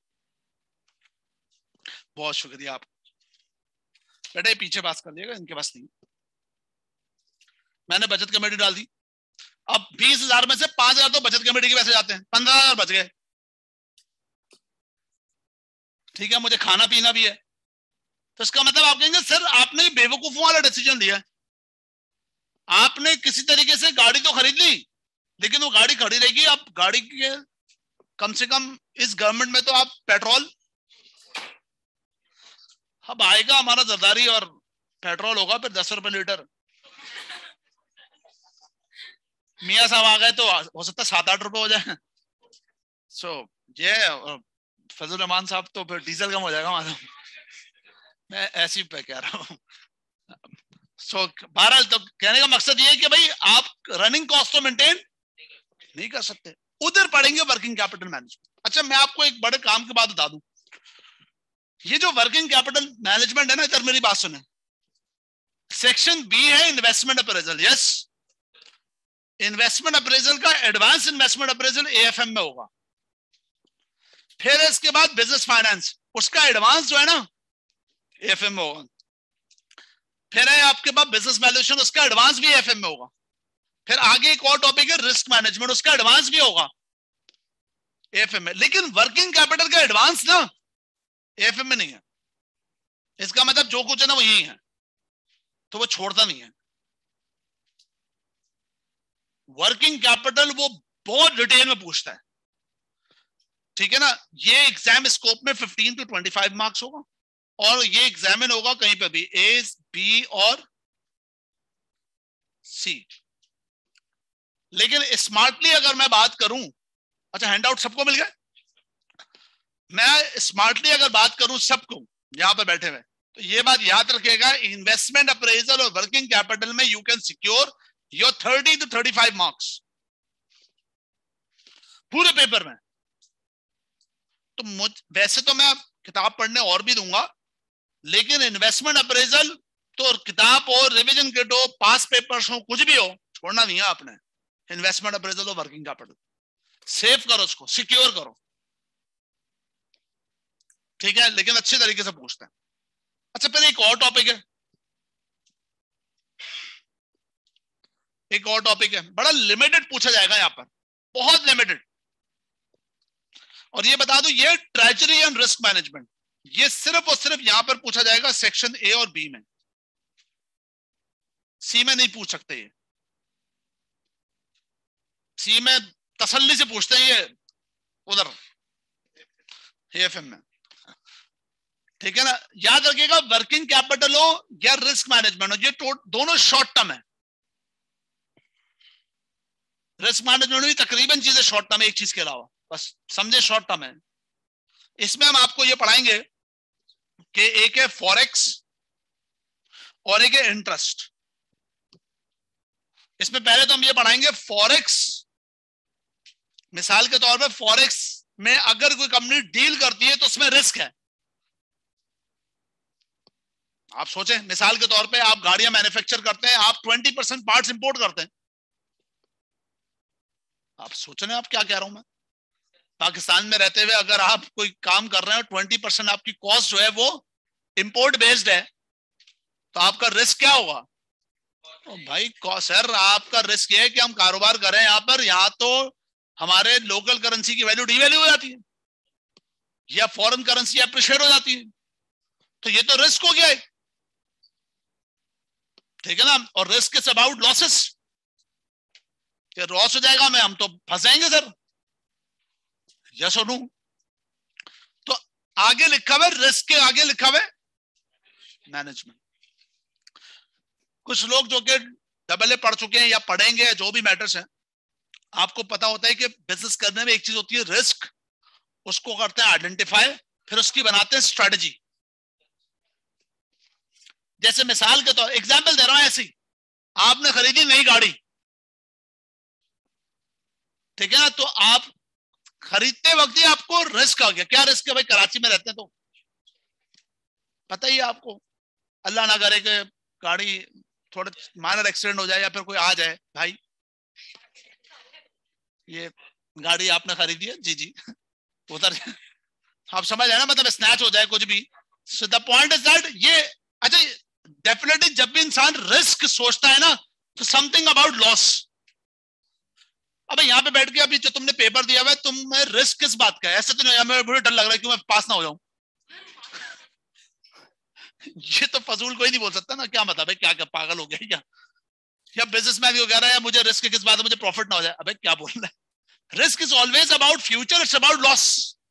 बहुत शुक्रिया आप बेटे, पीछे पास कर दिएगा, इनके पास नहीं। मैंने बचत कमेटी डाल दी, अब 20,000 में से 5,000 तो बचत कमेटी के पैसे जाते हैं, 15,000 बच गए, ठीक है, मुझे खाना पीना भी है। तो इसका मतलब आप कहेंगे सर आपने बेवकूफों वाला डिसीजन लिया, आपने किसी तरीके से गाड़ी तो खरीद ली, लेकिन वो गाड़ी खड़ी रहेगी, अब गाड़ी के कम से कम इस गवर्नमेंट में तो आप पेट्रोल, अब आएगा हमारा जरदारी और पेट्रोल होगा फिर 10 रुपए लीटर, मियाँ साहब आ गए तो हो सकता है 7-8 रुपए हो जाए। सो ये फजल रहमान साहब तो फिर डीजल कम हो जाएगा हमारा, मैं ऐसी पे कह रहा हूँ। सो बहरहाल तो कहने का मकसद ये है कि भाई आप रनिंग कॉस्ट तो मेंटेन नहीं कर सकते, उधर पड़ेंगे वर्किंग कैपिटल मैनेजमेंट। अच्छा मैं आपको एक बड़े काम की बात बता दूं, ये जो वर्किंग कैपिटल मैनेजमेंट है ना, इधर मेरी बात सुने, सेक्शन बी है investment appraisal. Yes, investment appraisal का एडवांस इन्वेस्टमेंट अप्रेजल एएफएम में होगा, फिर इसके बाद बिजनेस फाइनेंस, उसका एडवांस जो है ना एएफएम में होगा, फिर है आपके पास बिजनेस वैल्यूएशन, उसका एडवांस भी एएफएम में होगा, फिर आगे एक और टॉपिक है रिस्क मैनेजमेंट, उसका एडवांस भी होगा एएफएम में। लेकिन वर्किंग कैपिटल का एडवांस ना एएफएम में नहीं है, इसका मतलब जो कुछ है ना वो यही है, तो वो छोड़ता नहीं है। वर्किंग कैपिटल वो बहुत डिटेल में पूछता है, ठीक है ना। ये एग्जाम स्कोप में 15 to 25 मार्क्स होगा, और ये एग्जामिन होगा कहीं पे भी ए, बी और सी। लेकिन स्मार्टली अगर मैं बात करूं, अच्छा हैंडआउट सबको मिल गया, मैं स्मार्टली अगर बात करूं सबको यहां पर बैठे हुए, तो ये बात याद रखिएगा, इन्वेस्टमेंट अप्रेजल और वर्किंग कैपिटल में you can secure your 30 to 35 marks पूरे पेपर में। तो वैसे तो मैं किताब पढ़ने और भी दूंगा, लेकिन इन्वेस्टमेंट अप्रेजल तो किताब और रिवीजन किट हो, पास पेपर्स हो, कुछ भी हो, छोड़ना नहीं है आपने। इन्वेस्टमेंट अप्रेजल और वर्किंग कैपिटल सेव करो, उसको सिक्योर करो, ठीक है, लेकिन अच्छे तरीके से पूछते हैं। अच्छा फिर एक और टॉपिक है, एक और टॉपिक है, बड़ा लिमिटेड पूछा जाएगा यहां पर, बहुत लिमिटेड, और ये बता दूं ये ट्रेजरी एंड रिस्क मैनेजमेंट, ये सिर्फ और सिर्फ यहां पर पूछा जाएगा सेक्शन ए और बी में, सी में नहीं पूछ सकते। ये सी में तसल्ली से पूछते हैं, ये उधर एएफएम में, ठीक है ना। याद रखिएगा वर्किंग कैपिटल हो या रिस्क मैनेजमेंट हो, ये दोनों शॉर्ट टर्म है। रिस्क मैनेजमेंट भी तकरीबन चीजें शॉर्ट टर्म है, एक चीज के अलावा, बस समझे शॉर्ट टर्म है। इसमें हम आपको ये पढ़ाएंगे कि एक है फॉरेक्स और एक है इंटरेस्ट। इसमें पहले तो हम ये पढ़ाएंगे फॉरेक्स। मिसाल के तौर पे फॉरेक्स में अगर कोई कंपनी डील करती है तो उसमें रिस्क है। आप सोचें, मिसाल के तौर पे आप गाड़ियां मैन्युफैक्चर करते हैं, आप 20% पार्ट्स इंपोर्ट करते हैं। आप सोच रहे हैं आप क्या कह रहा हूं मैं? पाकिस्तान में रहते हुए अगर आप कोई काम कर रहे हैं 20% आपकी कॉस्ट जो है वो इंपोर्ट बेस्ड है, तो आपका रिस्क क्या होगा? तो भाई सर आपका रिस्क ये है कि हम कारोबार करें यहाँ पर, यहाँ तो हमारे लोकल करेंसी की वैल्यू डिवैल्यू हो जाती है या फॉरेन करेंसी अप्रिशिएट हो जाती है, तो ये तो रिस्क हो गया है, ठीक है ना। और risk is about losses, loss हो जाएगा हमें, हम तो फंस जाएंगे सर, यस और नो। तो आगे लिखा हुआ रिस्क के आगे लिखा हुआ मैनेजमेंट। कुछ लोग जो कि डबल ए पढ़ चुके हैं या पढ़ेंगे या जो भी मैटर्स हैं, आपको पता होता है कि बिजनेस करने में एक चीज होती है रिस्क, उसको करते हैं आइडेंटिफाई, फिर उसकी बनाते हैं स्ट्रेटजी। जैसे मिसाल के तौर एग्जांपल दे रहा हूं, ऐसी आपने खरीदी नई गाड़ी, ठीक है ना, तो आप खरीदते वक्त ही आपको रिस्क आ गया। क्या रिस्क है भाई? कराची में रहते हैं तो पता ही है आपको, अल्लाह ना करे कि गाड़ी थोड़ा माइनर एक्सीडेंट हो जाए या फिर कोई आ जाए, भाई ये गाड़ी आपने खरीदी है, जी जी उधर आप समझ आए ना, मतलब स्नैच हो जाए कुछ भी। So the point is that ये अच्छा डेफिनेटली जब भी इंसान रिस्क सोचता है ना तो समथिंग अबाउट लॉस। अब यहाँ पे बैठ के अभी जो तुमने पेपर दिया हुआ है, तुम्हें रिस्क किस बात का है? ऐसे तो नहीं हमें बड़ा डर लग रहा है कि मैं पास ना हो जाऊं ये तो फजूल कोई नहीं बोल सकता ना, क्या मतलब है, क्या क्या पागल हो गया क्या? या बिजनेसमैन को कह रहा है मुझे रिस्क किस बात है, मुझे प्रॉफिट ना हो जाए, अबे क्या बोल रहा है? Risk is always about future, it's about loss,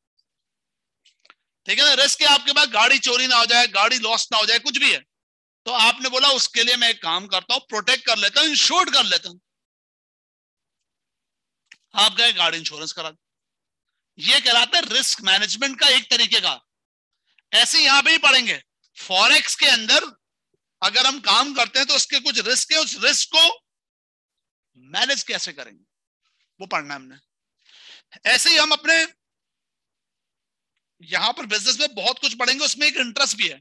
ठीक है ना। रिस्क है आपके पास गाड़ी चोरी ना हो जाए, गाड़ी लॉस ना हो जाए, कुछ भी है, तो आपने बोला उसके लिए मैं एक काम करता हूं, प्रोटेक्ट कर लेता हूं, इंश्योर्ड कर लेता हूं। आप गए गाड़ी इंश्योरेंस करा, ये कहलाता है रिस्क मैनेजमेंट का एक तरीके का। ऐसे यहां पे ही पढ़ेंगे फॉरेक्स के अंदर अगर हम काम करते हैं तो उसके कुछ रिस्क है, उस रिस्क को मैनेज कैसे करेंगे वो पढ़ना है हमने। ऐसे ही हम अपने यहां पर बिजनेस में बहुत कुछ पढ़ेंगे, उसमें एक इंटरेस्ट भी है,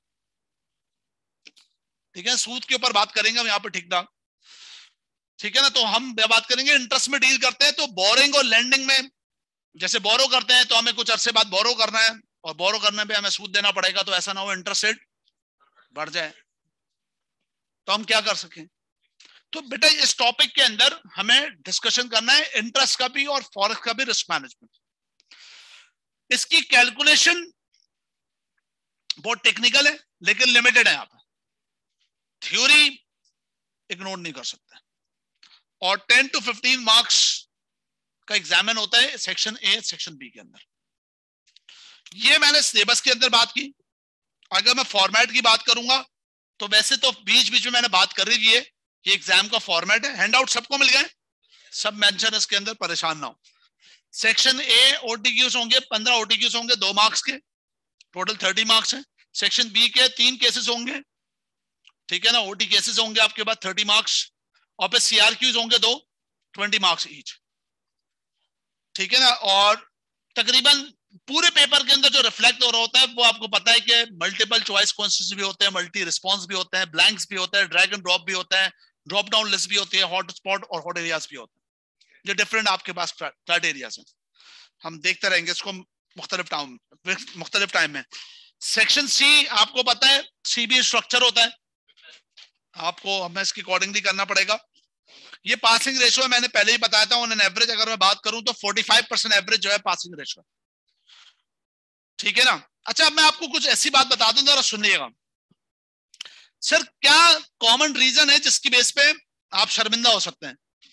ठीक है। सूद के ऊपर बात करेंगे हम यहाँ पर, ठीक ठाक, ठीक है ना। तो हम बात करेंगे इंटरेस्ट में डील करते हैं, तो बोरिंग और लेंडिंग में जैसे बोरो करते हैं तो हमें कुछ अरसे बाद बोरो करना है और बोरो करने पे हमें सूद देना पड़ेगा, तो ऐसा ना हो इंटरेस्ट रेट बढ़ जाए, तो हम क्या कर सकें। तो बेटा इस टॉपिक के अंदर हमें डिस्कशन करना है इंटरेस्ट का भी और फॉरेक्स का भी रिस्क मैनेजमेंट। इसकी कैलकुलेशन बहुत टेक्निकल है लेकिन लिमिटेड है, यहाँ पर थ्योरी इग्नोर नहीं कर सकते। और 10 to 15 मार्क्स का एग्जामिन होता है सेक्शन ए सेक्शन बी के अंदर। ये मैंने सिलेबस के अंदर बात की। अगर मैं फॉर्मेट की बात करूंगा तो वैसे तो बीच बीच में मैंने बात कर रही है, ये एग्जाम का फॉर्मेट है। हैंडआउट सबको मिल गए, सब मेंशन इसके अंदर, परेशान ना हो। सेक्शन ए ओटीक्यूज होंगे 15 ओटीक्यूज होंगे 2 मार्क्स के, टोटल 30 मार्क्स है। सेक्शन बी के 3 केसेस होंगे, ठीक है ना, ओटी केसेस होंगे आपके पास 30 मार्क्स, और फिर सीआरक्यूज होंगे 2 20 मार्क्स ईच, ठीक है ना। और तकरीबन पूरे पेपर के अंदर जो रिफ्लेक्ट हो रहा होता है वो आपको पता है कि मल्टीपल चॉइस क्वेश्चंस भी होते हैं, मल्टी रिस्पॉन्स भी होते हैं, ब्लैंक्स भी होता है, ड्रैग एंड ड्रॉप भी होता है, ड्रॉप डाउन लिस्ट भी होती है, हॉट स्पॉट और हॉट एरियाज भी होते हैं। ये डिफरेंट आपके पास क्राइटेरियाज हैं, हम देखते रहेंगे इसको मुख्तलिफ टाइम में। सेक्शन सी आपको पता है सीबी स्ट्रक्चर होता है, आपको हमें इसकी अकॉर्डिंगली करना पड़ेगा। ये पासिंग रेशियो मैंने पहले ही बताया था, ऑन एन एवरेज अगर मैं बात करूं तो 45% एवरेज जो है पासिंग रेशियो। ठीक है ना। अच्छा, अब मैं आपको कुछ ऐसी बात बता दूं, जरा सुनिएगा। सर क्या कॉमन रीजन है जिसकी बेस पे आप शर्मिंदा हो सकते हैं?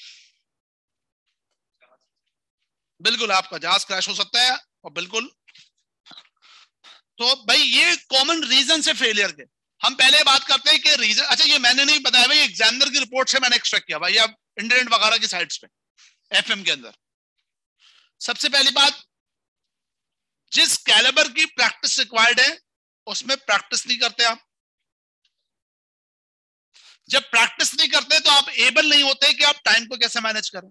बिल्कुल, आपका जहाज क्रैश हो सकता है, और बिल्कुल, तो भाई ये कॉमन रीजन से फेलियर के हम पहले बात करते हैं कि रीजन। अच्छा, ये मैंने नहीं बताया भाई, एग्जामिनर की रिपोर्ट से मैंने एक्सट्रैक्ट किया भाई, अब इंटरनेट वगैरह की साइट्स पे, एफएम के अंदर। सबसे पहली बात, जिस कैलिबर की प्रैक्टिस रिक्वायर्ड है उसमें प्रैक्टिस नहीं करते आप। जब प्रैक्टिस नहीं करते तो आप एबल नहीं होते कि आप टाइम को कैसे मैनेज करें।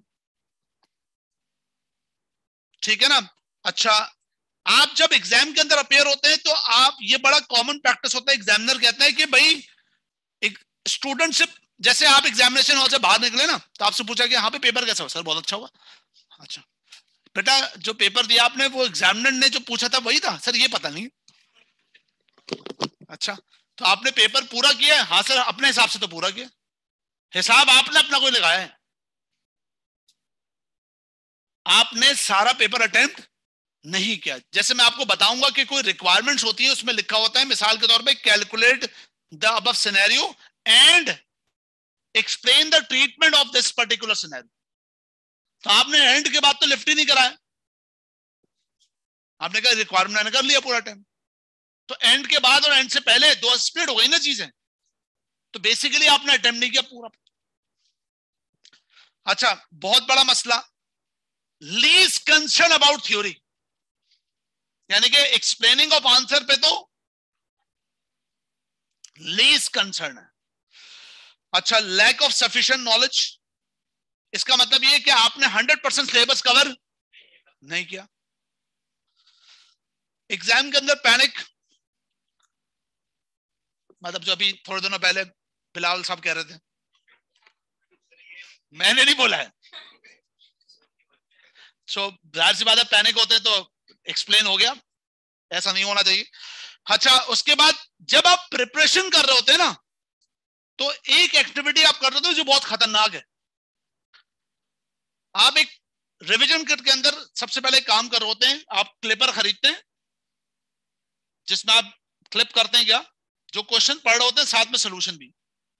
ठीक है ना। अच्छा, आप जब एग्जाम के अंदर अपेयर होते हैं तो आप, ये बड़ा कॉमन प्रैक्टिस होता है, एग्जामिनर कहता है कि भाई एक स्टूडेंट से, जैसे आप एग्जामिनेशन हॉल से बाहर निकले ना, तो आपसे पूछा कि यहाँ पे पेपर कैसा हुआ? सर बहुत अच्छा हुआ। अच्छा बेटा, जो पेपर दिया आपने वो एग्जामिनर ने जो पूछा था वही था? सर ये पता नहीं। अच्छा, तो आपने पेपर पूरा किया? हाँ सर, अपने हिसाब से तो पूरा किया। हिसाब आपने अपना कोई लगाया है? आपने सारा पेपर अटेम्प्ट नहीं किया। जैसे मैं आपको बताऊंगा कि कोई रिक्वायरमेंट्स होती है, उसमें लिखा होता है मिसाल के तौर पे, calculate the above scenario and explain the treatment of this particular scenario. तो आपने एंड के बाद तो लिफ्ट ही नहीं कराया, आपने कहा रिक्वायरमेंट मैंने कर लिया पूरा टाइम। तो एंड के बाद और एंड से पहले दो स्प्लिट हो गई ना चीजें, तो बेसिकली आपने अटेम्प्ट नहीं किया पूरा। अच्छा, बहुत बड़ा मसला, लीस्ट कंसर्न अबाउट थ्योरी, यानी कि एक्सप्लेनिंग ऑफ आंसर पे तो लीस्ट कंसर्न है। अच्छा, लैक ऑफ सफिशिएंट नॉलेज, इसका मतलब ये कि आपने 100% सिलेबस कवर नहीं किया। एग्जाम के अंदर पैनिक, मतलब जो अभी थोड़े दिनों पहले बिलावल साहब कह रहे थे, मैंने नहीं बोला है। सो जाहिर सी बात है, पैनिक होते हैं तो एक्सप्लेन हो गया, ऐसा नहीं होना चाहिए। अच्छा, उसके बाद जब आप प्रिपरेशन कर रहे होते हैं ना, तो एक एक्टिविटी आप कर रहे हो जो बहुत खतरनाक है। आप एक रिवीजन किट के अंदर सबसे पहले काम कर रहे होते हैं, आप क्लिपर खरीदते हैं जिसमें आप क्लिप करते हैं, क्या जो क्वेश्चन पढ़ रहे होते हैं साथ में सोल्यूशन भी।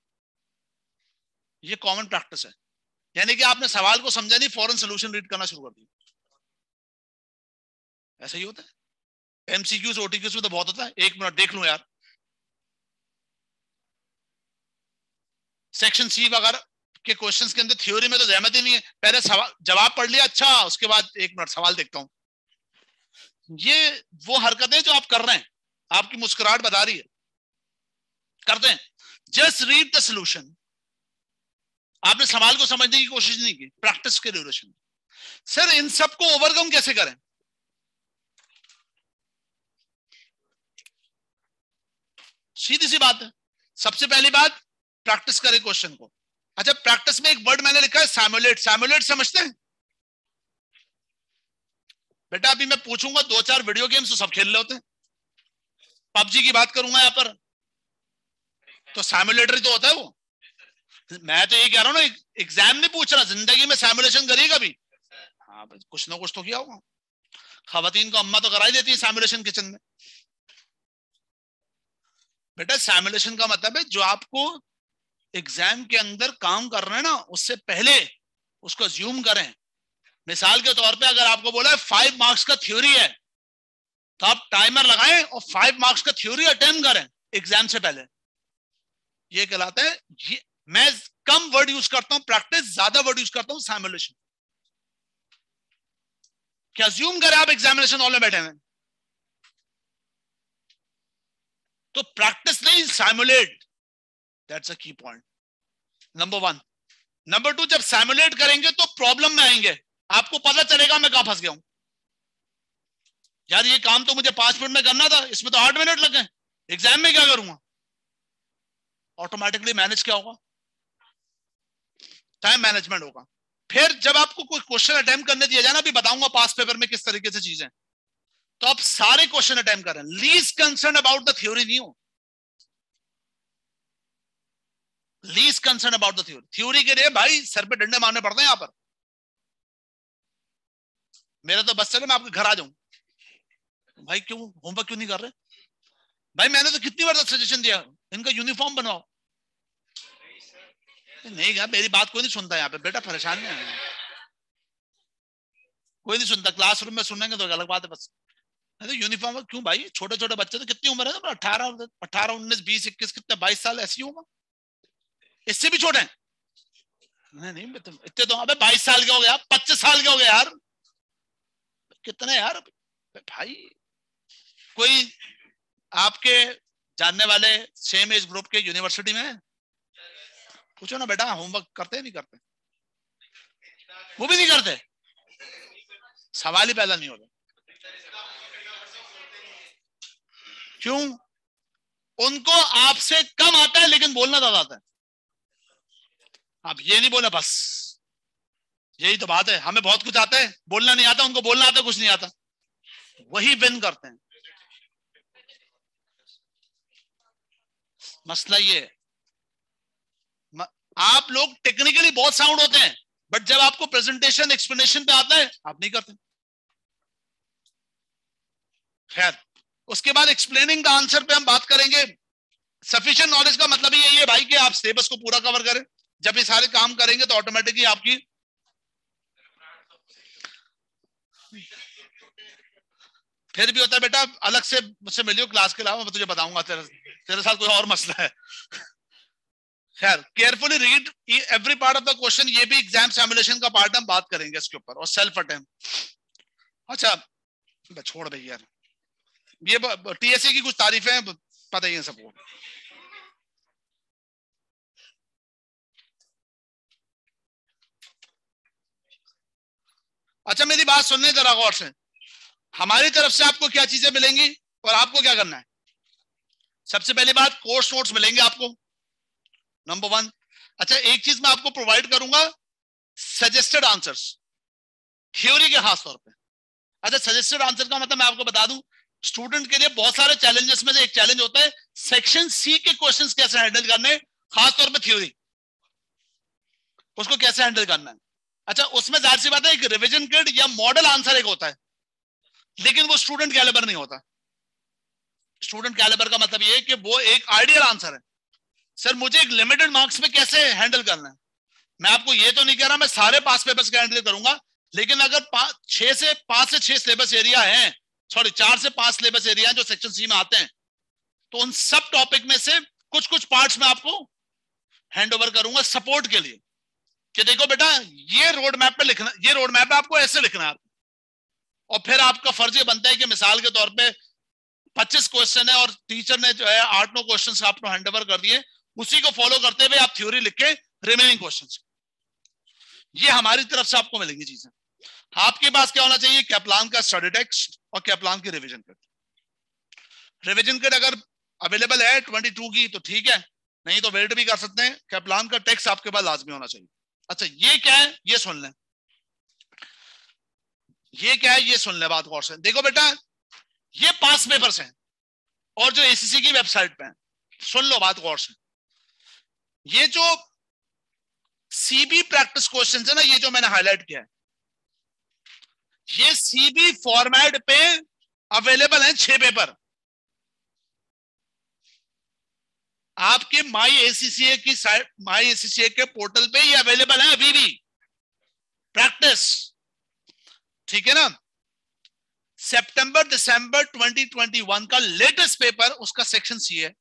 ये कॉमन प्रैक्टिस है, यानी कि आपने सवाल को समझा नहीं, फौरन सोल्यूशन रीड करना शुरू कर दिया। ऐसा ही होता है एमसीक्यूज ओटीक्यूज में तो बहुत होता है। एक मिनट देख लूं यार, सेक्शन सी वगैरह के क्वेश्चंस के अंदर थ्योरी में तो जहमत ही नहीं है, पहले सवाल जवाब पढ़ लिया, अच्छा उसके बाद एक मिनट सवाल देखता हूं। ये वो हरकत है जो आप कर रहे हैं, आपकी मुस्कुराहट बता रही है, करते हैं। जस्ट रीड द सोल्यूशन, आपने सवाल को समझने की कोशिश नहीं की, प्रैक्टिस के ड्यूरेशन। सर इन सबको ओवरकम कैसे करें? सीधी सी बात है, सबसे पहली बात प्रैक्टिस करें क्वेश्चन को। अच्छा, प्रैक्टिस में एक वर्ड मैंने लिखा है सैमुलेट। सैमुलेट समझते हैं बेटा? अभी मैं पूछूंगा 2-4 वीडियो गेम्स तो सब खेल रहे होते हैं, पबजी की बात करूंगा यहां पर, तो सैमुलेटर तो होता है वो। मैं तो ये कह रहा हूं ना, एग्जाम नहीं पूछ रहा, जिंदगी में सैमुलेशन करिए कभी? हाँ, कुछ ना कुछ तो किया होगा। खवातीन को अम्मा तो कराई देती है सैमुलेशन किचन में। बेटा सैमुलेशन का मतलब है जो आपको एग्जाम के अंदर काम कर रहे हैं ना, उससे पहले उसको ज्यूम करें। मिसाल के तौर पे अगर आपको बोला है 5 मार्क्स का थ्योरी है, तो आप टाइमर लगाएं और 5 मार्क्स का थ्योरी अटेम्प्ट करें एग्जाम से पहले। ये कहलाता है, ये मैं कम वर्ड यूज करता हूं प्रैक्टिस, ज्यादा वर्ड यूज करता हूं सैमुलेशन। क्या ज्यूम करें आप एग्जामिनेशन हॉल में बैठे हैं, तो प्रैक्टिस नहीं, सैमुलेट, दैट्स अ की पॉइंट नंबर 1। नंबर 2, जब सैमुलेट करेंगे तो प्रॉब्लम में आएंगे, आपको पता चलेगा मैं कहां फंस गया हूं। यार ये काम तो मुझे 5 मिनट में करना था, इसमें तो 8 मिनट लग गए, एग्जाम में क्या करूंगा? ऑटोमेटिकली मैनेज क्या होगा? टाइम मैनेजमेंट होगा। फिर जब आपको कोई क्वेश्चन अटेम्प्ट करने दिया जाए ना, अभी बताऊंगा पास पेपर में किस तरीके से चीजें, तो आप सारे क्वेश्चन अटेम्प्ट करें, least concern about the theory नहीं हो। Least concern about the theory. Theory के लिए भाई सर पे डंडे मारने पड़ते हैं यहां पर। मेरा तो बस चले मैं आपके घर आ जाऊं, भाई क्यों होमवर्क क्यों नहीं कर रहे? भाई मैंने तो कितनी बार सजेशन दिया इनका यूनिफॉर्म बनाओ। नहीं यार मेरी बात कोई नहीं सुनता यहाँ पे बेटा, परेशान नहीं है, कोई नहीं सुनता। क्लासरूम में सुनेंगे तो अलग बात है, बस तो यूनिफॉर्म क्यों भाई? छोटे छोटे बच्चे तो कितनी उम्र है? 18 18 19 20 21 कितने 22 साल ऐसी होगा, इससे भी छोटे हैं। नहीं इतने तो, अबे 22 साल के हो गया, 25 साल के हो गए यार, कितने यार भाई। कोई आपके जानने वाले सेम एज ग्रुप के यूनिवर्सिटी में है? पूछो ना बेटा, होमवर्क करते नहीं करते? वो भी नहीं करते, सवाल ही पैदा नहीं होता। क्यों? उनको आपसे कम आता है लेकिन बोलना ज्यादा आता है। आप ये नहीं बोला बस, यही तो बात है। हमें बहुत कुछ आता है, बोलना नहीं आता, उनको बोलना आता है, कुछ नहीं आता, वही विन करते हैं। मसला ये है, आप लोग टेक्निकली बहुत साउंड होते हैं, बट जब आपको प्रेजेंटेशन एक्सप्लेनेशन पे आता है आप नहीं करते। खैर, उसके बाद एक्सप्लेनिंग द आंसर पे हम बात करेंगे। सफिशिएंट नॉलेज का मतलब ये है भाई कि आप सिलेबस को पूरा कवर करें। जब ये सारे काम करेंगे तो ऑटोमेटिकली आपकी फिर भी होता है बेटा, अलग से मुझसे मिलियो क्लास के अलावा, मैं तुझे बताऊंगा, तेरे साथ कोई और मसला है। खैर, carefully read every part of the question, ये भी एग्जाम सिमुलेशन का पार्ट, हम बात करेंगे इसके ऊपर, और सेल्फ अटेम्प्ट। अच्छा छोड़ भाई यार, ये टीएसए की कुछ तारीफें पता ही है सबको। अच्छा मेरी बात सुनने जरा गौर से, हमारी तरफ से आपको क्या चीजें मिलेंगी और आपको क्या करना है? सबसे पहली बात, कोर्स नोट्स मिलेंगे आपको, नंबर 1। अच्छा एक चीज मैं आपको प्रोवाइड करूंगा, सजेस्टेड आंसर्स, थ्योरी के खास तौर पे। अच्छा सजेस्टेड आंसर का मतलब मैं आपको बता दूं, स्टूडेंट के लिए बहुत सारे चैलेंजेस में से एक चैलेंज होता है सेक्शन सी के क्वेश्चंस कैसे हैंडल करने, खासतौर पे थ्योरी, उसको कैसे हैंडल करना है। अच्छा उसमें जाहिर सी बात है, एक रिवीजन किट या मॉडल आंसर एक होता है, लेकिन वो स्टूडेंट कैलिबर नहीं होता। स्टूडेंट कैलिबर का मतलब ये है कि वो एक आइडियल आंसर है। सर मुझे एक लिमिटेड मार्क्स में कैसे हैंडल करना है, मैं आपको ये तो नहीं कह रहा मैं सारे पास पेपर्स का हैंडल करूंगा, लेकिन अगर 5 से 6 सिलेबस एरिया हैं, सॉरी 4 से 5 सिलेबस एरिया जो सेक्शन सी में आते हैं, तो उन सब टॉपिक में से कुछ कुछ पार्ट्स में आपको हैंड ओवर करूंगा सपोर्ट के लिए, कि देखो बेटा ये रोड मैप पे लिखना, ये रोड मैप आपको ऐसे लिखना है। और फिर आपका फर्ज ये बनता है कि मिसाल के तौर पे 25 क्वेश्चन है और टीचर ने जो है 8-9 क्वेश्चन आपको हैंड ओवर कर दिए, उसी को फॉलो करते हुए आप थ्योरी लिख के रिमेनिंग क्वेश्चन, ये हमारी तरफ से आपको मिलेंगी चीजें। आपके पास क्या होना चाहिए, कैप्लान का स्टडी टेक्स्ट और कैप्लान की रिवीजन किट। रिवीजन किट अगर अवेलेबल है 22 की तो ठीक है, नहीं तो वेट भी कर सकते हैं। कैप्लान का टेक्स्ट आपके पास लाजमी होना चाहिए। अच्छा ये क्या है ये सुन लें, ये क्या है ये सुन ले बात गौर से। देखो बेटा ये पास पेपर्स हैं और जो एसीसी की वेबसाइट पे हैं, सुन लो बात गौर से। ये जो सीबी प्रैक्टिस क्वेश्चन है ना, ये जो मैंने हाईलाइट किया है, ये सीबी फॉर्मेट पे अवेलेबल है 6 पेपर आपके माई एसीसीए की साइट, माई एसीसीए के पोर्टल पे ये अवेलेबल है अभी भी प्रैक्टिस, ठीक है ना। सितंबर दिसंबर 2021 का लेटेस्ट पेपर उसका सेक्शन सी है,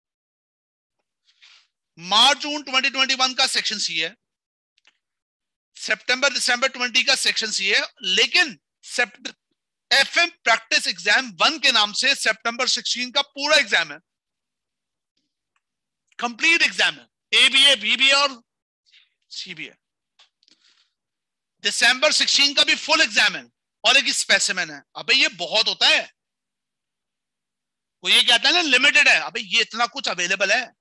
मार्च जून 2021 का सेक्शन सी है, सितंबर दिसंबर 20 का सेक्शन सी है, लेकिन एफएम प्रैक्टिस एग्जाम 1 के नाम से सितंबर 16 का पूरा एग्जाम है, कंप्लीट एग्जाम है, एबीए बीबीए और सीबीए। दिसंबर 16 का भी फुल एग्जाम है और एक स्पेसिमेन है। अबे ये बहुत होता है, वो ये कहता है ना लिमिटेड है, अबे ये इतना कुछ अवेलेबल है।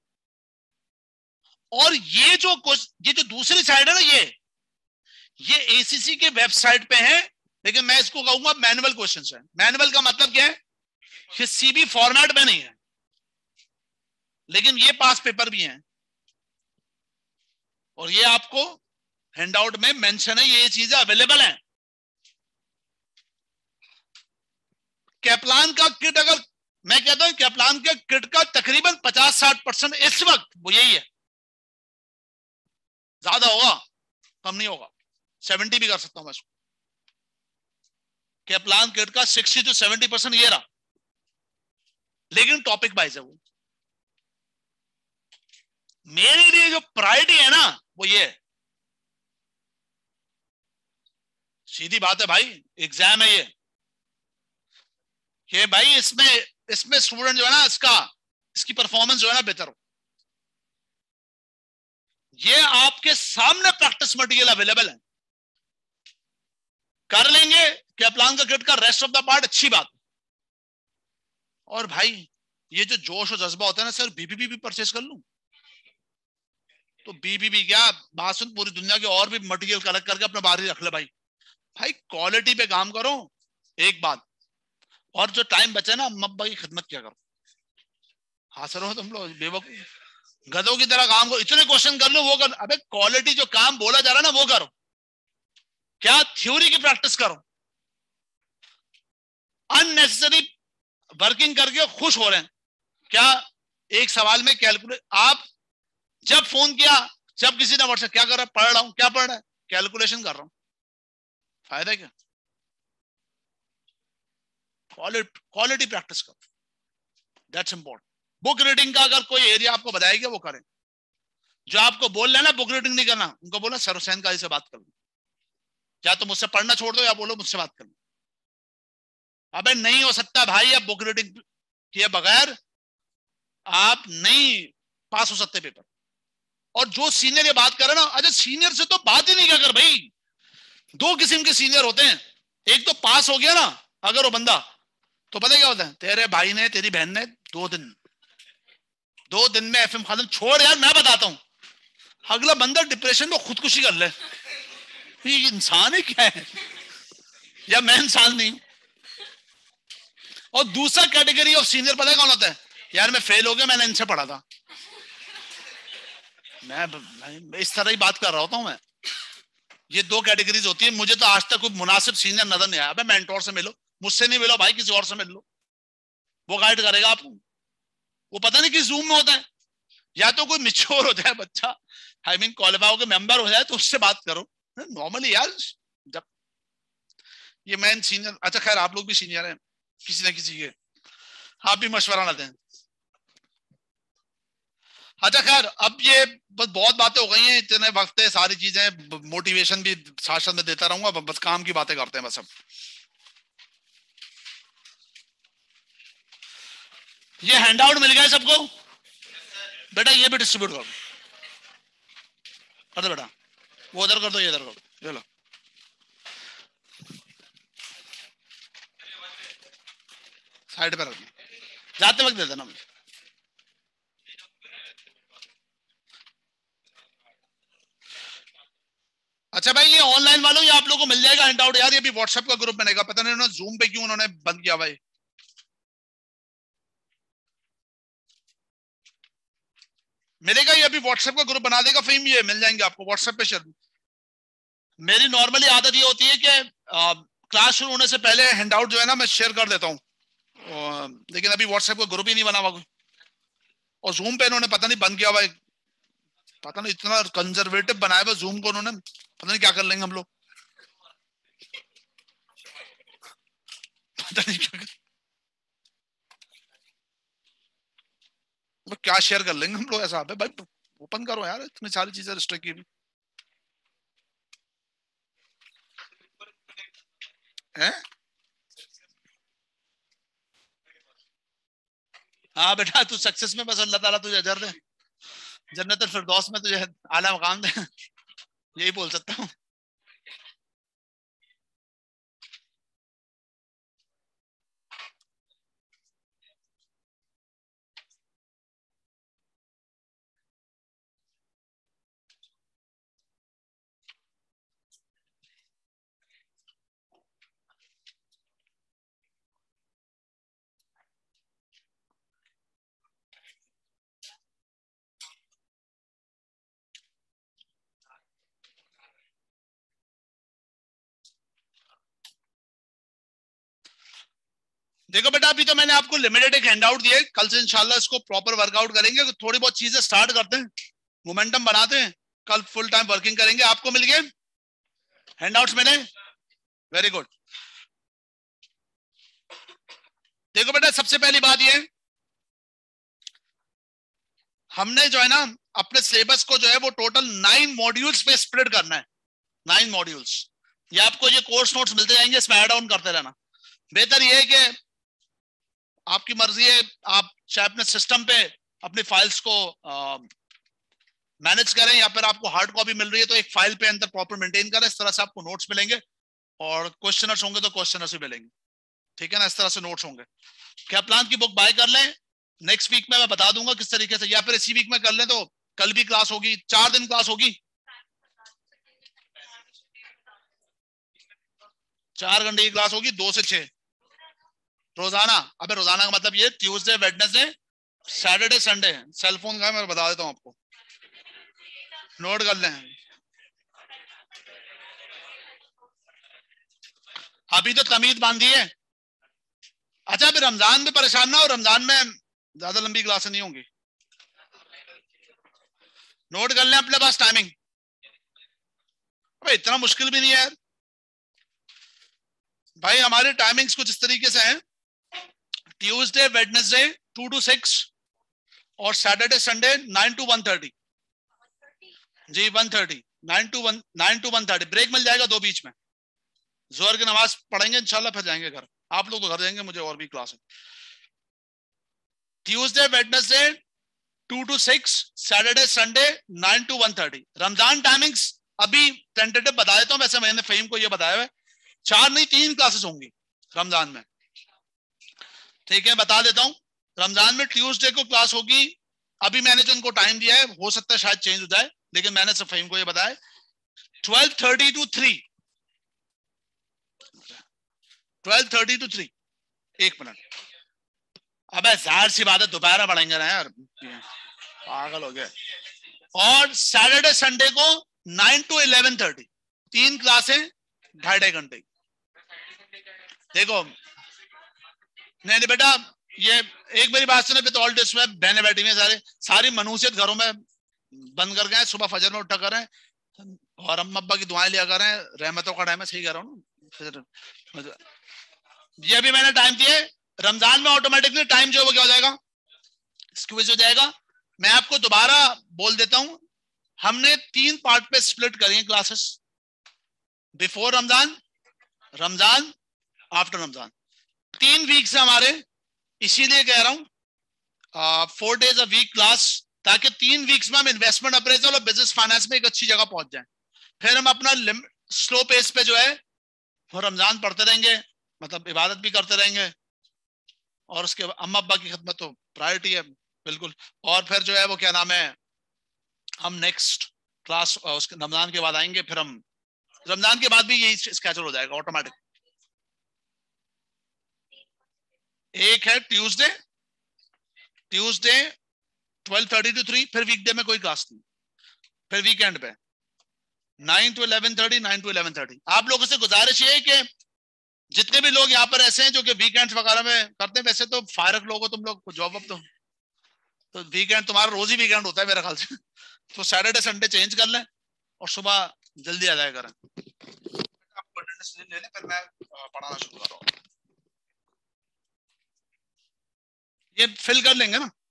और ये जो दूसरी साइड है ना, ये एसीसी के वेबसाइट पे है, लेकिन मैं इसको कहूंगा मैनुअल क्वेश्चंस है। मैनुअल का मतलब क्या है, ये सीबी फॉर्मेट में नहीं है, लेकिन ये पास पेपर भी हैं और ये आपको हैंडआउट में मेंशन है, ये चीजें अवेलेबल हैं। कैप्लान का किट, अगर मैं कहता हूं कैप्लान के किट का तकरीबन 50-60% इस वक्त वो यही है, ज्यादा होगा कम नहीं होगा, 70 भी कर सकता हूं मैं इसको। कैप्लान किट का 60 to 70% ये रहा, लेकिन टॉपिक वाइज है वो। मेरे लिए जो प्रायोरिटी है ना वो ये है, सीधी बात है भाई, एग्जाम है ये कि भाई इसमें स्टूडेंट जो है ना इसकी परफॉर्मेंस जो है ना बेहतर हो। ये आपके सामने प्रैक्टिस मटेरियल अवेलेबल है, कर लेंगे कैप्लान का किट का रेस्ट ऑफ द पार्ट, अच्छी बात। और भाई ये जो जोश और जज्बा होता है ना, सर बीबीबी भी परचेस कर लूं, तो बीबीबी क्या बात सुन, पूरी दुनिया के और भी मटेरियल कलेक्ट करके अपने बाहर ही रख ले भाई। भाई क्वालिटी पे काम करो। एक बात और, जो टाइम बचे ना अम्मा की खिदमत क्या करो। हासिल हो तुम लोग बेवकूफ गधों की तरह काम करो, इतने क्वेश्चन कर लो वो कर। अबे क्वालिटी जो काम बोला जा रहा है ना वो करो, क्या थ्योरी की प्रैक्टिस करो। अननेसेसरी वर्किंग करके खुश हो रहे हैं क्या? एक सवाल में कैलकुलेट, आप जब फोन किया, जब किसी ने व्हाट्सएप क्या कर रहा है, पढ़ रहा हूं, क्या पढ़ रहा है, कैलकुलेशन कर रहा हूं, फायदा क्या? क्वालिटी प्रैक्टिस करो, दैट्स इंपॉर्टेंट। बुक रीडिंग का अगर कोई एरिया आपको बताएगा वो करें। जो आपको बोल रहे हैं ना बुक रीडिंग नहीं करना, उनको बोलो सर हुसैन काजी से बात कर लो, या तो मुझसे पढ़ना छोड़ दो या बोलो मुझसे बात कर लो। अबे नहीं हो सकता भाई, अब बुक रीडिंग किए बगैर आप नहीं पास हो सकते पेपर। और जो सीनियर ये बात कर रहे ना, अच्छा सीनियर से तो बात ही नहीं क्या कर भाई। दो किस्म के सीनियर होते हैं, एक तो पास हो गया ना अगर वो बंदा, तो पता क्या होता है, तेरे भाई ने तेरी बहन ने 2 दिन में एफएम खत्म, छोड़ यार मैं बताता हूं, अगला बंदा डिप्रेशन में खुदकुशी कर ले। ये इंसान है क्या है, या मैं इंसान नहीं हूं? और दूसरा कैटेगरी ऑफ सीनियर पता है कौन होता है, यार मैं फेल हो गया, मैंने इनसे पढ़ा था। मैं इस तरह ही बात कर रहा होता हूं मैं। ये 2 कैटेगरीज होती है। मुझे तो आज तक कोई मुनासिब सीनियर नजर नहीं आया। अबे मेंटोर से मिलो, मुझसे नहीं मिलो भाई, किसी और से मिल लो, वो गाइड करेगा आपको। वो पता नहीं किस जूम में होता है, या तो कोई मिच्योर हो जाए बच्चा, आई मीन क्वालिफाई के मेंबर हो जाए तो उससे बात करो। नॉर्मली यार जब ये मैन सीनियर, अच्छा खैर आप लोग भी सीनियर हैं किसी ना किसी के, आप भी मशवरा ना दें। अच्छा खैर अब ये बस बहुत बातें हो गई हैं, इतने वक्त है, सारी चीजें मोटिवेशन भी साथ साथ में देता रहूंगा, बस काम की बातें करते हैं बस। अब ये हैंडआउट मिल गया सबको बेटा, ये भी डिस्ट्रीब्यूट कर दो बेटा, वो उधर कर दो, ये इधर कर दो, ये लो। साइड पे रख दो, जाते वक्त दे देना मुझे। अच्छा भाई ये ऑनलाइन वालों, ये आप लोगों को मिल जाएगा हैंडआउट यार, ये भी व्हाट्सएप का ग्रुप बनेगा, पता नहीं उन्होंने जूम पे क्यों उन्होंने बंद किया भाई। मिलेगा, ये अभी व्हाट्सएप का ग्रुप बना देगा फिर ये मिल जाएंगे आपको व्हाट्सएप पे शेयर। मेरी नॉर्मली आदत ये होती है कि क्लास शुरू होने से पहले हैंडआउट जो है ना मैं शेयर कर देता हूँ, लेकिन अभी व्हाट्सएप का ग्रुप ही नहीं बना हुआ कोई, और जूम पे इन्होंने पता नहीं बंद किया हुआ, पता नहीं इतना कंजर्वेटिव बनाया हुआ जूम को उन्होंने, पता नहीं क्या कर लेंगे हम लोग, पता नहीं क्या शेयर कर लेंगे हम लोग ऐसा। भाई ओपन करो यार, इतनी सारी चीजें रिस्ट्रिक्ट की है। हाँ बेटा तू सक्सेस में बस अल्लाह ताला तुझे अजर दे, जन्नत फिरदौस में तुझे आला मकाम दे, यही बोल सकता हूँ। देखो बेटा, अभी तो मैंने आपको लिमिटेड एक हैंडआउट दिए, कल से इंशाल्लाह इसको प्रॉपर वर्कआउट करेंगे, तो थोड़ी बहुत चीजें स्टार्ट करते हैं, मोमेंटम बनाते हैं, कल फुल टाइम वर्किंग करेंगे। आपको मिल गए हैंडआउट्स मैंने? Very good. देखो बेटा, सबसे पहली बात ये, हमने जो है ना अपने सिलेबस को जो है वो टोटल 9 मॉड्यूल्स पे स्प्लिट करना है। 9 मॉड्यूल्स, ये आपको ये कोर्स नोट्स मिलते जाएंगे, इसमें ऐड ऑन करते रहना। बेहतर ये है कि आपकी मर्जी है, आप चाहे अपने सिस्टम पे अपनी फाइल्स को मैनेज करें, या फिर आपको हार्ड कॉपी मिल रही है तो एक फाइल पे अंदर प्रॉपर मेंटेन करें। इस तरह से आपको नोट्स मिलेंगे, और क्वेश्चनर्स होंगे तो क्वेश्चनर्स भी मिलेंगे, ठीक है ना? इस तरह से नोट्स होंगे। क्या प्लान की बुक बाय कर लें, नेक्स्ट वीक में मैं बता दूंगा किस तरीके से, या फिर इसी वीक में कर लें तो कल भी क्लास होगी, 4 दिन क्लास होगी, 4 घंटे की क्लास होगी, 2 से 6 रोजाना। अबे रोजाना का मतलब ये Tuesday, Wednesday, Saturday, Sunday. Cellphone का मैं बता देता हूं आपको, नोट कर लें। अभी तो तमीज बांधी है। अच्छा, अभी रमजान में परेशान ना हो, रमजान में ज्यादा लंबी क्लासें नहीं होंगी, नोट कर लें अपने पास टाइमिंग। अबे इतना मुश्किल भी नहीं है यार भाई, हमारे टाइमिंग्स कुछ इस तरीके से हैं, ट्यूसडे वेडनेसडे 2 to 6 और सैटरडे संडे 9 to 1:30 जी, 1:30, 9 to 1:30। ब्रेक मिल जाएगा 2 बीच में, जोहर की नमाज पढ़ेंगे इंशाल्लाह, फिर जाएंगे घर। आप लोग तो घर जाएंगे, मुझे और भी क्लास है। Tuesday Wednesday 2 to 6, Saturday Sunday 9 to 1:30। Ramzan timings अभी टेंटेटिव बता देता हूं, वैसे मैंने फहीम को ये बताया है, 4 नहीं 3 क्लासेस होंगी रमजान में, ठीक है? बता देता हूं, रमजान में ट्यूसडे को क्लास होगी, अभी मैंने जो इनको टाइम दिया है हो सकता है शायद चेंज हो जाए, लेकिन मैंने सब फहीम को ये बताया 12:30 to 3, 12:30 to 3। 1 मिनट, अबे जाहिर सी बात है दोपहर पढ़ेंगे ना यार, पागल हो गए। और सैटरडे संडे को 9 to 11:30, 3 क्लासें 2.5 घंटे। देखो नहीं बेटा, ये एक मेरी बात सुने, ऑल डेज में बहने बैठी हुई सारी मनूसियत घरों में बंद कर गए, सुबह फजर में उठा करें और अम्मा अब्बा की दुआएं लिया करें, रहमतों का टाइम है, सही कह रहा हूँ ना? ये अभी मैंने टाइम दिए, रमजान में ऑटोमेटिकली टाइम जो है वो क्या हो जाएगा, स्क्विज हो जाएगा। मैं आपको दोबारा बोल देता हूं, हमने 3 पार्ट पे स्प्लिट करी classes, before Ramzan, Ramzan, after Ramzan. 3 week से हमारे, इसीलिए कह रहा हूं 4 days a week क्लास, ताकि 3 वीक्स में हम इन्वेस्टमेंट अप्रेजल और बिजनेस फाइनेंस में एक अच्छी जगह पहुंच जाए। फिर हम अपना स्लो पेस पे जो है वो रमजान पढ़ते रहेंगे, मतलब इबादत भी करते रहेंगे, और उसके अम्मा अब्बा की खिदमत तो प्रायोरिटी है बिल्कुल। और फिर जो है वो क्या नाम है, हम नेक्स्ट क्लास उसके रमजान के बाद आएंगे, फिर हम रमजान के बाद भी यही स्केड्यूल हो जाएगा ऑटोमेटिक। एक है ट्यूसडे 12:30 to 3, फिर वीकडे में कोई क्लास नहीं, फिर वीकेंड पे 9 to 11:30, 9 to 11:30। आप लोगों से गुजारिश ये है कि जितने भी लोग यहाँ पर ऐसे हैं जो कि वीकेंड्स वगैरह में करते हैं, वैसे तो फायरक लोग हो तुम लोग, जॉब अब तो वीकेंड तुम्हारा रोज ही वीकेंड होता है मेरे ख्याल से, तो सैटरडे संडे चेंज कर लें और सुबह जल्दी आ जाया करें। आपको अटेंडेंस ले लें, फिर मैं पढ़ाना शुरू कर रहा हूँ। ये फिल कर लेंगे ना,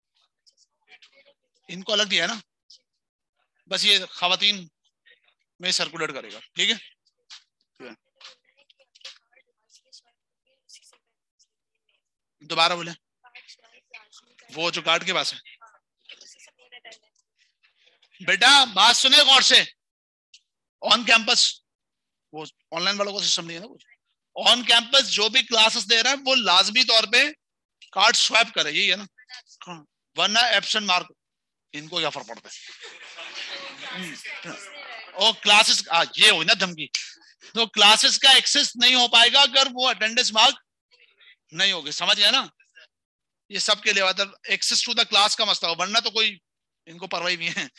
इनको अलग दिया है ना, बस ये खवातीन में सर्कुलेट करेगा, ठीक है? दोबारा बोले, वो जो गार्ड के पास है। बेटा बात सुने गौर से, ऑन कैंपस, वो ऑनलाइन वालों का सिस्टम नहीं है ना कुछ, ऑन कैंपस जो भी क्लासेस दे रहा है वो लाजमी तौर पे कार्ड स्वैप करे, यही है ना, वरना एब्सेंट मार्क, इनको क्या फर्क पड़ता है। और क्लासेस ये हो ना धमकी, तो क्लासेस का एक्सेस नहीं हो पाएगा अगर वो अटेंडेंस मार्क नहीं होगी, समझ गया ना? ये सब के लिए एक्सेस टू द क्लास का मसला हो, वरना तो कोई इनको परवाही नहीं है।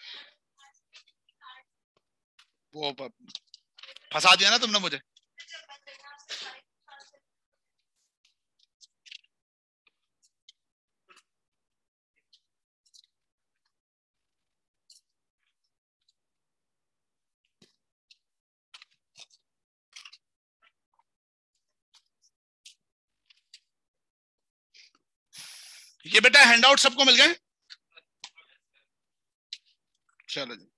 वो फंसा दिया ना तुमने मुझे। ये बेटा हैंडआउट सबको मिल गए? चलो जी,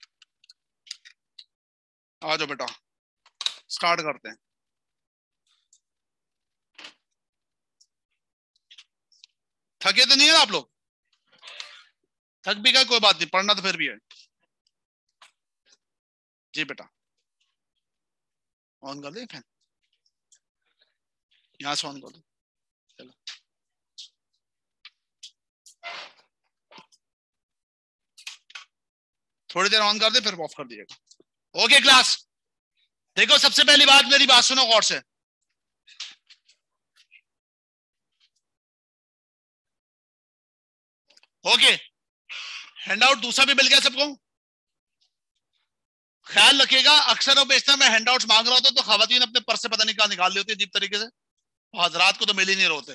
आ जाओ बेटा, स्टार्ट करते हैं। थके तो नहीं है आप लोग? थक भी गए कोई बात नहीं, पढ़ना तो फिर भी है। जी बेटा, ऑन कर दे फैन, यहां से ऑन कर दो। चलो थोड़ी देर ऑन कर दे, फिर ऑफ कर दिएगा। ओके क्लास, देखो सबसे पहली बात, मेरी बात सुनो गौर से। ओके, हैंडआउट दूसरा भी मिल गया सबको? ख्याल रखिएगा, अक्सर और बेशतर मैं हैंडआउट्स मांग रहा होता तो खवातीन अपने पर्स से पता नहीं कहां निकाल लेते अजीब तरीके से, हजरात को तो मिल ही नहीं रहे।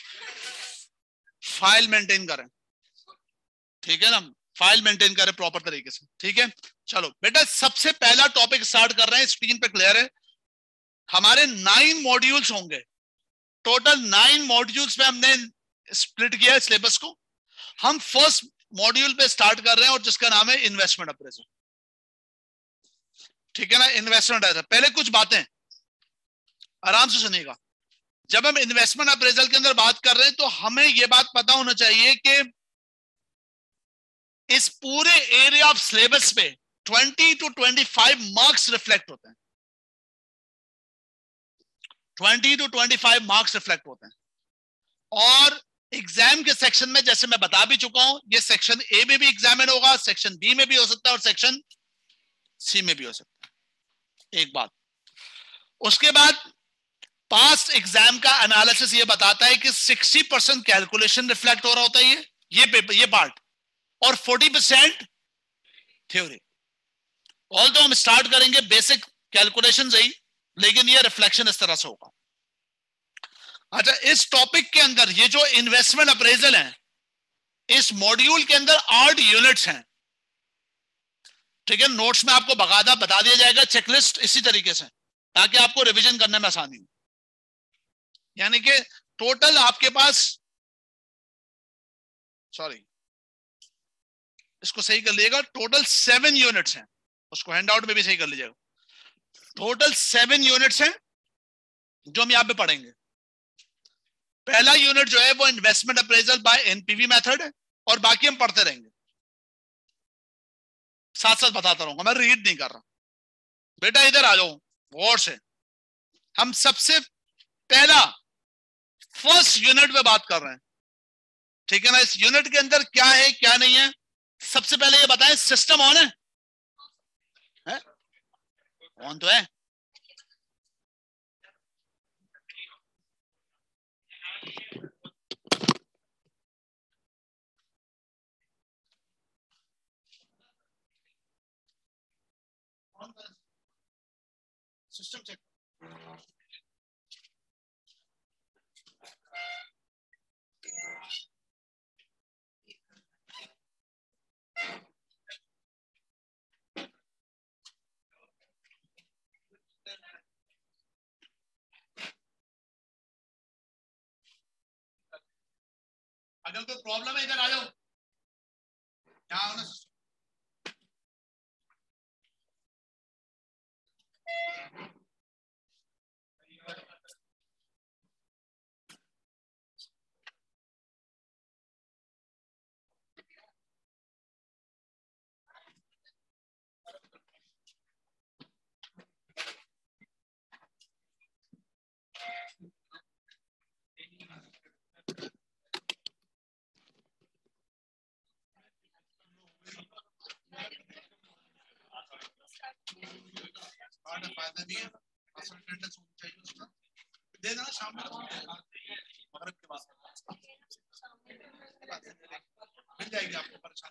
फाइल मेंटेन करें, ठीक है ना, फाइल मेंटेन करें प्रॉपर तरीके से, ठीक है। चलो बेटा, सबसे पहला टॉपिक स्टार्ट कर रहे हैं, स्क्रीन पे क्लियर है। हमारे 9 मॉड्यूल्स होंगे टोटल, 9 मॉड्यूल्स में हमने स्प्लिट किया है सिलेबस को। हम फर्स्ट मॉड्यूल पे स्टार्ट कर रहे हैं और जिसका नाम है इन्वेस्टमेंट अप्रेजल, ठीक है ना। इन्वेस्टमेंट अप्रेजल, पहले कुछ बातें आराम से सुनिएगा। जब हम इन्वेस्टमेंट अप्रेजल के अंदर बात कर रहे हैं तो हमें यह बात पता होना चाहिए कि इस पूरे एरिया ऑफ सिलेबस पे 20 to 25 मार्क्स रिफ्लेक्ट होते हैं। 20 to 25 मार्क्स रिफ्लेक्ट होते हैं। और एग्जाम के सेक्शन में, जैसे मैं बता भी चुका हूं, ये सेक्शन ए में भी एग्जामिन होगा, सेक्शन बी में भी हो सकता है और सेक्शन सी में भी हो सकता है। एक बात, उसके बाद पास्ट एग्जाम का एनालिसिस ये बताता है कि 60% कैलकुलेशन रिफ्लेक्ट हो रहा होता है ये पेपर, ये पार्ट, और 40% थ्योरी। ऑल तो हम स्टार्ट करेंगे बेसिक कैलकुलेशन से ही, लेकिन ये रिफ्लेक्शन इस तरह से होगा। अच्छा, इस टॉपिक के अंदर ये जो इन्वेस्टमेंट अप्रेजल है, इस मॉड्यूल के अंदर 8 यूनिट्स हैं, ठीक है। नोट्स में आपको बकायदा बता दिया जाएगा, चेकलिस्ट इसी तरीके से, ताकि आपको रिवीजन करने में आसानी हो। यानी कि टोटल आपके पास, सॉरी इसको सही कर लीजिएगा, टोटल 7 यूनिट्स हैं, उसको हैंडआउट में भी सही कर लीजिएगा। टोटल 7 यूनिट्स हैं जो हम यहां पे पढ़ेंगे। पहला यूनिट जो है वो investment appraisal by NPV method है, और बाकी हम पढ़ते रहेंगे, साथ साथ बताता रहूंगा, मैं रीड नहीं कर रहा। बेटा इधर आ जाओ गौर से, हम सबसे पहला फर्स्ट यूनिट में बात कर रहे हैं, ठीक है ना। इस यूनिट के अंदर क्या है क्या नहीं है, सबसे पहले ये बताएं, सिस्टम ऑन है? ऑन तो है। सिस्टम चेक, अगर कोई प्रॉब्लम है इधर आ जाओ, यहाँ आओ ना। फायदा नहीं है, अटेंडेंस होनी चाहिए उसका, दे देना शाम में, मगरिब के बाद मिल जाएगी आपको, परेशान।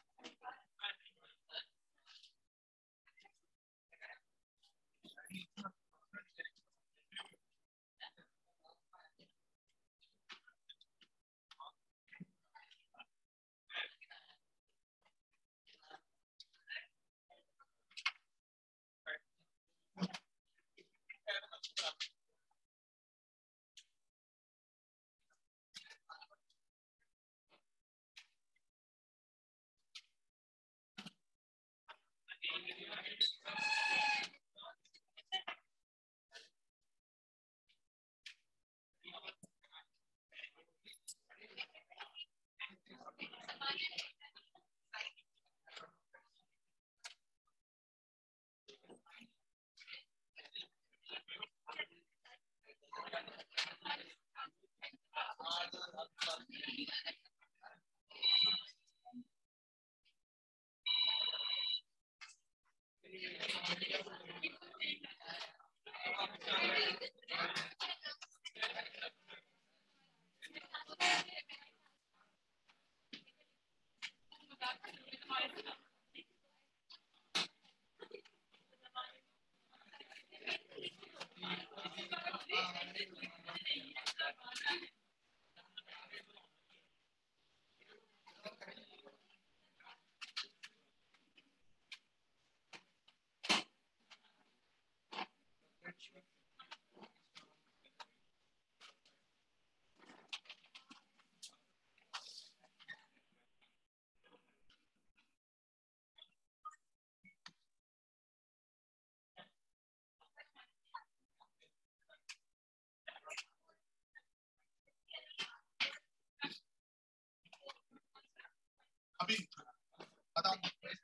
अभी बताओ।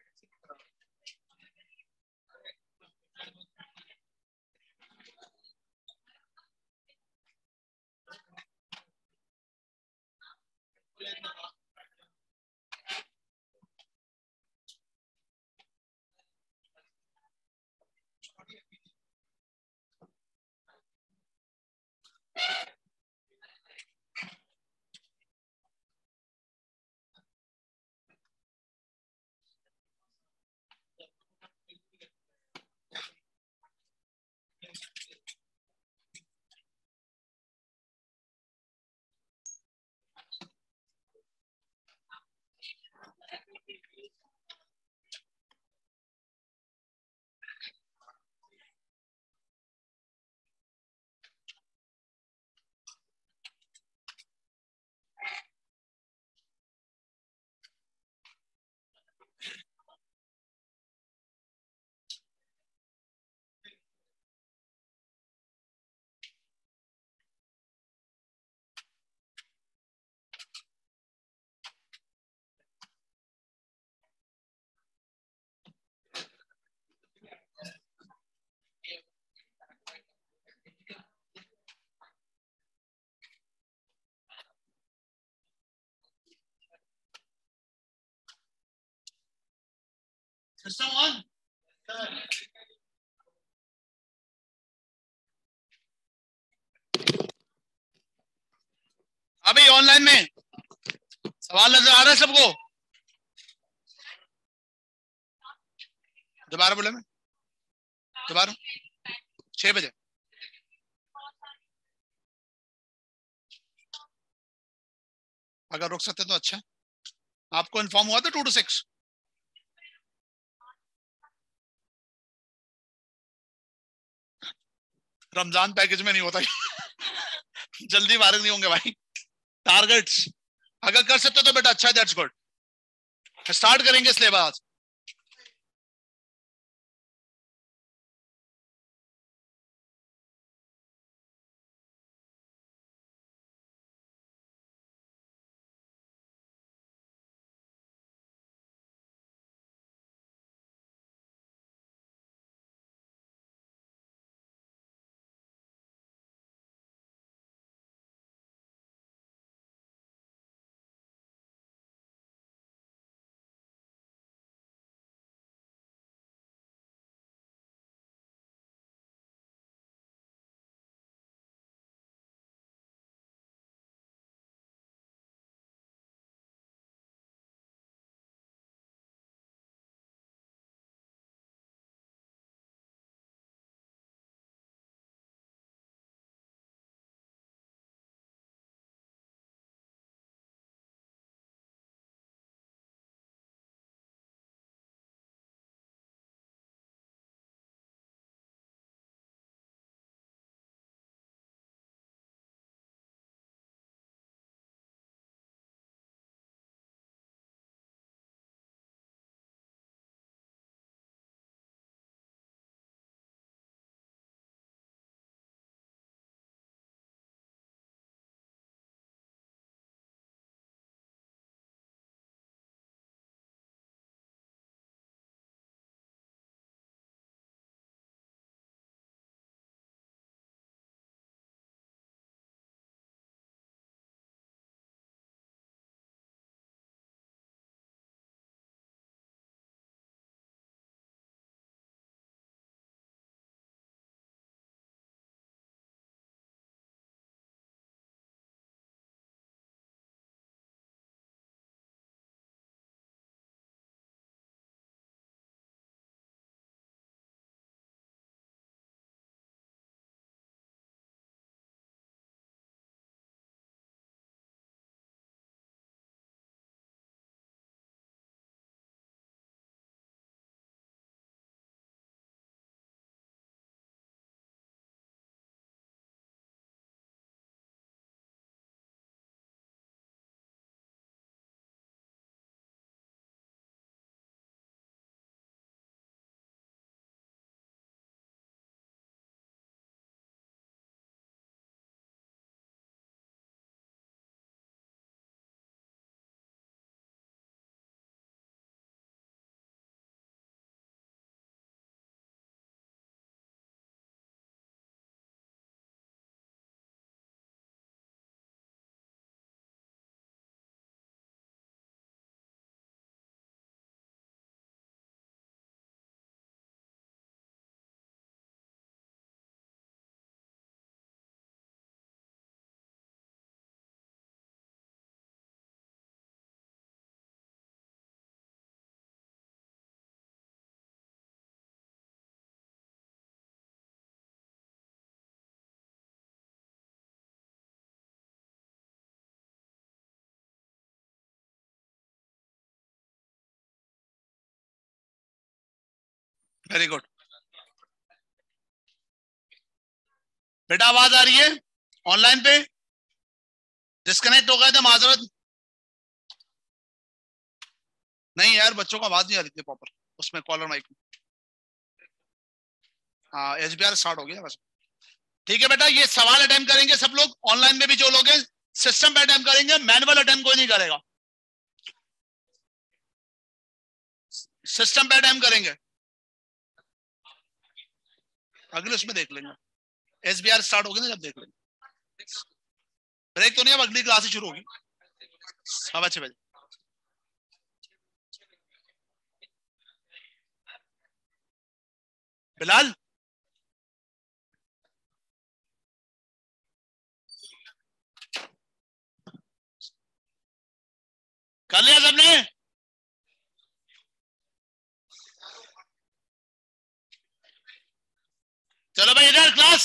System on. अभी ऑनलाइन में सवाल नजर आ रहा है सबको? दोबारा बोले मैं, दोबारा 6 बजे। अगर रुक सकते तो अच्छा। आपको इन्फॉर्म हुआ था 2 to 6? रमजान पैकेज में नहीं होता जल्दी फारिग नहीं होंगे भाई। टारगेट्स अगर कर सकते तो बेटा अच्छा है, दैट्स गुड। स्टार्ट करेंगे सिलेबस। वेरी गुड बेटा, आवाज आ रही है ऑनलाइन पे? डिस्कनेक्ट हो गए थे, माजरत। नहीं यार, बच्चों को आवाज नहीं आ रही थी प्रॉपर उसमें, कॉलर माइक में। हाँ, एचबीआर स्टार्ट हो गया बस। ठीक है बेटा, ये सवाल अटेम्प्ट करेंगे सब लोग, ऑनलाइन में भी जो लोग हैं सिस्टम पे अटेम्प्ट करेंगे, मैनुअल अटेम्प्ट कोई नहीं करेगा, सिस्टम पे अटेम्प्ट करेंगे। अगले उसमें देख लेंगे, एसबीआर स्टार्ट होगी ना जब देख लेंगे। ब्रेक तो नहीं, अब अगली क्लास शुरू होगी 6:15 बजे। बिलाल, कर लिया सबने? चलो भाई इधर, क्लास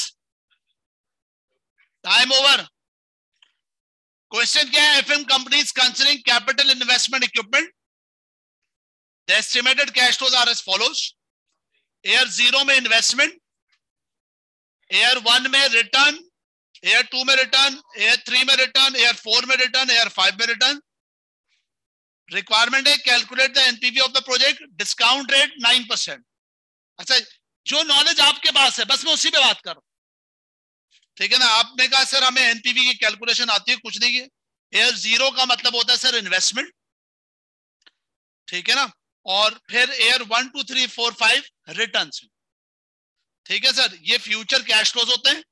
टाइम ओवर। क्वेश्चन क्या है? FM companies considering capital investment equipment, the estimated cash flows are as follows. Year 0 में इन्वेस्टमेंट, ईयर 1 में रिटर्न, ईयर 2 में रिटर्न, ईयर 3 में रिटर्न, ईयर 4 में रिटर्न, ईयर 5 में रिटर्न। रिक्वायरमेंट है calculate the NPV of the project, discount rate 9%। अच्छा, जो knowledge आपके पास है बस मैं उसी पे बात कर रहा हूं, ठीक है ना? आपने कहा सर हमें एनपीवी की कैलकुलेशन आती है, कुछ नहीं है। ईयर 0 का मतलब होता है सर इन्वेस्टमेंट, ठीक है ना? और फिर ईयर 1 2 3 4 5 रिटर्न, ठीक है सर? ये फ्यूचर कैश फ्लोज होते हैं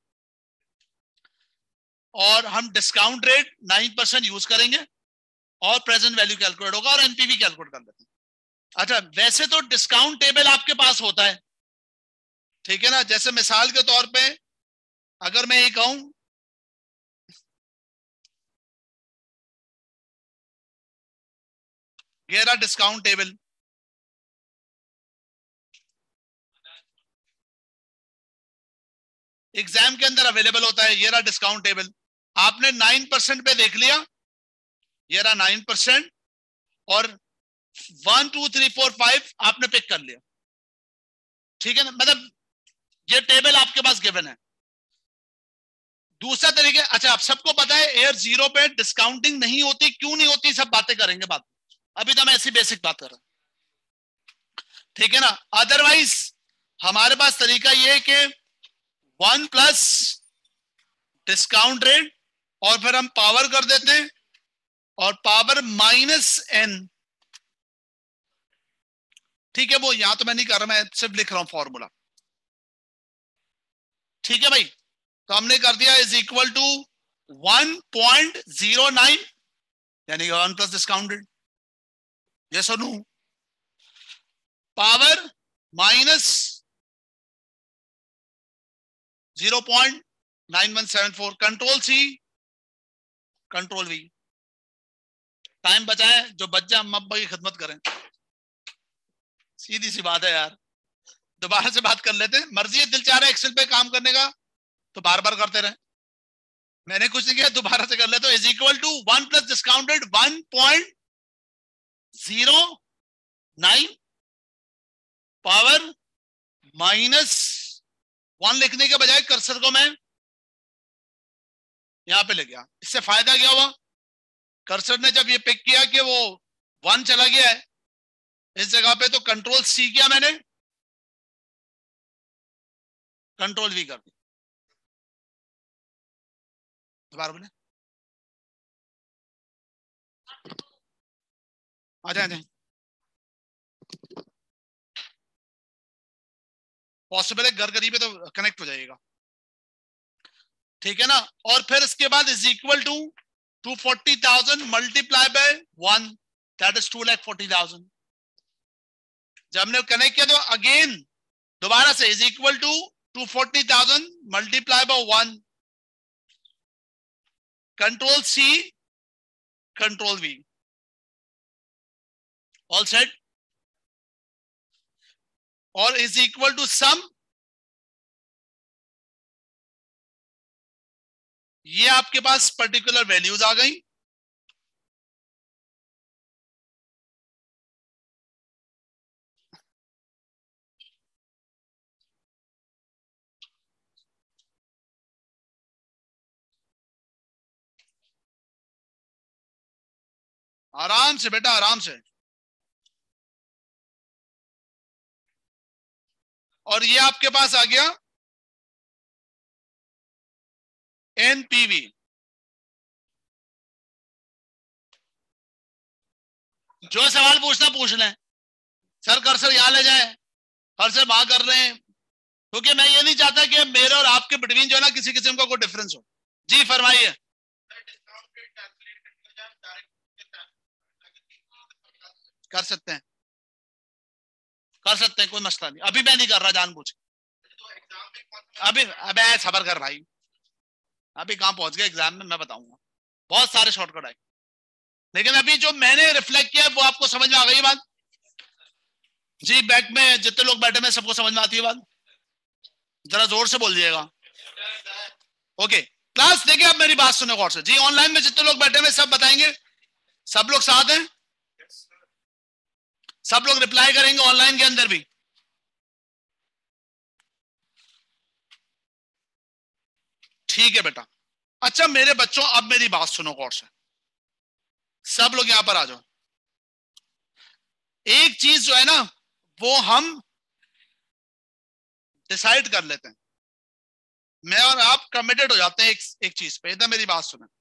और हम डिस्काउंट रेट 9% यूज करेंगे और प्रेजेंट वैल्यू कैलकुलेट होगा और एनपीवी कैलकुलेट कर लेते हैं। अच्छा, वैसे तो डिस्काउंट टेबल आपके पास होता है, ठीक है ना? जैसे मिसाल के तौर पे अगर मैं ये कहूं ये रहा डिस्काउंट टेबल, एग्जाम के अंदर अवेलेबल होता है, ये रहा डिस्काउंट टेबल। आपने 9% पे देख लिया, ये रहा 9%, और 1 2 3 4 5 आपने पिक कर लिया, ठीक है ना? मतलब ये टेबल आपके पास गिवन है। दूसरा तरीके, अच्छा आप सबको पता है ईयर 0 पे डिस्काउंटिंग नहीं होती, क्यों नहीं होती सब बातें करेंगे बात, अभी तो मैं ऐसी बेसिक बात कर रहा हूं, ठीक है ना? अदरवाइज हमारे पास तरीका ये है कि 1 प्लस डिस्काउंट रेट और फिर हम पावर कर देते हैं और पावर माइनस n, ठीक है? वो यहां तो मैं नहीं कर रहा, मैं सिर्फ लिख रहा हूं फॉर्मूला, ठीक है भाई? तो हमने कर दिया इज इक्वल टू 1.09 यानी 1 प्लस डिस्काउंटेड, यस और no? Power minus 0.9174, control C control V. Time बचाए, जो बच जाए हम अब्बा की खिदमत करें, सीधी सी बात है यार। दोबारा से बात कर लेते हैं, मर्जी है, दिल चाह रहा है एक्सेल पे काम करने का तो बार बार करते रहे, मैंने कुछ नहीं किया, दोबारा से कर ले। तो is equal to 1 plus discounted 1.09 power minus 1 लिखने के बजाय कर्सर को मैं यहां पे ले गया। इससे फायदा क्या हुआ? कर्सर ने जब ये पिक किया कि वो 1 चला गया है इस जगह पे, तो कंट्रोल सी किया मैंने, कंट्रोल वी कर दिया। दोबारा बोले, आ जाए पॉसिबल है, घर करीब है तो कनेक्ट हो जाएगा, ठीक है ना? और फिर इसके बाद is equal to 240,000 multiply by 1, that is 2,40,000। जब हमने कनेक्ट किया तो अगेन दोबारा से is equal to 240,000 multiply by 1, control C control V, all set, और इज इक्वल टू सम, ये आपके पास पर्टिकुलर वैल्यूज आ गई, आराम से बेटा, आराम से। और ये आपके पास आ गया एनपीवी। जो सवाल पूछना पूछ लें। सर कर्सर यहां ले जाए, कर्सर वहां कर रहे हैं, क्योंकि मैं ये नहीं चाहता कि मेरे और आपके बिटवीन जो है ना किसी किस्म का कोई डिफरेंस हो। जी फरमाइए। कर सकते हैं, कर सकते हैं, कोई मसला नहीं। अभी मैं नहीं कर रहा जानबूझ के। अभी अबे सबर कर भाई, अभी कहां पहुंच गए एग्जाम में मैं बताऊंगा। बहुत सारे शॉर्टकट आए, लेकिन अभी जो मैंने रिफ्लेक्ट किया वो आपको समझ में आ गई बात? जी बैक में जितने लोग बैठे में सबको समझ में आती है बात? जरा जोर से बोल दिएगा। ओके क्लास, देखिए आप मेरी बात सुनो गौर से। जी ऑनलाइन में जितने लोग बैठे में सब बताएंगे? सब लोग साथ हैं? सब लोग रिप्लाई करेंगे ऑनलाइन के अंदर भी? ठीक है बेटा। अच्छा मेरे बच्चों, अब मेरी बात सुनो गौर से। सब लोग यहां पर आ जाओ। एक चीज जो है ना वो हम डिसाइड कर लेते हैं। मैं और आप कमिटेड हो जाते हैं एक चीज पे। इधर मेरी बात सुने,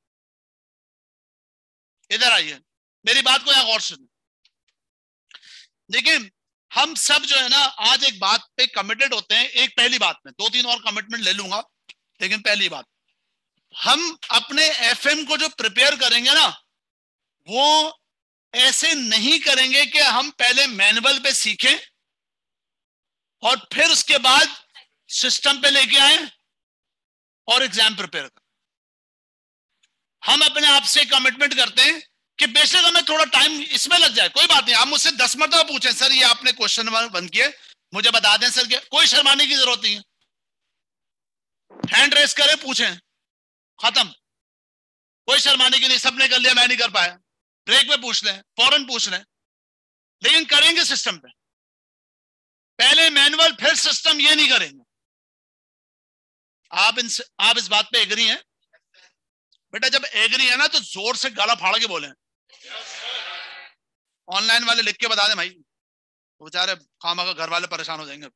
इधर आइए, मेरी बात को यहां गौर सुने। देखिए हम सब जो है ना आज एक बात पे कमिटेड होते हैं। एक पहली बात में, दो तीन और कमिटमेंट ले लूंगा, लेकिन पहली बात, हम अपने एफएम को जो प्रिपेयर करेंगे ना वो ऐसे नहीं करेंगे कि हम पहले मैनुअल पे सीखें और फिर उसके बाद सिस्टम पे लेके आए और एग्जाम प्रिपेयर करें। हम अपने आप से कमिटमेंट करते हैं कि बेशक हमें थोड़ा टाइम इसमें लग जाए, कोई बात नहीं। आप मुझसे 10 मरतबा पूछें सर ये आपने क्वेश्चन बंद किए, मुझे बता दें सर, कोई शर्माने की जरूरत नहीं है। हैंड रेस करें, पूछें, खत्म, कोई शर्माने की नहीं। सबने कर लिया, मैं नहीं कर पाया, ब्रेक में पूछ लें, फौरन पूछ लें, लेकिन करेंगे सिस्टम पे। पहले मैनुअल फिर सिस्टम, ये नहीं करेंगे। आप इस बात पे एग्री हैं बेटा? जब एग्री है ना तो जोर से गाला फाड़ के बोले। ऑनलाइन वाले लिख के बता दें भाई, तो बेचारे खामा का घर वाले परेशान हो जाएंगे।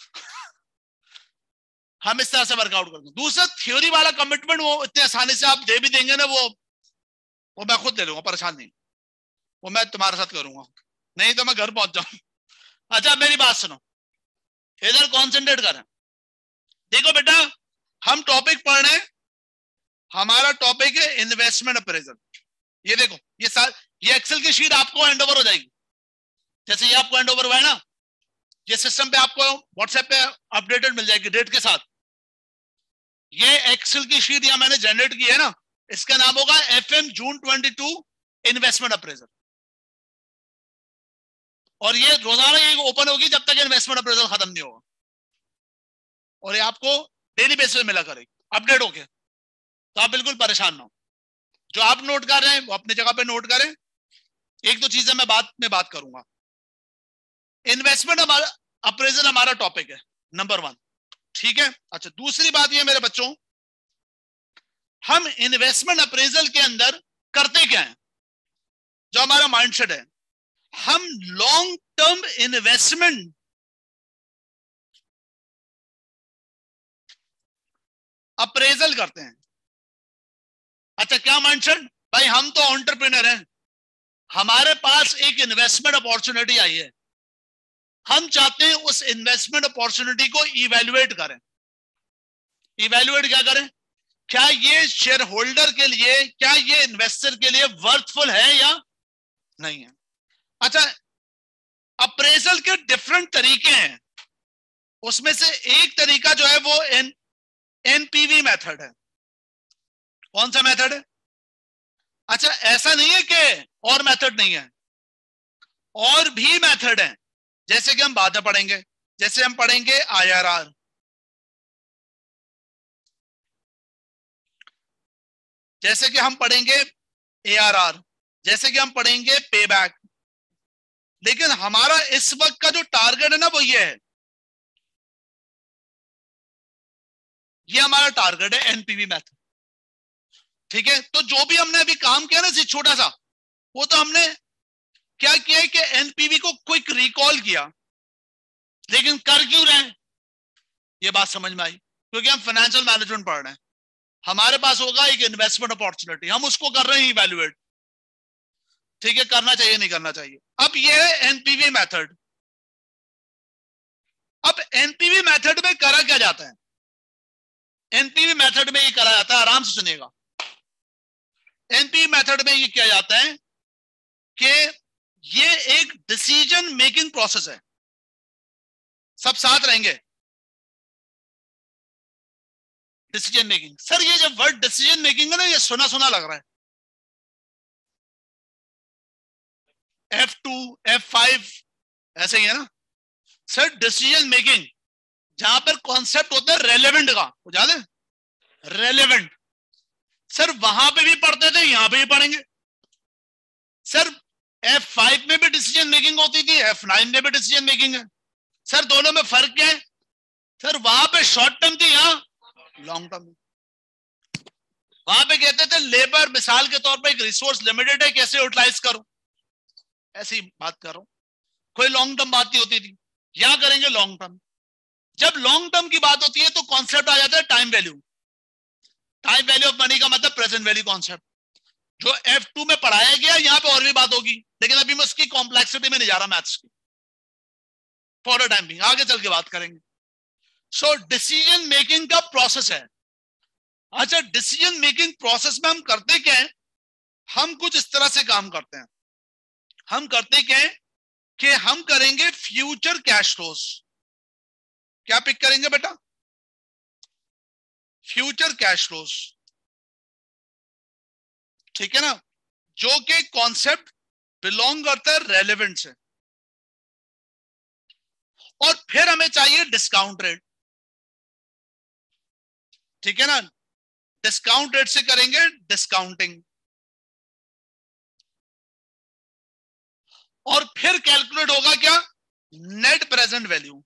हम इस तरह से वर्कआउट करते हैं। दूसरा थ्योरी वाला कमिटमेंट वो इतने आसानी से आप दे भी देंगे ना, वो मैं खुद दे लूंगा, परेशान नहीं, वो मैं तुम्हारे साथ करूंगा, नहीं तो मैं घर पहुंच जाऊं। अच्छा मेरी बात सुनो, इधर कॉन्सेंट्रेट करें। देखो बेटा हम टॉपिक पढ़ रहे हैं, हमारा टॉपिक है इन्वेस्टमेंट अप्रेजल। ये देखो ये एक्सेल की शीट आपको हैंड ओवर हो जाएगी। जैसे ये आपको हैंड ओवर हुआ है ना, ये सिस्टम पे आपको व्हाट्सएप पे अपडेटेड मिल जाएगी डेट के साथ। ये एक्सेल की शीट यहां मैंने जनरेट की है ना, इसका नाम होगा FM जून 22 इन्वेस्टमेंट अप्रेजल। और ये रोजाना ये ओपन होगी जब तक इन्वेस्टमेंट अप्रेजल खत्म नहीं होगा, और ये आपको डेली बेसिस पे मिला करेगी अपडेट होके। तो आप बिल्कुल परेशान ना हो। जो आप नोट कर रहे हैं वो अपनी जगह पे नोट करें। एक दो चीजें मैं बाद में बात करूंगा। इन्वेस्टमेंट हमारा अप्रेजल हमारा टॉपिक है नंबर 1, ठीक है। अच्छा दूसरी बात ये मेरे बच्चों, हम इन्वेस्टमेंट अप्रेजल के अंदर करते क्या है? जो हमारा माइंडसेट है, हम लॉन्ग टर्म इन्वेस्टमेंट अप्रेजल करते हैं। अच्छा क्या माइंडसेट भाई? हम तो एंटरप्रेन्योर हैं, हमारे पास एक इन्वेस्टमेंट अपॉर्चुनिटी आई है, हम चाहते हैं उस इन्वेस्टमेंट अपॉर्चुनिटी को इवैल्यूएट करें। इवैल्यूएट क्या करें? क्या ये शेयर होल्डर के लिए, क्या ये इन्वेस्टर के लिए वर्थफुल है या नहीं है। अच्छा अप्रेजल के डिफरेंट तरीके हैं, उसमें से एक तरीका जो है वो एनपीवी मेथड है। कौन सा मेथड है? अच्छा ऐसा नहीं है कि और मेथड नहीं है, और भी मेथड है, जैसे कि हम बाद में पढ़ेंगे। जैसे हम पढ़ेंगे IRR, जैसे कि हम पढ़ेंगे ARR, जैसे कि हम पढ़ेंगे पे बैक। लेकिन हमारा इस वक्त का जो टारगेट है ना वो ये है, ये हमारा टारगेट है एनपीवी मेथड, ठीक है। तो जो भी हमने अभी काम किया ना छोटा सा, वो तो हमने क्या किया है कि एनपीवी को क्विक रिकॉल किया, लेकिन कर क्यों रहे हैं ये बात समझ में आई, क्योंकि हम फाइनेंशियल मैनेजमेंट पढ़ रहे हैं, हमारे पास होगा एक इन्वेस्टमेंट अपॉर्चुनिटी, हम उसको कर रहे हैं इवैल्यूएट, ठीक है, करना चाहिए नहीं करना चाहिए। अब ये है एनपीवी मेथड। अब एनपीवी मेथड में करा क्या जाता है, एनपीवी मेथड में ये करा जाता है, आराम से सुनिएगा, एनपीवी मेथड में ये किया जाता है कि ये एक डिसीजन मेकिंग प्रोसेस है। सब साथ रहेंगे, डिसीजन मेकिंग। सर ये जब वर्ड डिसीजन मेकिंग है ना, ये सुना सुना लग रहा है, F2 F5 ऐसे ही है ना सर। डिसीजन मेकिंग जहां पर कॉन्सेप्ट होता है रेलेवेंट का, याद है रेलेवेंट, सर वहां पे भी पढ़ते थे, यहां पे भी पढ़ेंगे। सर F5 में भी डिसीजन मेकिंग होती थी, F9 में भी डिसीजन मेकिंग है। सर दोनों में फर्क क्या है, सर वहां पे शॉर्ट टर्म थी, यहां लॉन्ग टर्म। वहां पे कहते थे लेबर मिसाल के तौर पे एक रिसोर्स लिमिटेड है, कैसे यूटिलाइज करो, ऐसी बात कर रहा हूं, कोई लॉन्ग टर्म बात नहीं होती थी। यहां करेंगे लॉन्ग टर्म। जब लॉन्ग टर्म की बात होती है तो कॉन्सेप्ट आ जाता है time value. Time value of money का मतलब प्रेजेंट वैल्यू कॉन्सेप्ट, जो F2 में पढ़ाया गया, यहां पे और भी बात होगी, लेकिन अभी मैं उसकी कॉम्प्लेक्सिटी में नहीं जा रहा मैथ्स की, फॉर अ टाइम बिंग, आगे चल के बात करेंगे। सो डिसीजन मेकिंग का प्रोसेस है। अच्छा, डिसीजन मेकिंग प्रोसेस में हम करते क्या है, हम कुछ इस तरह से काम करते हैं, हम करते क्या है कि हम करेंगे फ्यूचर कैश फ्लोज। क्या पिक करेंगे बेटा, फ्यूचर कैश फ्लोज, ठीक है ना, जो कि कॉन्सेप्ट बिलोंग करता है रेलेवेंट से। और फिर हमें चाहिए डिस्काउंट रेट, ठीक है ना, डिस्काउंट रेट से करेंगे डिस्काउंटिंग, और फिर कैलकुलेट होगा क्या, नेट प्रेजेंट वैल्यू।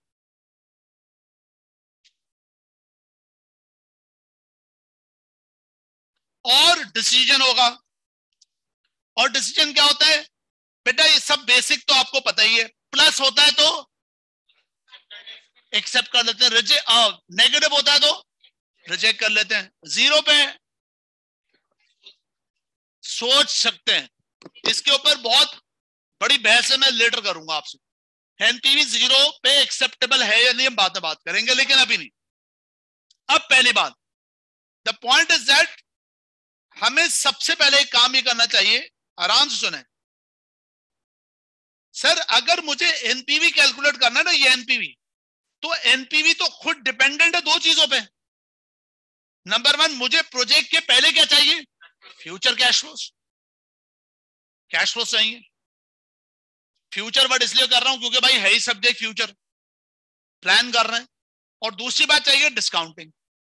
और डिसीजन होगा। और डिसीजन क्या होता है बेटा, ये सब बेसिक तो आपको पता ही है, प्लस होता है तो एक्सेप्ट कर लेते हैं, नेगेटिव होता है तो रिजेक्ट कर लेते हैं, जीरो पे सोच सकते हैं, इसके ऊपर बहुत बड़ी बहस है, मैं लेटर करूंगा आपसे, एनपीवी जीरो पे एक्सेप्टेबल है या नहीं, हम बाद में बात करेंगे, लेकिन अभी नहीं। अब पहली बात, द पॉइंट इज दैट हमें सबसे पहले एक काम ये करना चाहिए, आराम से सुने सर, अगर मुझे एनपीवी कैलकुलेट करना है ना, ये एनपीवी, तो एनपीवी तो खुद डिपेंडेंट है दो चीजों पे। नंबर वन, मुझे प्रोजेक्ट के पहले क्या चाहिए, future cash flows, cash flows चाहिए। फ्यूचर वर्ड इसलिए कर रहा हूं क्योंकि भाई है ही सब्जेक्ट फ्यूचर, प्लान कर रहे हैं। और दूसरी बात चाहिए डिस्काउंटिंग।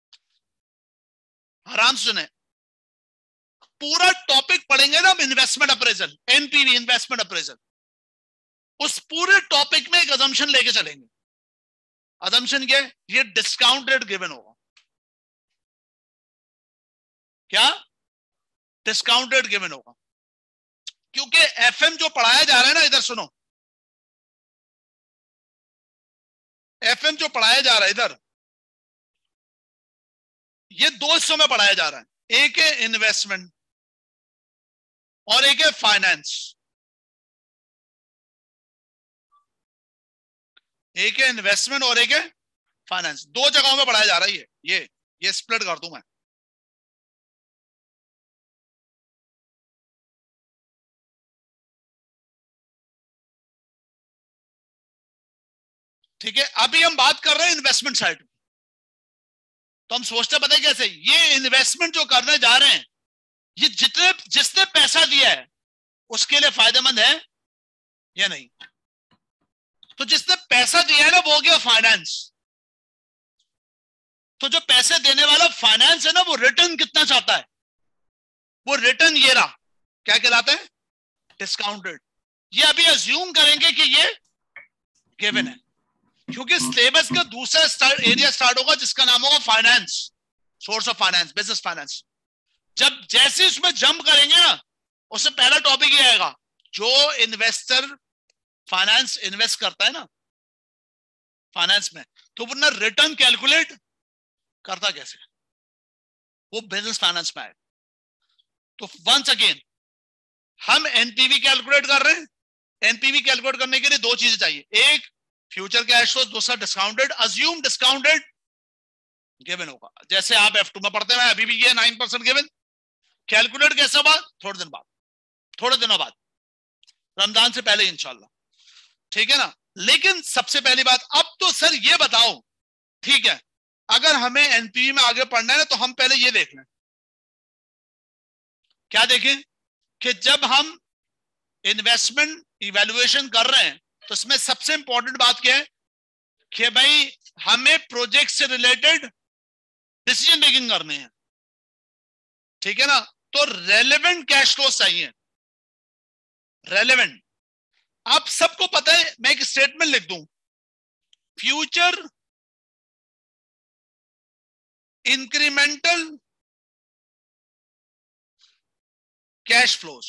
आराम से सुने, पूरा टॉपिक पढ़ेंगे ना हम, investment appraisal, NPV investment appraisal, उस पूरे टॉपिक में एक अजम्पशन लेके चलेंगे। अजम्पशन क्या है, ये डिस्काउंट रेट गिवन होगा, क्या डिस्काउंट रेट गिवन होगा, क्योंकि एफएम जो पढ़ाया जा रहा है ना, इधर सुनो, एफएम जो पढ़ाया जा रहा है इधर, ये दो हिस्सों में पढ़ाया जा रहा है, एक है इन्वेस्टमेंट और एक है फाइनेंस। एक है इन्वेस्टमेंट और एक है फाइनेंस, दो जगहों में पढ़ाया जा रहा है। ये स्प्लिट कर दूं मैं, ठीक है। अभी हम बात कर रहे हैं इन्वेस्टमेंट साइड, तो हम सोचते पता है कैसे, ये इन्वेस्टमेंट जो करने जा रहे हैं, ये जिसने पैसा दिया है उसके लिए फायदेमंद है या नहीं। तो जिसने पैसा दिया है ना, वो हो गया फाइनेंस। तो जो पैसे देने वाला फाइनेंस है ना, वो रिटर्न कितना चाहता है, वो रिटर्न ये रहा, क्या कहलाता है, डिस्काउंट रेट। ये अभी अज्यूम करेंगे कि ये गिवन है, क्योंकि सिलेबस का दूसरा एरिया स्टार्ट होगा जिसका नाम होगा finance, source of finance, business finance. जब जैसे उसमें जंप करेंगे ना, उससे पहला टॉपिक ये आएगा, जो इन्वेस्टर फाइनेंस इन्वेस्ट करता है ना फाइनेंस में, तो वो ना रिटर्न कैलकुलेट करता कैसे, वो बिजनेस फाइनेंस में आएगा। तो वंस अगेन हम एनपीवी कैलकुलेट कर रहे हैं। एनपीवी कैलकुलेट करने के लिए दो चीजें चाहिए, एक फ्यूचर कैश फ्लो, दूसरा डिस्काउंटेड। अज्यूम डिस्काउंटेड गिवन होगा, जैसे आप F2 में पढ़ते हैं, अभी भी ये 9% गिवन। कैलकुलेट कैसे होगा? थोड़े दिनों बाद, रमजान से पहले इंशाल्लाह, ठीक है ना। लेकिन सबसे पहली बात, अब तो सर ये बताओ, ठीक है, अगर हमें एनपीवी में आगे पढ़ना है ना, तो हम पहले ये देख लें। क्या देखें? कि जब हम इन्वेस्टमेंट इवैल्यूएशन कर रहे हैं, तो इसमें सबसे इंपॉर्टेंट बात क्या है कि भाई हमें प्रोजेक्ट से रिलेटेड डिसीजन मेकिंग करनी है, ठीक है ना। तो रेलेवेंट कैश फ्लो चाहिए, रेलेवेंट। आप सबको पता है, मैं एक स्टेटमेंट लिख दूं, फ्यूचर इंक्रीमेंटल कैश फ्लोज।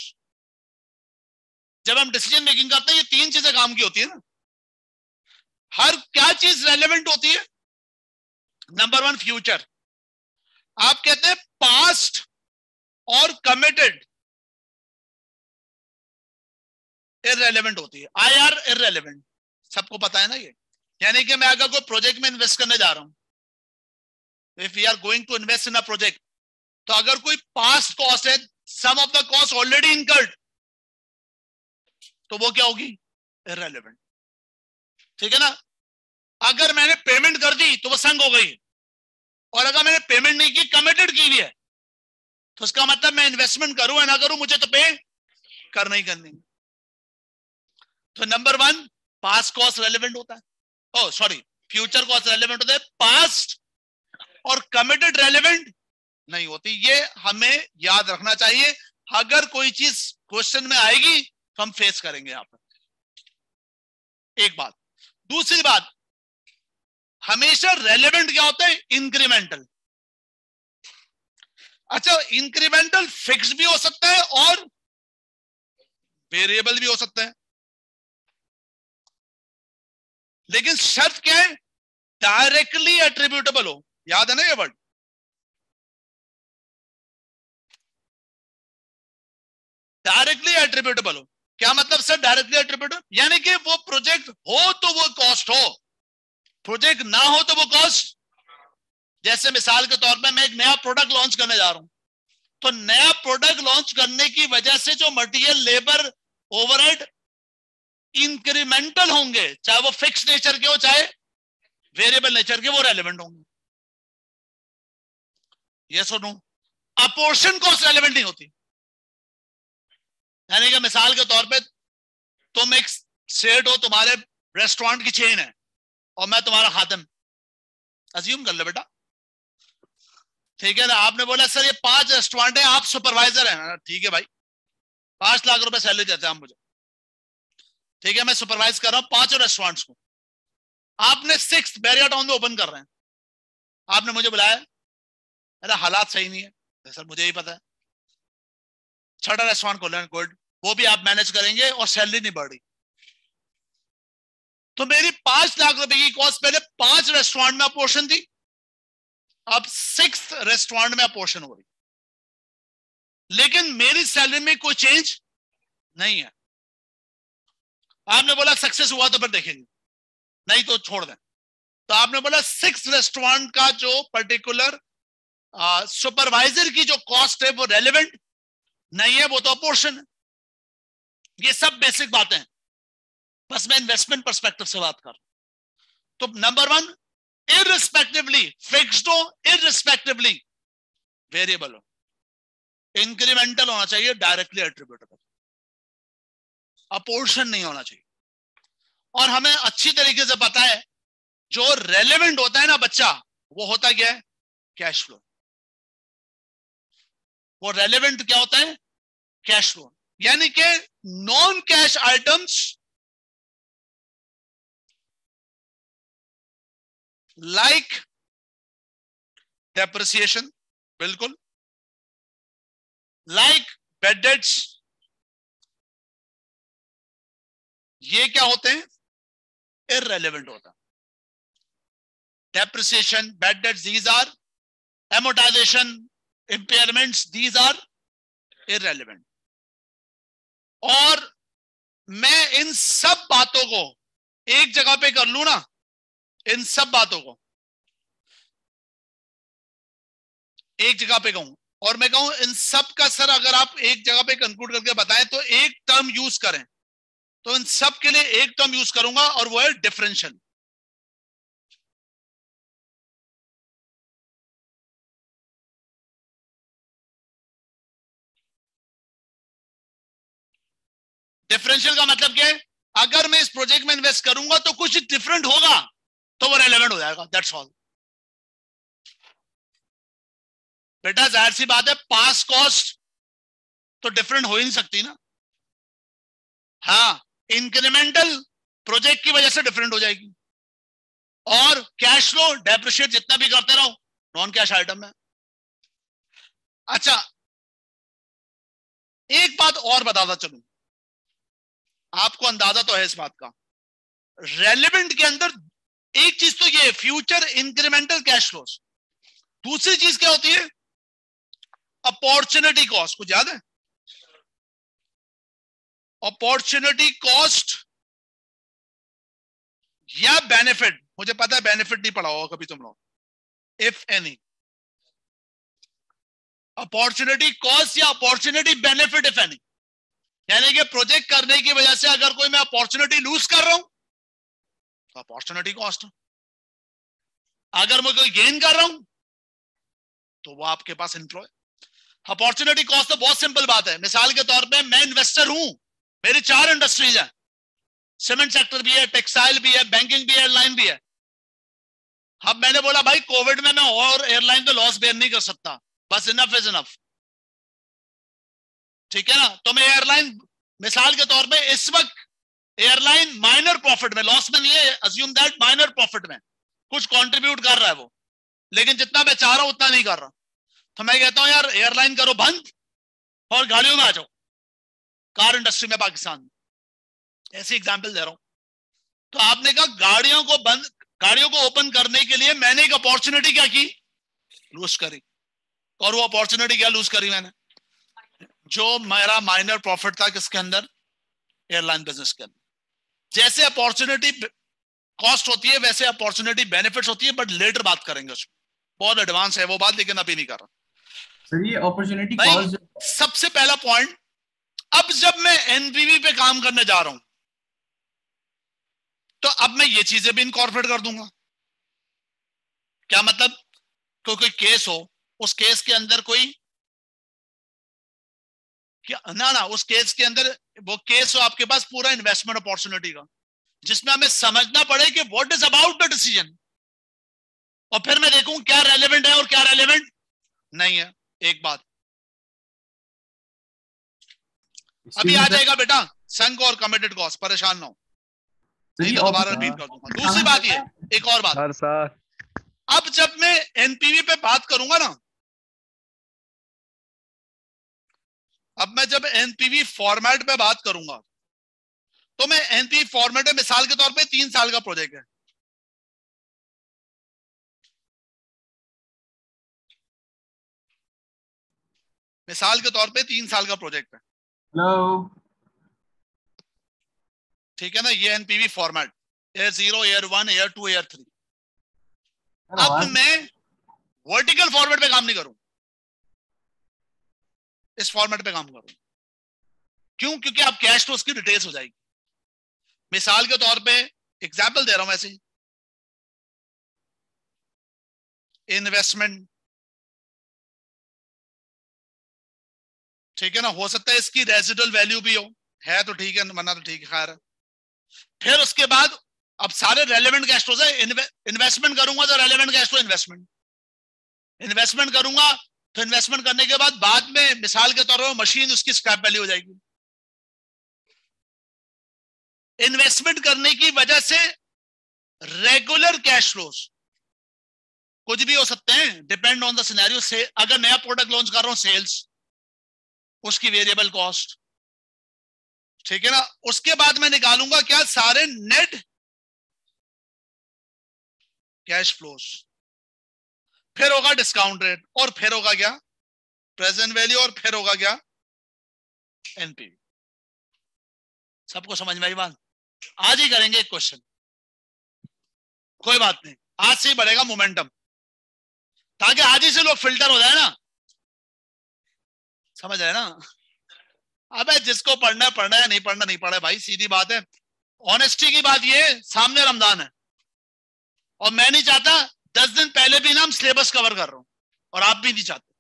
जब हम डिसीजन मेकिंग करते हैं, ये तीन चीजें काम की होती है ना। हर क्या चीज रेलेवेंट होती है? नंबर वन फ्यूचर, आप कहते हैं पास्ट और कमिटेड इररेलेवेंट होती है, आईआर इररेलेवेंट, सबको पता है ना ये। यानी कि मैं अगर कोई प्रोजेक्ट में इन्वेस्ट करने जा रहा हूं, if we are going to invest in a project, तो अगर कोई पास्ट कॉस्ट है, some of the cost already incurred, तो वो क्या होगी? इररेलेवेंट, ठीक है ना। अगर मैंने पेमेंट कर दी तो वो संग हो गई, और अगर मैंने पेमेंट नहीं की, कमिटेड की हुई है, तो उसका मतलब मैं इन्वेस्टमेंट करूं या ना करूं, मुझे तो पे करना ही करनी। तो number one, past cost relevant होता है, oh sorry future cost relevant होता है, पास्ट और कमिटेड रेलेवेंट नहीं होती। ये हमें याद रखना चाहिए, अगर कोई चीज क्वेश्चन में आएगी तो हम फेस करेंगे यहां पर। एक बात। दूसरी बात, हमेशा रेलेवेंट क्या होता है? इंक्रीमेंटल। अच्छा, इंक्रीमेंटल फिक्स भी हो सकता है और वेरिएबल भी हो सकता है, लेकिन शर्त क्या है? डायरेक्टली एट्रीब्यूटेबल हो। याद है ना ये वर्ड? डायरेक्टली एट्रीब्यूटेबल हो। क्या मतलब सर डायरेक्टली एट्रीब्यूटेबल? यानी कि वो प्रोजेक्ट हो तो वो कॉस्ट हो, प्रोजेक्ट ना हो तो वो कॉस्ट। जैसे मिसाल के तौर पे मैं एक नया प्रोडक्ट लॉन्च करने जा रहा हूं, तो नया प्रोडक्ट लॉन्च करने की वजह से जो मटेरियल, लेबर, ओवरहेड इंक्रीमेंटल होंगे, चाहे वो फिक्स नेचर के हो चाहे वेरिएबल नेचर के, वो रेलेवेंट होंगे। ये सुनो, अपोर्शन कॉस्ट रेलेवेंट नहीं होती। यानी कि मिसाल के तौर पे तुम एक सेठ हो, तुम्हारे रेस्टोरेंट की चेन है और मैं तुम्हारा खादिम, अज्यूम कर लो बेटा, ठीक है ना। आपने बोला सर ये 5 रेस्टोरेंट है, आप सुपरवाइजर हैं, ठीक है भाई, 5 लाख रुपए सैलरी देते हैं आप मुझे, ठीक है, मैं सुपरवाइज कर रहा हूं 5 रेस्टोरेंट्स को। आपने 6th बैरियर टाउन में ओपन कर रहे हैं, आपने मुझे बुलाया, अरे हालात सही नहीं है सर, मुझे ही पता है, 6ठा रेस्टोरेंट खोल रहे हैं, गुड, वो भी आप मैनेज करेंगे और सैलरी नहीं बढ़ रही, तो मेरी 5 लाख रुपए की कॉस्ट पहले 5 रेस्टोरेंट में अपोर्शन थी, अब 6th रेस्टोरेंट में अपोर्शन हो रही, लेकिन मेरी सैलरी में कोई चेंज नहीं है। आपने बोला सक्सेस हुआ तो फिर देखेंगे, नहीं तो छोड़ दें। तो आपने बोला 6 रेस्टोरेंट का जो पर्टिकुलर सुपरवाइजर की जो कॉस्ट है वो रेलेवेंट नहीं है, वो तो अपोर्शन है। ये सब बेसिक बातें हैं, बस मैं इन्वेस्टमेंट पर्सपेक्टिव से बात कर रहा हूं। तो नंबर वन, इररिस्पेक्टिवली फिक्स्ड हो, इररिस्पेक्टिवली वेरिएबल हो, इंक्रीमेंटल होना चाहिए, डायरेक्टली एट्रीब्यूटेबल, अपोर्शन नहीं होना चाहिए। और हमें अच्छी तरीके से पता है जो रेलेवेंट होता है ना बच्चा, वो होता क्या है? Cash flow. वो रेलेवेंट क्या होता है? Cash flow. यानी कि non cash items like depreciation, बिल्कुल, लाइक बेड डेट्स, ये क्या होते हैं? इररेलेवेंट होता है। Depreciation, bad debts, these are, amortization, impairments, these are irrelevant. और मैं इन सब बातों को एक जगह पे कर लूं ना, इन सब बातों को एक जगह पे कहूं और मैं कहूं इन सब का सर अगर आप एक जगह पे कंक्लूड करके बताएं तो एक टर्म यूज करें, तो इन सब के लिए एक टर्म यूज करूंगा और वो है डिफरेंशियल। डिफरेंशियल का मतलब क्या है? अगर मैं इस प्रोजेक्ट में इन्वेस्ट करूंगा तो कुछ डिफरेंट होगा तो वो रेलेवेंट हो जाएगा, दैट्स ऑल। बेटा जाहिर सी बात है, पास कॉस्ट तो डिफरेंट हो ही नहीं सकती ना। हाँ, इंक्रीमेंटल प्रोजेक्ट की वजह से डिफरेंट हो जाएगी, और कैश फ्लो डेप्रिशिएट जितना भी करते रहो नॉन कैश आइटम है। अच्छा, एक बात और बताता चलूं, आपको अंदाजा तो है इस बात का, रेलेवेंट के अंदर एक चीज तो ये फ्यूचर इंक्रीमेंटल कैश फ्लोस, दूसरी चीज क्या होती है? Opportunity cost. कुछ याद है? अपॉर्चुनिटी कॉस्ट या बेनिफिट, मुझे पता है बेनिफिट नहीं पढ़ा होगा कभी तुम लोग, इफ एनी। अपॉर्चुनिटी कॉस्ट या अपॉर्चुनिटी बेनिफिट इफ एनी, यानी कि प्रोजेक्ट करने की वजह से अगर कोई मैं अपॉर्चुनिटी लूज कर रहा हूं तो अपॉर्चुनिटी कॉस्ट, अगर मैं कोई गेन कर रहा हूं तो वो आपके पास इनफ्लो है। अपॉर्चुनिटी कॉस्ट तो बहुत सिंपल बात है। मिसाल के तौर पे मैं इन्वेस्टर हूं, मेरी 4 इंडस्ट्रीज है, सीमेंट सेक्टर भी है, टेक्सटाइल भी है, बैंकिंग भी है, एयरलाइन भी है। अब मैंने बोला भाई कोविड में मैं और एयरलाइन पे लॉस बेयर नहीं कर सकता, बस इनफ इज इनफ, ठीक है ना। तो मैं एयरलाइन, मिसाल के तौर पे इस वक्त एयरलाइन माइनर प्रॉफिट में, लॉस में नहीं है, अज्यूम दैट माइनर प्रॉफिट में कुछ कंट्रीब्यूट कर रहा है वो, लेकिन जितना मैं चाह रहा हूं उतना नहीं कर रहा। तो मैं कहता हूं यार एयरलाइन करो बंद और गाड़ियों में आ जाओ, कार इंडस्ट्री में पाकिस्तान में, ऐसी एग्जांपल दे रहा हूं। तो आपने कहा गाड़ियों को ओपन करने के लिए मैंने एक अपॉर्चुनिटी क्या की? लूज करी। और वो अपॉर्चुनिटी क्या लूज करी मैंने? जो मेरा माइनर प्रॉफिट था किसके अंदर? एयरलाइन बिजनेस के अंदर। जैसे अपॉर्चुनिटी कॉस्ट होती है वैसे अपॉर्चुनिटी बेनिफिट्स होती है, बट लेटर बात करेंगे उसमें, बहुत एडवांस है वो बात, लेकिन अभी नहीं कर रहा। सर ये अपॉर्चुनिटी भाई कॉस्ट, सबसे पहला पॉइंट, अब जब मैं एनपीवी पे काम करने जा रहा हूं तो अब मैं ये चीजें भी इनकॉर्पोरेट कर दूंगा। क्या मतलब? कोई केस हो, उस केस के अंदर कोई क्या ना उस केस के अंदर वो केस हो आपके पास पूरा इन्वेस्टमेंट अपॉर्चुनिटी का, जिसमें हमें समझना पड़े कि what is about the decision, और फिर मैं देखूं क्या रेलेवेंट है और क्या रेलेवेंट नहीं है। एक बात अभी आ जाएगा बेटा, संक और कमिटेड कॉस्ट, परेशान ना हो, नहीं तो दोबारा रिपीट कर दूंगा। दूसरी बात ये, एक और बात, सर अब जब मैं एनपीवी पे बात करूंगा ना, अब मैं जब एनपीवी फॉर्मेट पे बात करूंगा तो मैं एनपीवी फॉर्मेट में, मिसाल के तौर पे 3 साल का प्रोजेक्ट है, मिसाल के तौर पे 3 साल का प्रोजेक्ट है, हेलो, ठीक है ना। ये NPV format, year 0, year 1, year 2, year 3। अब आवाज मैं वर्टिकल फॉर्मेट पे काम नहीं करूं, इस फॉर्मेट पे काम करूं। क्यों? क्योंकि आप कैश फ्लो की डिटेल्स हो जाएगी। मिसाल के तौर पे एग्जांपल दे रहा हूं, ऐसे इन्वेस्टमेंट, ठीक है ना, हो सकता है इसकी रेजिडुअल वैल्यू भी हो, है तो ठीक है, वरना तो ठीक है, खैर। फिर उसके बाद अब सारे रेलेवेंट कैश फ्लो है, इन्वेस्टमेंट करूंगा तो रेलेवेंट कैश फ्लो इन्वेस्टमेंट करूंगा तो इन्वेस्टमेंट करने के बाद में मिसाल के तौर पर मशीन, उसकी स्क्रैप वैल्यू हो जाएगी। इन्वेस्टमेंट करने की वजह से रेगुलर कैश फ्लोस कुछ भी हो सकते हैं, डिपेंड ऑन द सिनेरियो। से अगर नया प्रोडक्ट लॉन्च कर रहा हूं, सेल्स, उसकी वेरिएबल कॉस्ट, ठीक है ना। उसके बाद मैं निकालूंगा क्या, सारे नेट कैश फ्लोस, फिर होगा डिस्काउंट रेट, और फिर होगा क्या प्रेजेंट वैल्यू, और फिर होगा क्या एनपीवी। सबको समझ में आई बात? आज ही करेंगे एक क्वेश्चन, कोई बात नहीं, आज से ही बढ़ेगा मोमेंटम, ताकि आज ही से लोग फिल्टर हो जाए ना, समझ रहे ना। अबे जिसको पढ़ना है पढ़ना है, नहीं पढ़ना नहीं पढ़ना है भाई, सीधी बात है। ऑनेस्टी की बात ये, सामने रमजान है और मैं नहीं चाहता 10 दिन पहले भी ना हम सिलेबस कवर कर रहा हूं, और आप भी नहीं चाहते,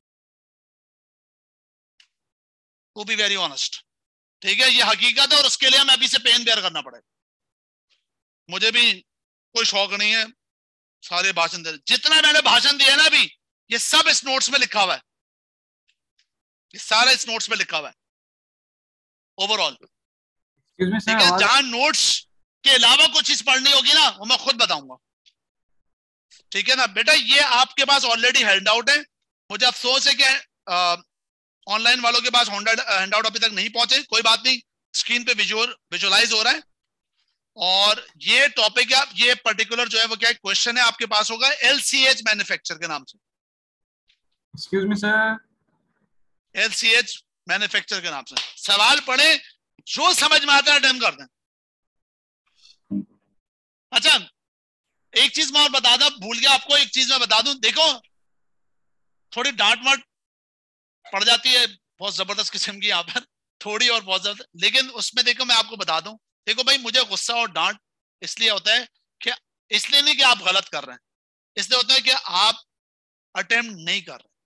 टू बी वेरी ऑनेस्ट। ठीक है, ये हकीकत है, और उसके लिए हमें अभी से पेन बेयर करना पड़ेगा। मुझे भी कोई शौक नहीं है सारे भाषण दे, जितना मैंने भाषण दिया ना अभी, ये सब इस नोट्स में लिखा हुआ है, ये सारा इस नोट्स में लिखा हुआ है ओवरऑल। ठीक है, जहां नोट्स के अलावा कुछ चीज पढ़नी होगी ना, वो मैं खुद बताऊंगा। ठीक है ना बेटा, ये आपके पास ऑलरेडी हैंड आउट है। मुझे अफसोस है कि ऑनलाइन वालों के पास हैंड आउट अभी तक नहीं पहुंचे, कोई बात नहीं, स्क्रीन पे विजुअलाइज हो रहा है। और ये टॉपिक है, ये पर्टिकुलर जो है वो क्या क्वेश्चन है आपके पास होगा एलसीएच मैन्युफैक्चर के नाम से। Excuse me sir, LCH manufacture के नाम से सवाल पढ़े, जो समझ में आता है अटेम्प्ट कर दें। अच्छा, एक चीज मैं और बता दूं, भूल गया आपको, एक चीज मैं बता दूं, देखो थोड़ी डांट वाट पड़ जाती है बहुत जबरदस्त किस्म की यहाँ पर, थोड़ी और बहुत ज्यादा, लेकिन उसमें देखो मैं आपको बता दूं, देखो भाई मुझे गुस्सा और डांट इसलिए होता है कि, इसलिए नहीं कि आप गलत कर रहे हैं, इसलिए होता है कि आप अटेम्प्ट नहीं कर रहे।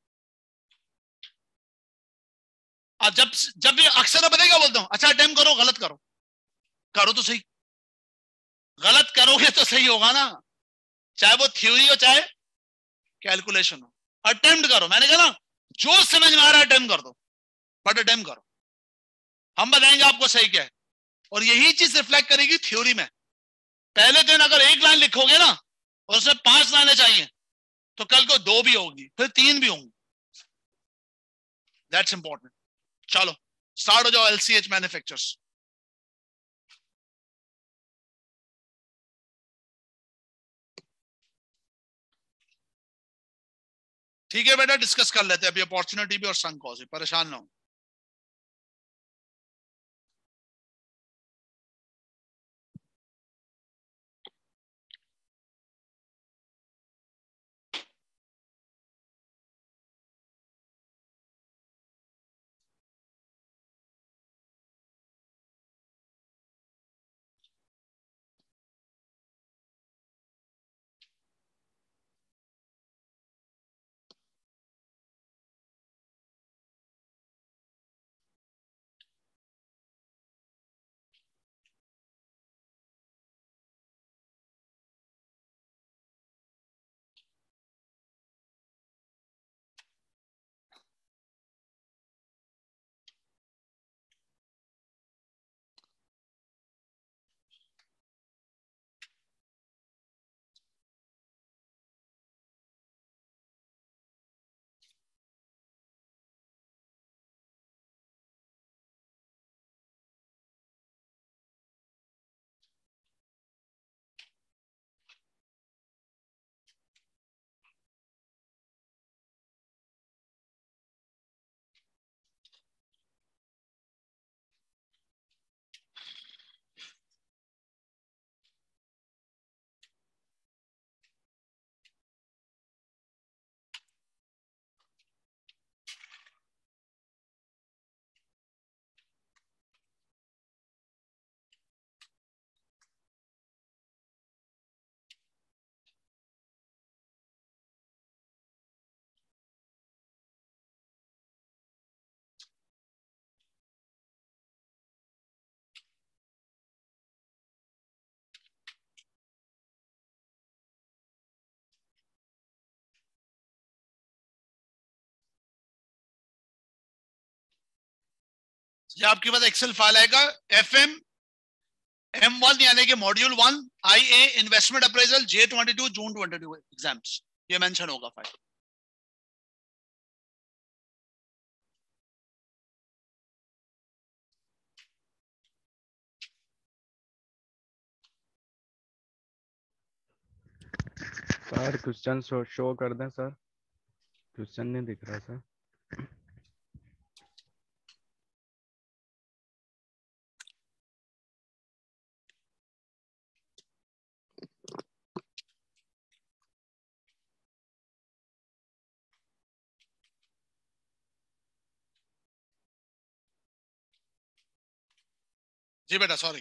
अब जब भी अक्सर मैं पता क्या बोलता हूं, अच्छा अटेम्प्ट करो, गलत करो, करो तो सही, गलत करोगे तो सही होगा ना, चाहे वो थ्योरी हो चाहे कैलकुलेशन हो, अटेम्प्ट करो। मैंने कहा ना, जो समझ में आ रहा है अटेम्प्ट कर दो, बट अटेम्प्ट करो, हम बताएंगे आपको सही क्या है, और यही चीज रिफ्लेक्ट करेगी थ्योरी में। पहले दिन अगर एक लाइन लिखोगे ना, और उसमें 5 लाइनें चाहिए, तो कल को 2 भी होगी, फिर 3 भी होंगी। That's important. चलो स्टार्ट हो जाओ, एलसीएच मैन्युफैक्चरर्स। ठीक है बेटा, डिस्कस कर लेते हैं अभी, अपॉर्चुनिटी भी और संक कॉस्ट भी, परेशान ना हो। ये आपके पास एक्सेल फाइल आएगा, FM M1 यानी कि module 1 IA investment appraisal J22 June 22 exams, ये मेंशन होगा फाइल। सर क्वेश्चन शो कर दें सर, क्वेश्चन नहीं दिख रहा सर। जी बेटा सॉरी।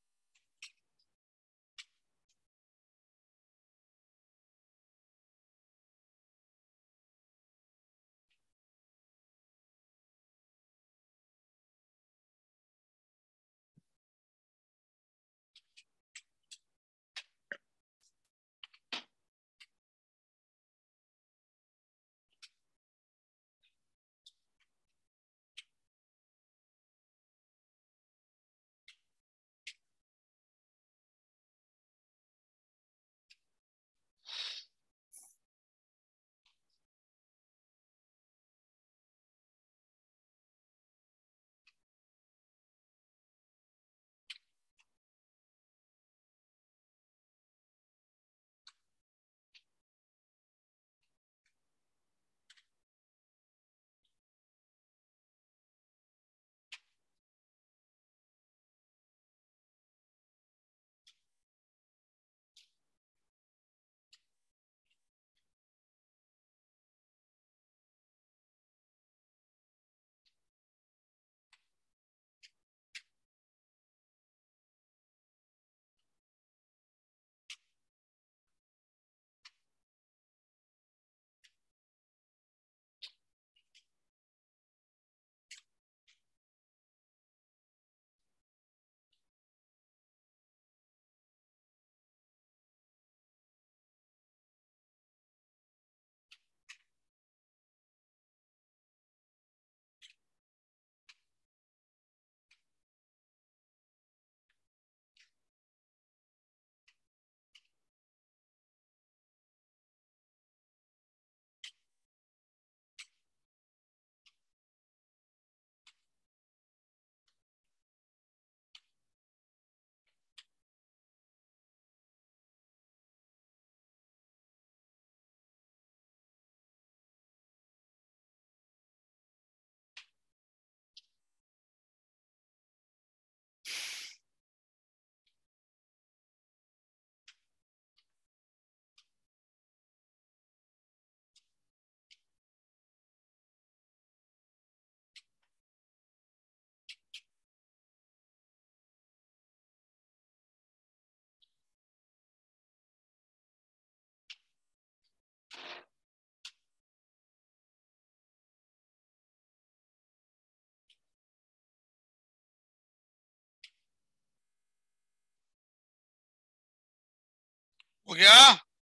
हो गया?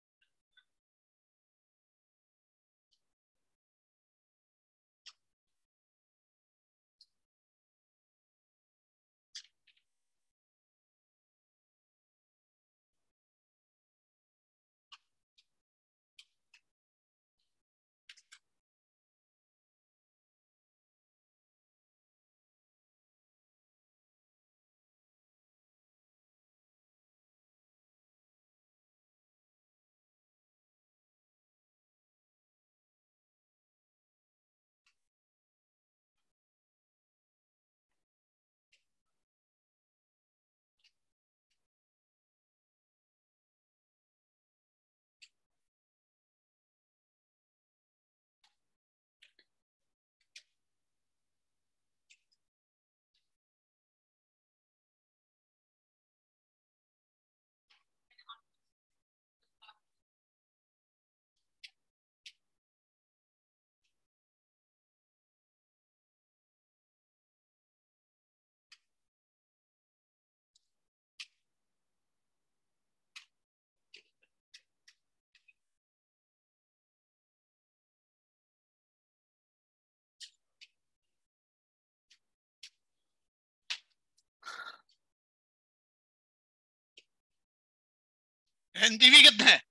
एनडीवी कितने है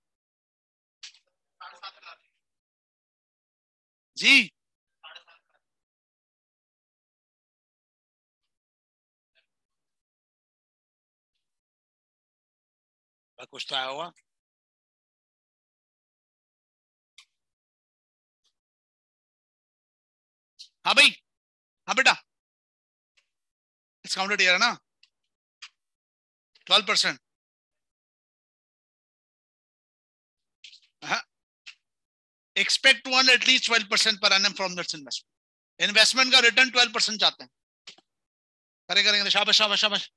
जी? कुछ तो आया होगा। हाँ भाई, हाँ बेटा, डिस्काउंटेड ईयर है ना, 12%। एक्सपेक्ट टू अर्न एटलीस्ट 12% पर annum from this investment. Investment का रिटर्न 12% चाहते हैं, करेंगे। शाबाश शाबाश शाबाश।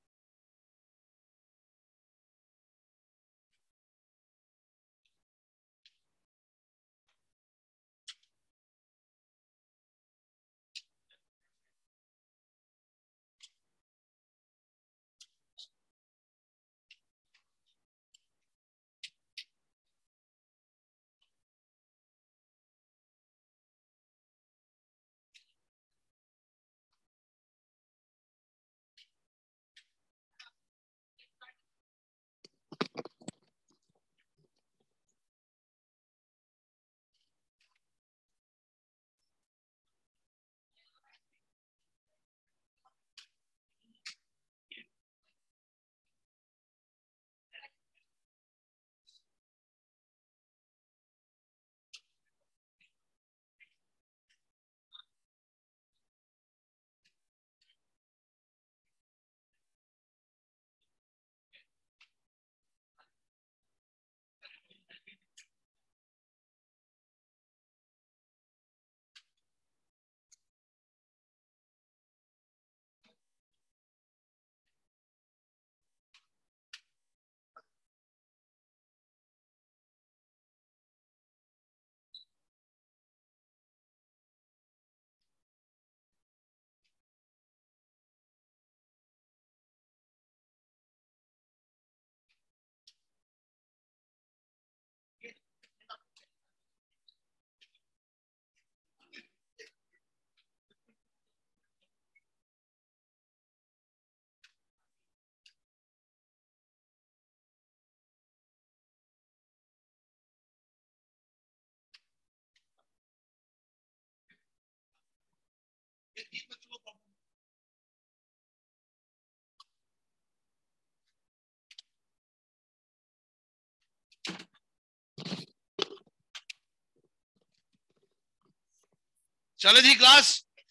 चले जी क्लास,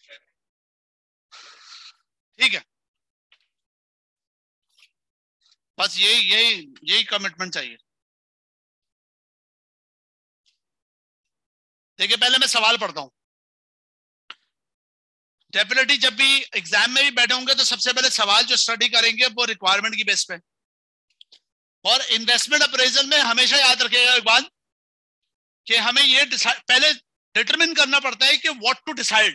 ठीक है। बस यही कमिटमेंट चाहिए। देखिए पहले मैं सवाल पढ़ता हूं। डेफिनेटली जब भी एग्जाम में भी बैठे होंगे तो सबसे पहले सवाल जो स्टडी करेंगे वो रिक्वायरमेंट की बेस पे। और इन्वेस्टमेंट अप्रेजल में हमेशा याद रखिएगा एक बात कि हमें ये पहले डिटरमिन करना पड़ता है कि व्हाट टू डिसाइड,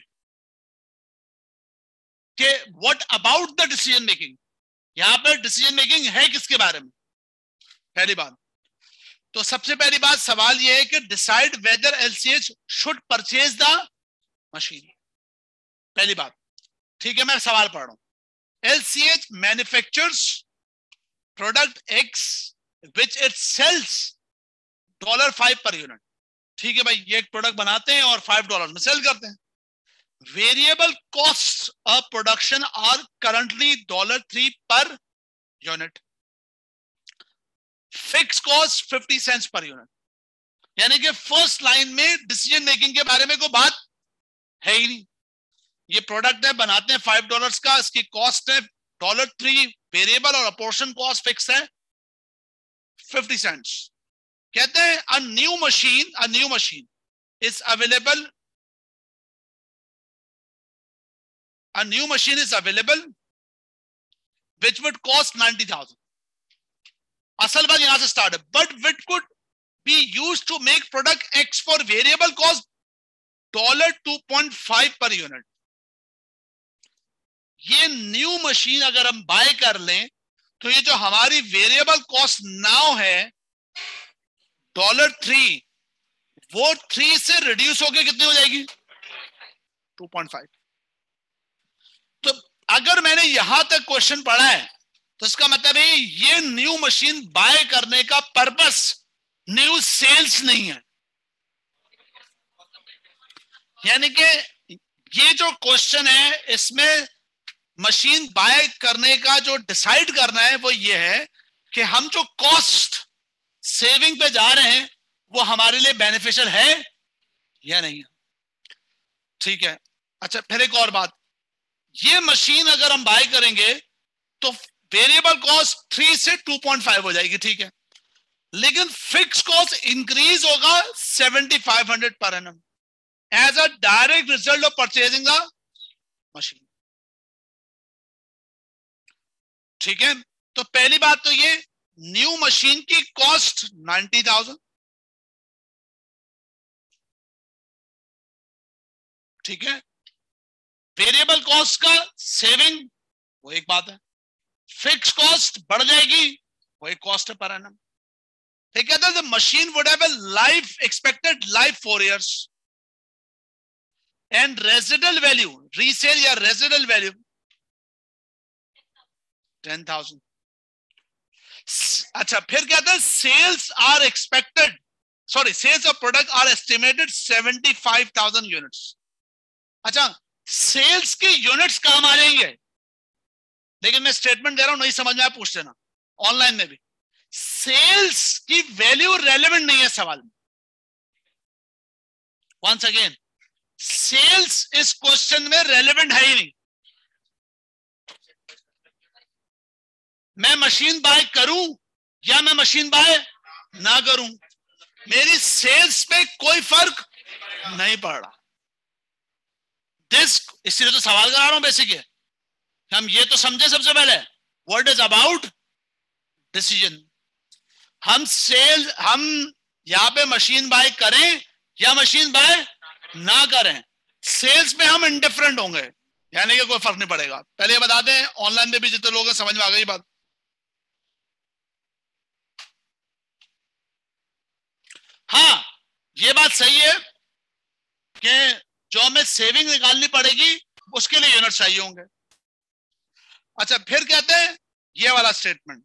कि what about the decision making. यहां पर डिसीजन मेकिंग है किसके बारे में, पहली बात। तो सबसे पहली बात सवाल यह है कि decide whether LCH should purchase the machine, पहली बात। ठीक है, मैं सवाल पढ़ रहा हूं। LCH manufactures product X which it sells $5 per unit. ठीक है भाई, ये एक प्रोडक्ट बनाते हैं और $5 में सेल करते हैं। Variable cost of production are currently $3 per unit. Fix cost 50 cents per unit. यानी कि फर्स्ट लाइन में डिसीजन मेकिंग के बारे में कोई बात है ही नहीं। ये प्रोडक्ट है, बनाते हैं $5 का, इसकी कॉस्ट है $3 वेरिएबल और अपोर्शन कॉस्ट फिक्स है 50 सेंट्स। कहते हैं a new machine is available, which would cost 90,000। असल बात यहां से स्टार्ट है, but which could be used to make product X for variable cost $2.5 per unit. ये न्यू मशीन अगर हम बाय कर लें तो ये जो हमारी वेरिएबल कॉस्ट नाउ है $3, वो 3 से रिड्यूस होकर कितनी हो जाएगी 2.5। तो अगर मैंने यहां तक क्वेश्चन पढ़ा है तो इसका मतलब है ये न्यू मशीन बाय करने का पर्पस न्यू सेल्स नहीं है। यानी कि ये जो क्वेश्चन है इसमें मशीन बाय करने का जो डिसाइड करना है वो ये है कि हम जो कॉस्ट सेविंग पे जा रहे हैं वो हमारे लिए बेनिफिशियल है या नहीं। ठीक है, अच्छा फिर एक और बात, ये मशीन अगर हम बाय करेंगे तो वेरिएबल कॉस्ट 3 से 2.5 हो जाएगी, ठीक है, लेकिन फिक्स कॉस्ट इंक्रीज होगा 7500 per annum as a direct result of purchasing the machine. ठीक है, तो पहली बात तो ये न्यू मशीन की कॉस्ट 90,000, ठीक है, वेरिएबल कॉस्ट का सेविंग वो एक बात है, फिक्स कॉस्ट बढ़ जाएगी वो एक कॉस्ट है पर एनम। ठीक है, the machine would have a life expected life 4 years and residual value resale या रेजिडल वैल्यू 10,000। अच्छा फिर क्या था, sales are expected, sorry sales of product are estimated 75,000 units. अच्छा सेल्स के यूनिट्स काम आ जाएंगे, लेकिन मैं स्टेटमेंट दे रहा हूं, नहीं समझ में आया पूछ लेना ऑनलाइन में भी। सेल्स की वैल्यू रेलेवेंट नहीं है सवाल में। वंस अगेन सेल्स इस क्वेश्चन में रेलेवेंट है ही नहीं। मैं मशीन बाय करूं या मैं मशीन बाय ना करूं, मेरी सेल्स पे कोई फर्क नहीं पड़ रहा। इसलिए तो सवाल करा रहा हूं बेसिक है, हम ये तो समझे सबसे पहले व्हाट इज अबाउट डिसीजन। हम यहां पे मशीन बाय करें या मशीन बाय ना करें, सेल्स में हम इंडिफरेंट होंगे, यानी कि कोई फर्क नहीं पड़ेगा। पहले ये बता दें, ऑनलाइन में भी जितने लोग हैं समझ में आ गई बात। हाँ ये बात सही है कि जो हमें सेविंग निकालनी पड़ेगी उसके लिए यूनिट चाहिए होंगे। अच्छा फिर कहते हैं ये वाला स्टेटमेंट,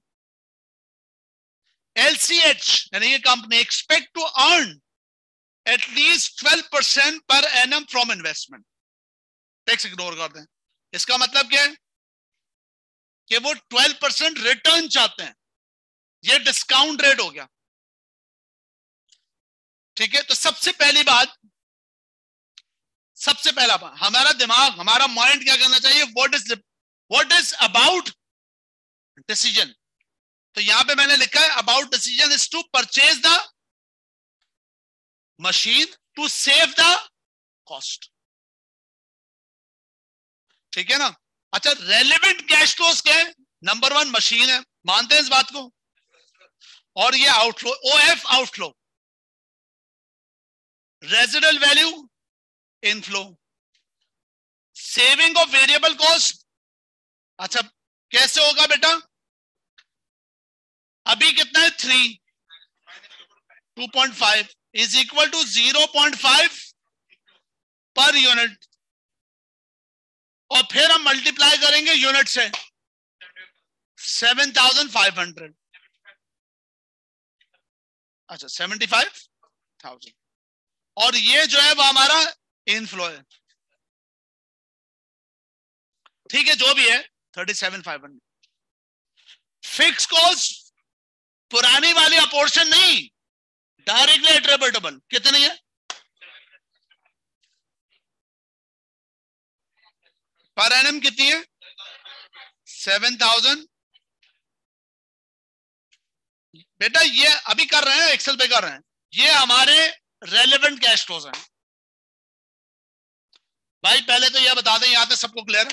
LCH यानी ये company expect to earn at least 12% पर annum from investment. Tax ignore कर दें, इसका मतलब क्या है कि वो 12% रिटर्न चाहते हैं, ये डिस्काउंट रेट हो गया। ठीक है, तो सबसे पहली बात, सबसे पहला हमारा दिमाग, हमारा माइंड क्या करना चाहिए, व्हाट इज अबाउट डिसीजन। तो यहां पे मैंने लिखा है about decision is to purchase the machine to save the cost. ठीक है ना। अच्छा रेलेवेंट कैश फ्लोज क्या है, नंबर 1 मशीन है, मानते हैं इस बात को, और ये outflow OF outflow, residual value inflow, saving of variable cost. अच्छा कैसे होगा बेटा, अभी कितना है 3, 2.5 is equal to 0.5 per unit, और फिर हम मल्टीप्लाई करेंगे यूनिट से 7,500। अच्छा 75,000, और ये जो है वो हमारा इनफ्लो है। ठीक है, जो भी है 37,500। फिक्स कॉस्ट पुरानी वाली अपोर्शन नहीं, डायरेक्टली एट्रिब्यूटेबल कितनी है, पर एनम कितनी है 7,000। बेटा ये अभी कर रहे हैं, एक्सेल पे कर रहे हैं, ये हमारे रेलेवेंट कैश फ्लोज हैं। भाई पहले तो यह बता दें, यहां तक सबको क्लियर है,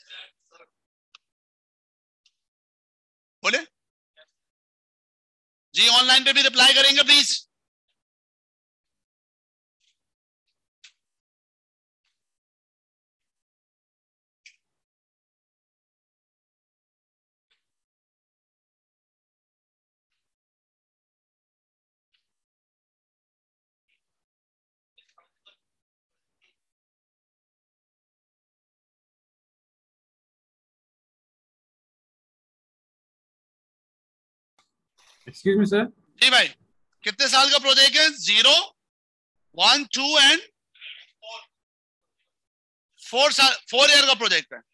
बोले जी, ऑनलाइन पे भी रिप्लाई करेंगे प्लीज। Excuse me sir. जी भाई, कितने साल का प्रोजेक्ट है, 0, 1, 2 एंड 4 ईयर का प्रोजेक्ट है।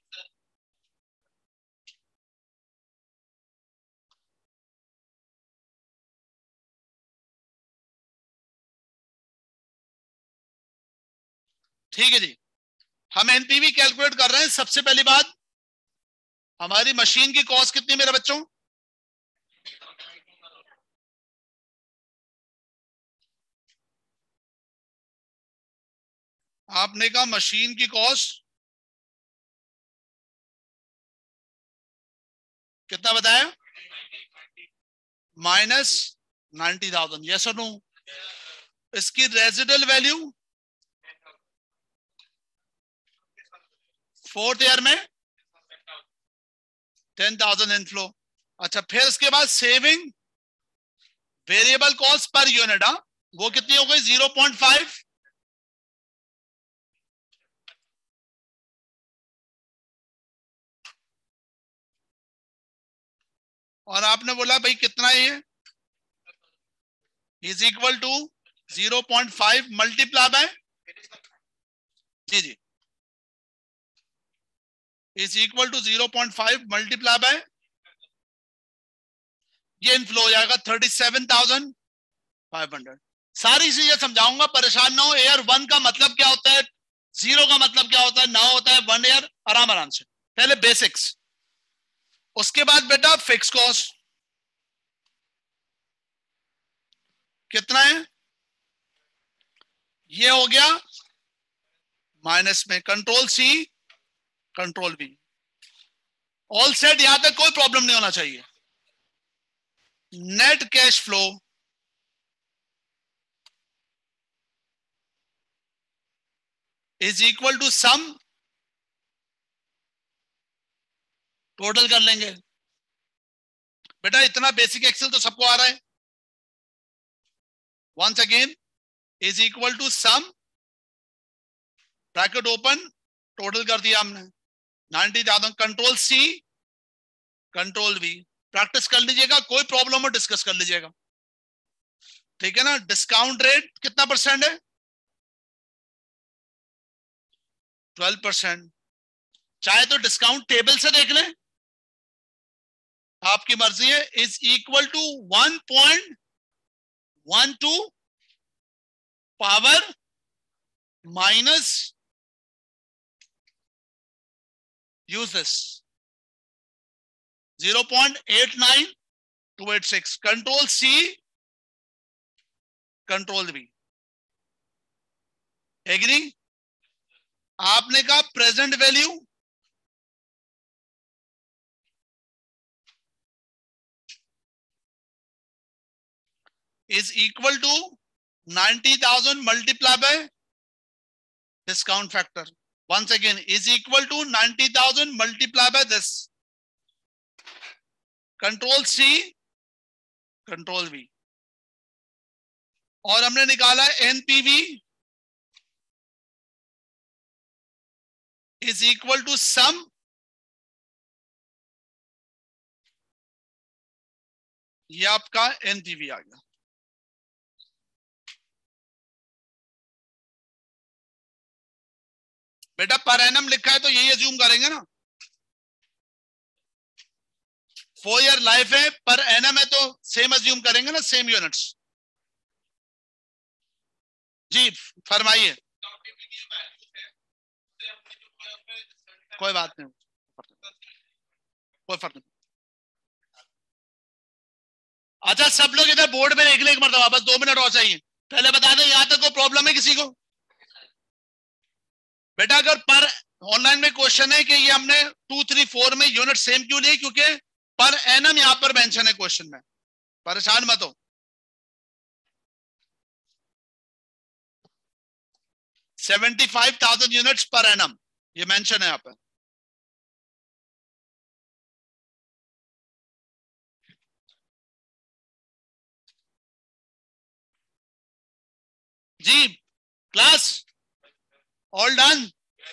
ठीक है जी, हम एनपीवी कैलकुलेट कर रहे हैं। सबसे पहली बात, हमारी मशीन की कॉस्ट कितनी मेरे बच्चों? आपने कहा मशीन की कॉस्ट कितना बताया? -90,000। यस और नो? इसकी रेजिडल वैल्यू 4th ईयर में 10,000 इनफ्लो। अच्छा, फिर इसके बाद saving variable cost per unit, वो कितनी हो गई? 0.5। और आपने बोला भाई कितना है ये? Is equal to 0.5 multiply by, जी जी, is equal to 0.5 multiply by, ये इनफ्लो हो जाएगा 37,500। सारी चीजें समझाऊंगा, परेशान ना हो। एयर 1 का मतलब क्या होता है, 0 का मतलब क्या होता है, ना होता है 1 ईयर, आराम आराम से पहले बेसिक्स। उसके बाद बेटा फिक्स कॉस्ट कितना है? ये हो गया माइनस में, control C control B, all set. यहां तक कोई प्रॉब्लम नहीं होना चाहिए। Net cash flow is equal to sum, total कर लेंगे। बेटा इतना बेसिक एक्सेल तो सबको आ रहा है। Once again, is equal to sum, bracket open, total कर दिया हमने 90,000, control C control V. Practice कर लीजिएगा, कोई प्रॉब्लम हो डिस्कस कर लीजिएगा, ठीक है ना। डिस्काउंट रेट कितना परसेंट है? 12%। चाहे तो डिस्काउंट टेबल से देख लें, आपकी मर्जी है। Is equal to 1.12 power minus, use this 0.89286, control C control V. Agree? आपने कहा present value is equal to 90,000 multiply by discount factor. once again is equal to 90,000 multiplied by this, control C control V। और हमने निकाला NPV is equal to sum, ये आपका NPV आ गया। बेटा per annum लिखा है तो यही अज्यूम करेंगे ना, 4 ईयर लाइफ है, पर एनम है तो सेम अज्यूम करेंगे ना, सेम यूनिट्स। जी फरमाइए। कोई बात नहीं, कोई फर्क नहीं। अच्छा सब लोग इधर बोर्ड में देख ले एक मरतबा, बस 2 मिनट और चाहिए। पहले बता दें यहां तक कोई प्रॉब्लम है किसी को? बेटा अगर पर ऑनलाइन में क्वेश्चन है कि ये हमने 2, 3, 4 में यूनिट सेम क्यों लिए, क्योंकि पर एनम यहां पर मेंशन है क्वेश्चन में, परेशान मत हो। 75,000 यूनिट्स पर एनम ये मेंशन है यहां पर। जी क्लास ऑल डन?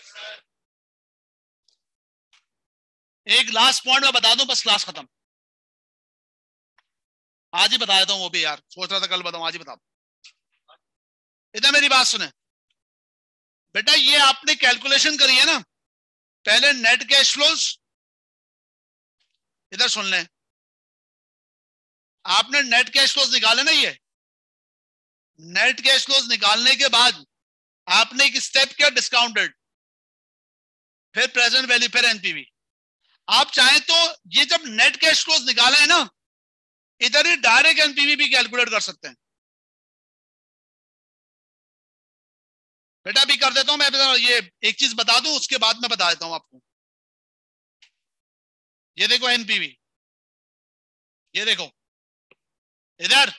एक लास्ट पॉइंट मैं बता दूं, बस क्लास खत्म। आज ही बता देता हूं, वो भी यार सोच रहा था कल बताऊं, आज ही बता दूं। इधर मेरी बात सुने बेटा, ये आपने कैलकुलेशन करी है ना, पहले नेट कैश फ्लोज, इधर सुन लें, आपने नेट कैश फ्लोज निकाले ना, ये नेट कैश फ्लोज निकालने के बाद आपने एक स्टेप किया डिस्काउंटेड, फिर प्रेजेंट वैल्यू, फिर एनपीवी। आप चाहें तो ये जब नेट कैश फ्लोज निकाला है ना, इधर ही डायरेक्ट एनपीवी भी कैलकुलेट कर सकते हैं। बेटा भी कर देता हूं मैं, ये एक चीज बता दूं उसके बाद में बता देता हूं आपको। ये देखो एनपीवी, ये देखो इधर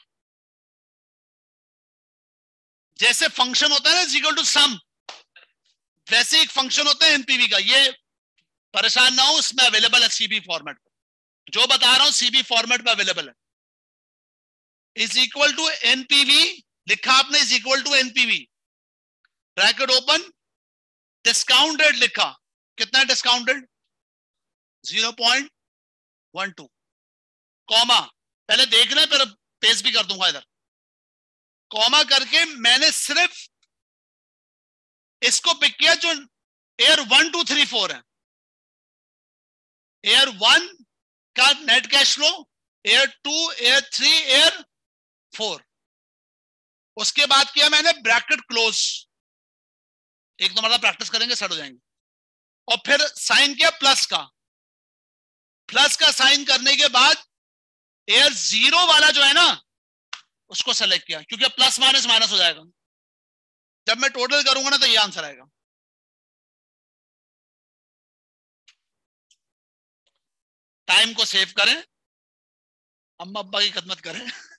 जैसे फंक्शन होता है ना इज इक्वल टू सम, वैसे एक फंक्शन होता है एनपीवी का। ये परेशान ना हो, इसमें अवेलेबल है सीबी फॉर्मेट पर, जो बता रहा हूं सीबी फॉर्मेट पर अवेलेबल है। इज इक्वल टू एनपीवी लिखा आपने, is equal to NPV bracket open, discount rate लिखा, कितना डिस्काउंटेड 0.12, कॉमा, पहले देख लें फिर पेस्ट भी कर दूंगा इधर, कॉमा करके मैंने सिर्फ इसको पिक किया जो एयर 1 2 3 4 है। एयर 1 का net cash flow, year 2, year 3, year 4। उसके बाद किया मैंने ब्रैकेट क्लोज, एक दो मतलब प्रैक्टिस करेंगे सेट हो जाएंगे, और फिर साइन किया प्लस का। प्लस का साइन करने के बाद एयर 0 वाला जो है ना उसको सेलेक्ट किया, क्योंकि प्लस माइनस माइनस हो जाएगा। जब मैं टोटल करूंगा ना तो ये आंसर आएगा। टाइम को सेव करें, अम्मा अब्बा की खदमत करें।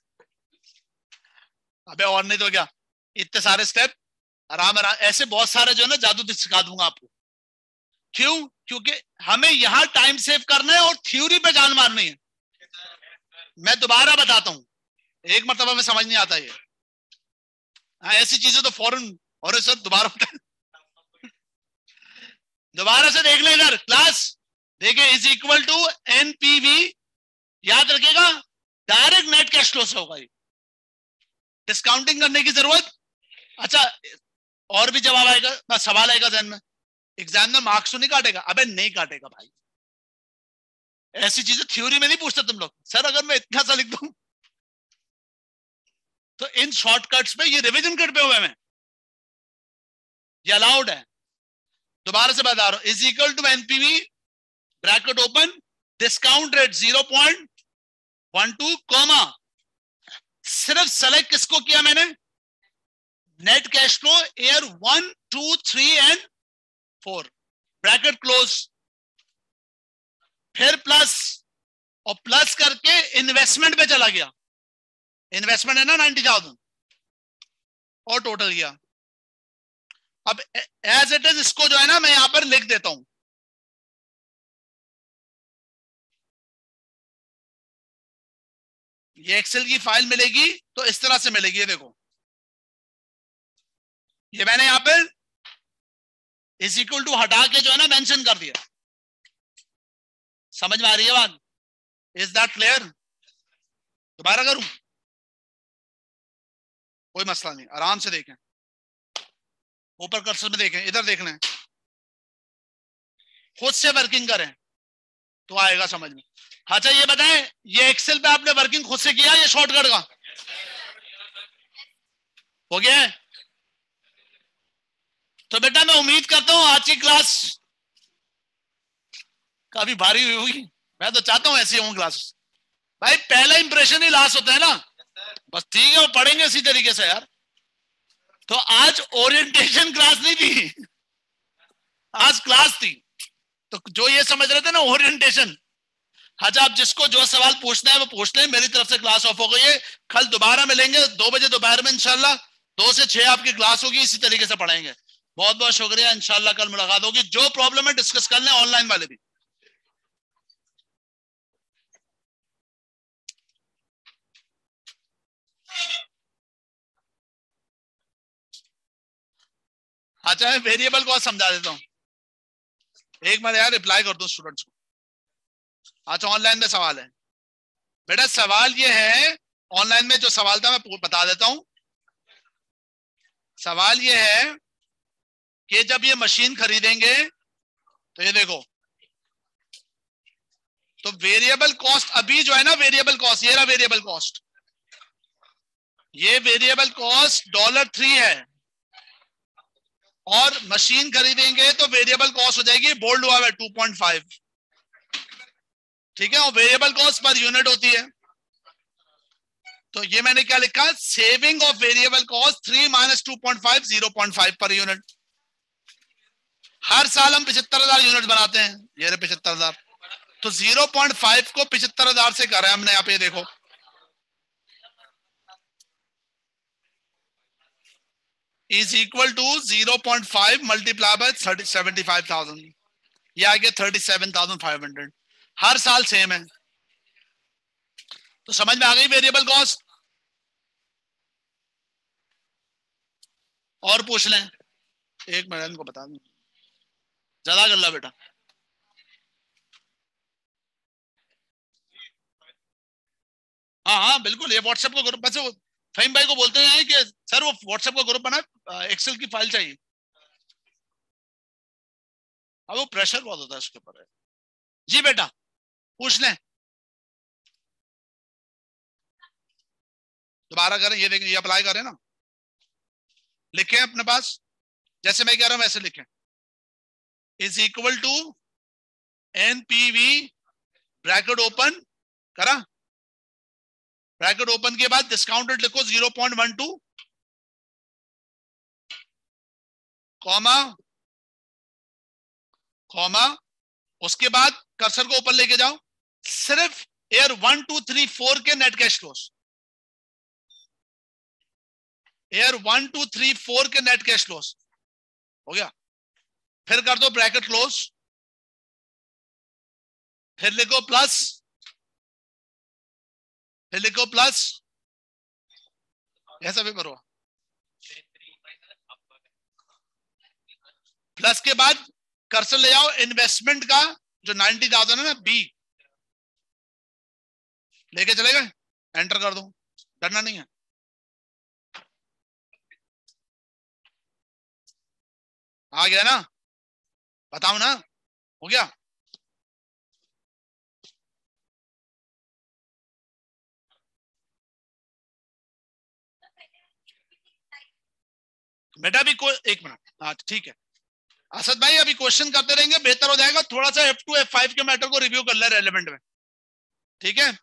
अबे और नहीं तो क्या, इतने सारे स्टेप आराम आराम, ऐसे बहुत सारे जो है ना जादू सिखा दूंगा आपको। क्यों? क्योंकि हमें यहां टाइम सेव करना है और थ्योरी पे जान मारनी है। मैं दोबारा बताता हूं, एक मरतबा में समझ नहीं आता ये। हाँ, ऐसी चीजें तो फौरन और सर दोबारा दोबारा से देख ले इधर क्लास, देखिए इज इक्वल टू एनपीवी, याद रखिएगा डायरेक्ट नेट कैश फ्लो से होगा, ये डिस्काउंटिंग करने की जरूरत। अच्छा, और भी जवाब आएगा, सवाल आएगा जहन में, एग्जाम में मार्क्स तो नहीं काटेगा? अबे नहीं काटेगा भाई, ऐसी चीजें थ्योरी में नहीं पूछते तुम लोग। सर अगर मैं इतना सा लिख दूं तो इन शॉर्टकट्स पे ये रिवीजन करते हुए मैं, ये अलाउड है। दोबारा से बता रहा हूं, is equal to NPV bracket open, discount rate 0.12 comma, सिर्फ सेलेक्ट किसको किया मैंने, net cash flow year 1 2 3 and 4 bracket close, फिर प्लस, और प्लस करके इन्वेस्टमेंट पे चला गया। इन्वेस्टमेंट है ना 90,000, और टोटल किया। अब एज इट इज इसको जो है ना मैं यहां पर लिख देता हूं। ये एक्सेल की फाइल मिलेगी तो इस तरह से मिलेगी, ये देखो, ये मैंने यहां पर इज इक्वल टू हटा के जो है ना मेंशन कर दिया। समझ में आ रही है बात? Is that clear? दोबारा करूं? कोई मसला नहीं, आराम से देखें, ऊपर कर्सर में देखें, इधर देख लें, खुद से वर्किंग करें तो आएगा समझ में। अच्छा ये बताएं, ये एक्सेल पे आपने वर्किंग खुद से किया या शॉर्टकट का हो गया है? तो बेटा मैं उम्मीद करता हूं आज की क्लास काफी भारी हुई होगी। मैं तो चाहता हूं ऐसी हो क्लास। भाई पहला इंप्रेशन ही लास्ट होता है ना, बस ठीक है, वो पढ़ेंगे इसी तरीके से यार। तो आज ओरिएंटेशन क्लास नहीं थी, आज क्लास थी। तो जो ये समझ रहे थे ना ओरिएंटेशन, अच्छा आप जिसको जो सवाल पूछना है वो पूछ लें। मेरी तरफ से क्लास ऑफ हो गई है, कल दोबारा मिलेंगे 2 बजे दोपहर में इंशाल्लाह। 2 से 6 आपकी क्लास होगी, इसी तरीके से पढ़ाएंगे। बहुत बहुत शुक्रिया, इंशाल्लाह कल मुलाकात होगी। जो प्रॉब्लम है डिस्कस कर लें, ऑनलाइन वाले भी। अच्छा मैं वेरिएबल को समझा देता हूं, एक बार यार रिप्लाई कर दो स्टूडेंट्स को। अच्छा ऑनलाइन में सवाल है बेटा, सवाल ये है, ऑनलाइन में जो सवाल था मैं बता देता हूं। सवाल ये है कि जब ये मशीन खरीदेंगे तो ये देखो, तो वेरिएबल कॉस्ट अभी जो है ना, वेरिएबल कॉस्ट, ये रहा वेरिएबल कॉस्ट, ये वेरिएबल कॉस्ट $3 है। और मशीन खरीदेंगे तो वेरिएबल कॉस्ट हो जाएगी, बोल्ड हुआ है 2.5, ठीक है, और वेरिएबल कॉस्ट पर यूनिट होती है। तो ये मैंने क्या लिखा, saving of variable cost 3 minus 2.5 0.5 per unit. हर साल हम 75,000 यूनिट बनाते हैं, ये रहे 75,000, तो 0.5 को 75,000 से करें हमने, यहाँ पे देखो is equal to 0.5 multiply by 75,000, ये आ गया 37,500। हर साल सेम है, तो समझ में आ गई वेरिएबल कॉस्ट। और पूछ लें, एक मिनट इनको बता दूं, ज्यादा कर ला बेटा। हाँ हाँ बिल्कुल, ये व्हाट्सएप का ग्रुप, वैसे फहीम भाई को बोलते हैं कि सर वो व्हाट्सएप का ग्रुप बना, एक्सेल की फाइल चाहिए। अब वो प्रेशर बहुत होता है उसके ऊपर। जी बेटा पूछ लें, दोबारा करें, ये देखें, ये अप्लाई करें ना, लिखें अपने पास, जैसे मैं कह रहा हूं वैसे लिखें, is equal to NPV bracket open करा, ब्रैकेट ओपन के बाद डिस्काउंटेड लिखो 0.12 कॉमा कॉमा, उसके बाद कर्सर को ऊपर लेके जाओ, सिर्फ एयर 1 2 3 4 के नेट कैश फ्लोस, एयर 1 2 3 4 के नेट कैश फ्लोस हो गया। फिर कर दो ब्रैकेट क्लोज, फिर लिखो प्लस, फिर लिखो प्लस, ऐसा भी करो, प्लस के बाद कर्सर ले जाओ इन्वेस्टमेंट का जो 90,000 है ना, बी लेके चले गए, एंटर कर दो, डरना नहीं है। आ गया ना, बताओ ना, हो गया। बेटा अभी कोई एक मिनट, हाँ ठीक है असद भाई, अभी क्वेश्चन करते रहेंगे, बेहतर हो जाएगा, थोड़ा सा F2 F5 के मैटर को रिव्यू कर ले रेलेवेंट में, ठीक है,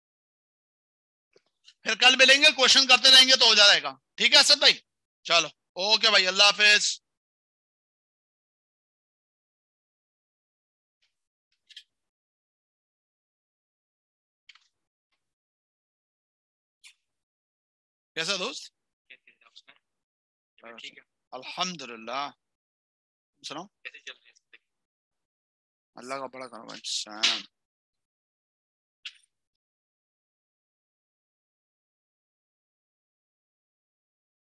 फिर कल मिलेंगे, क्वेश्चन करते रहेंगे तो हो जाएगा, ठीक है असद भाई। चलो ओके भाई, अल्लाह हाफिज। कैसा दोस्त? ठीक है, अल्हम्दुलिल्लाह, सुनाओ, कैसे चल रही है? अल्लाह का बड़ा करम है।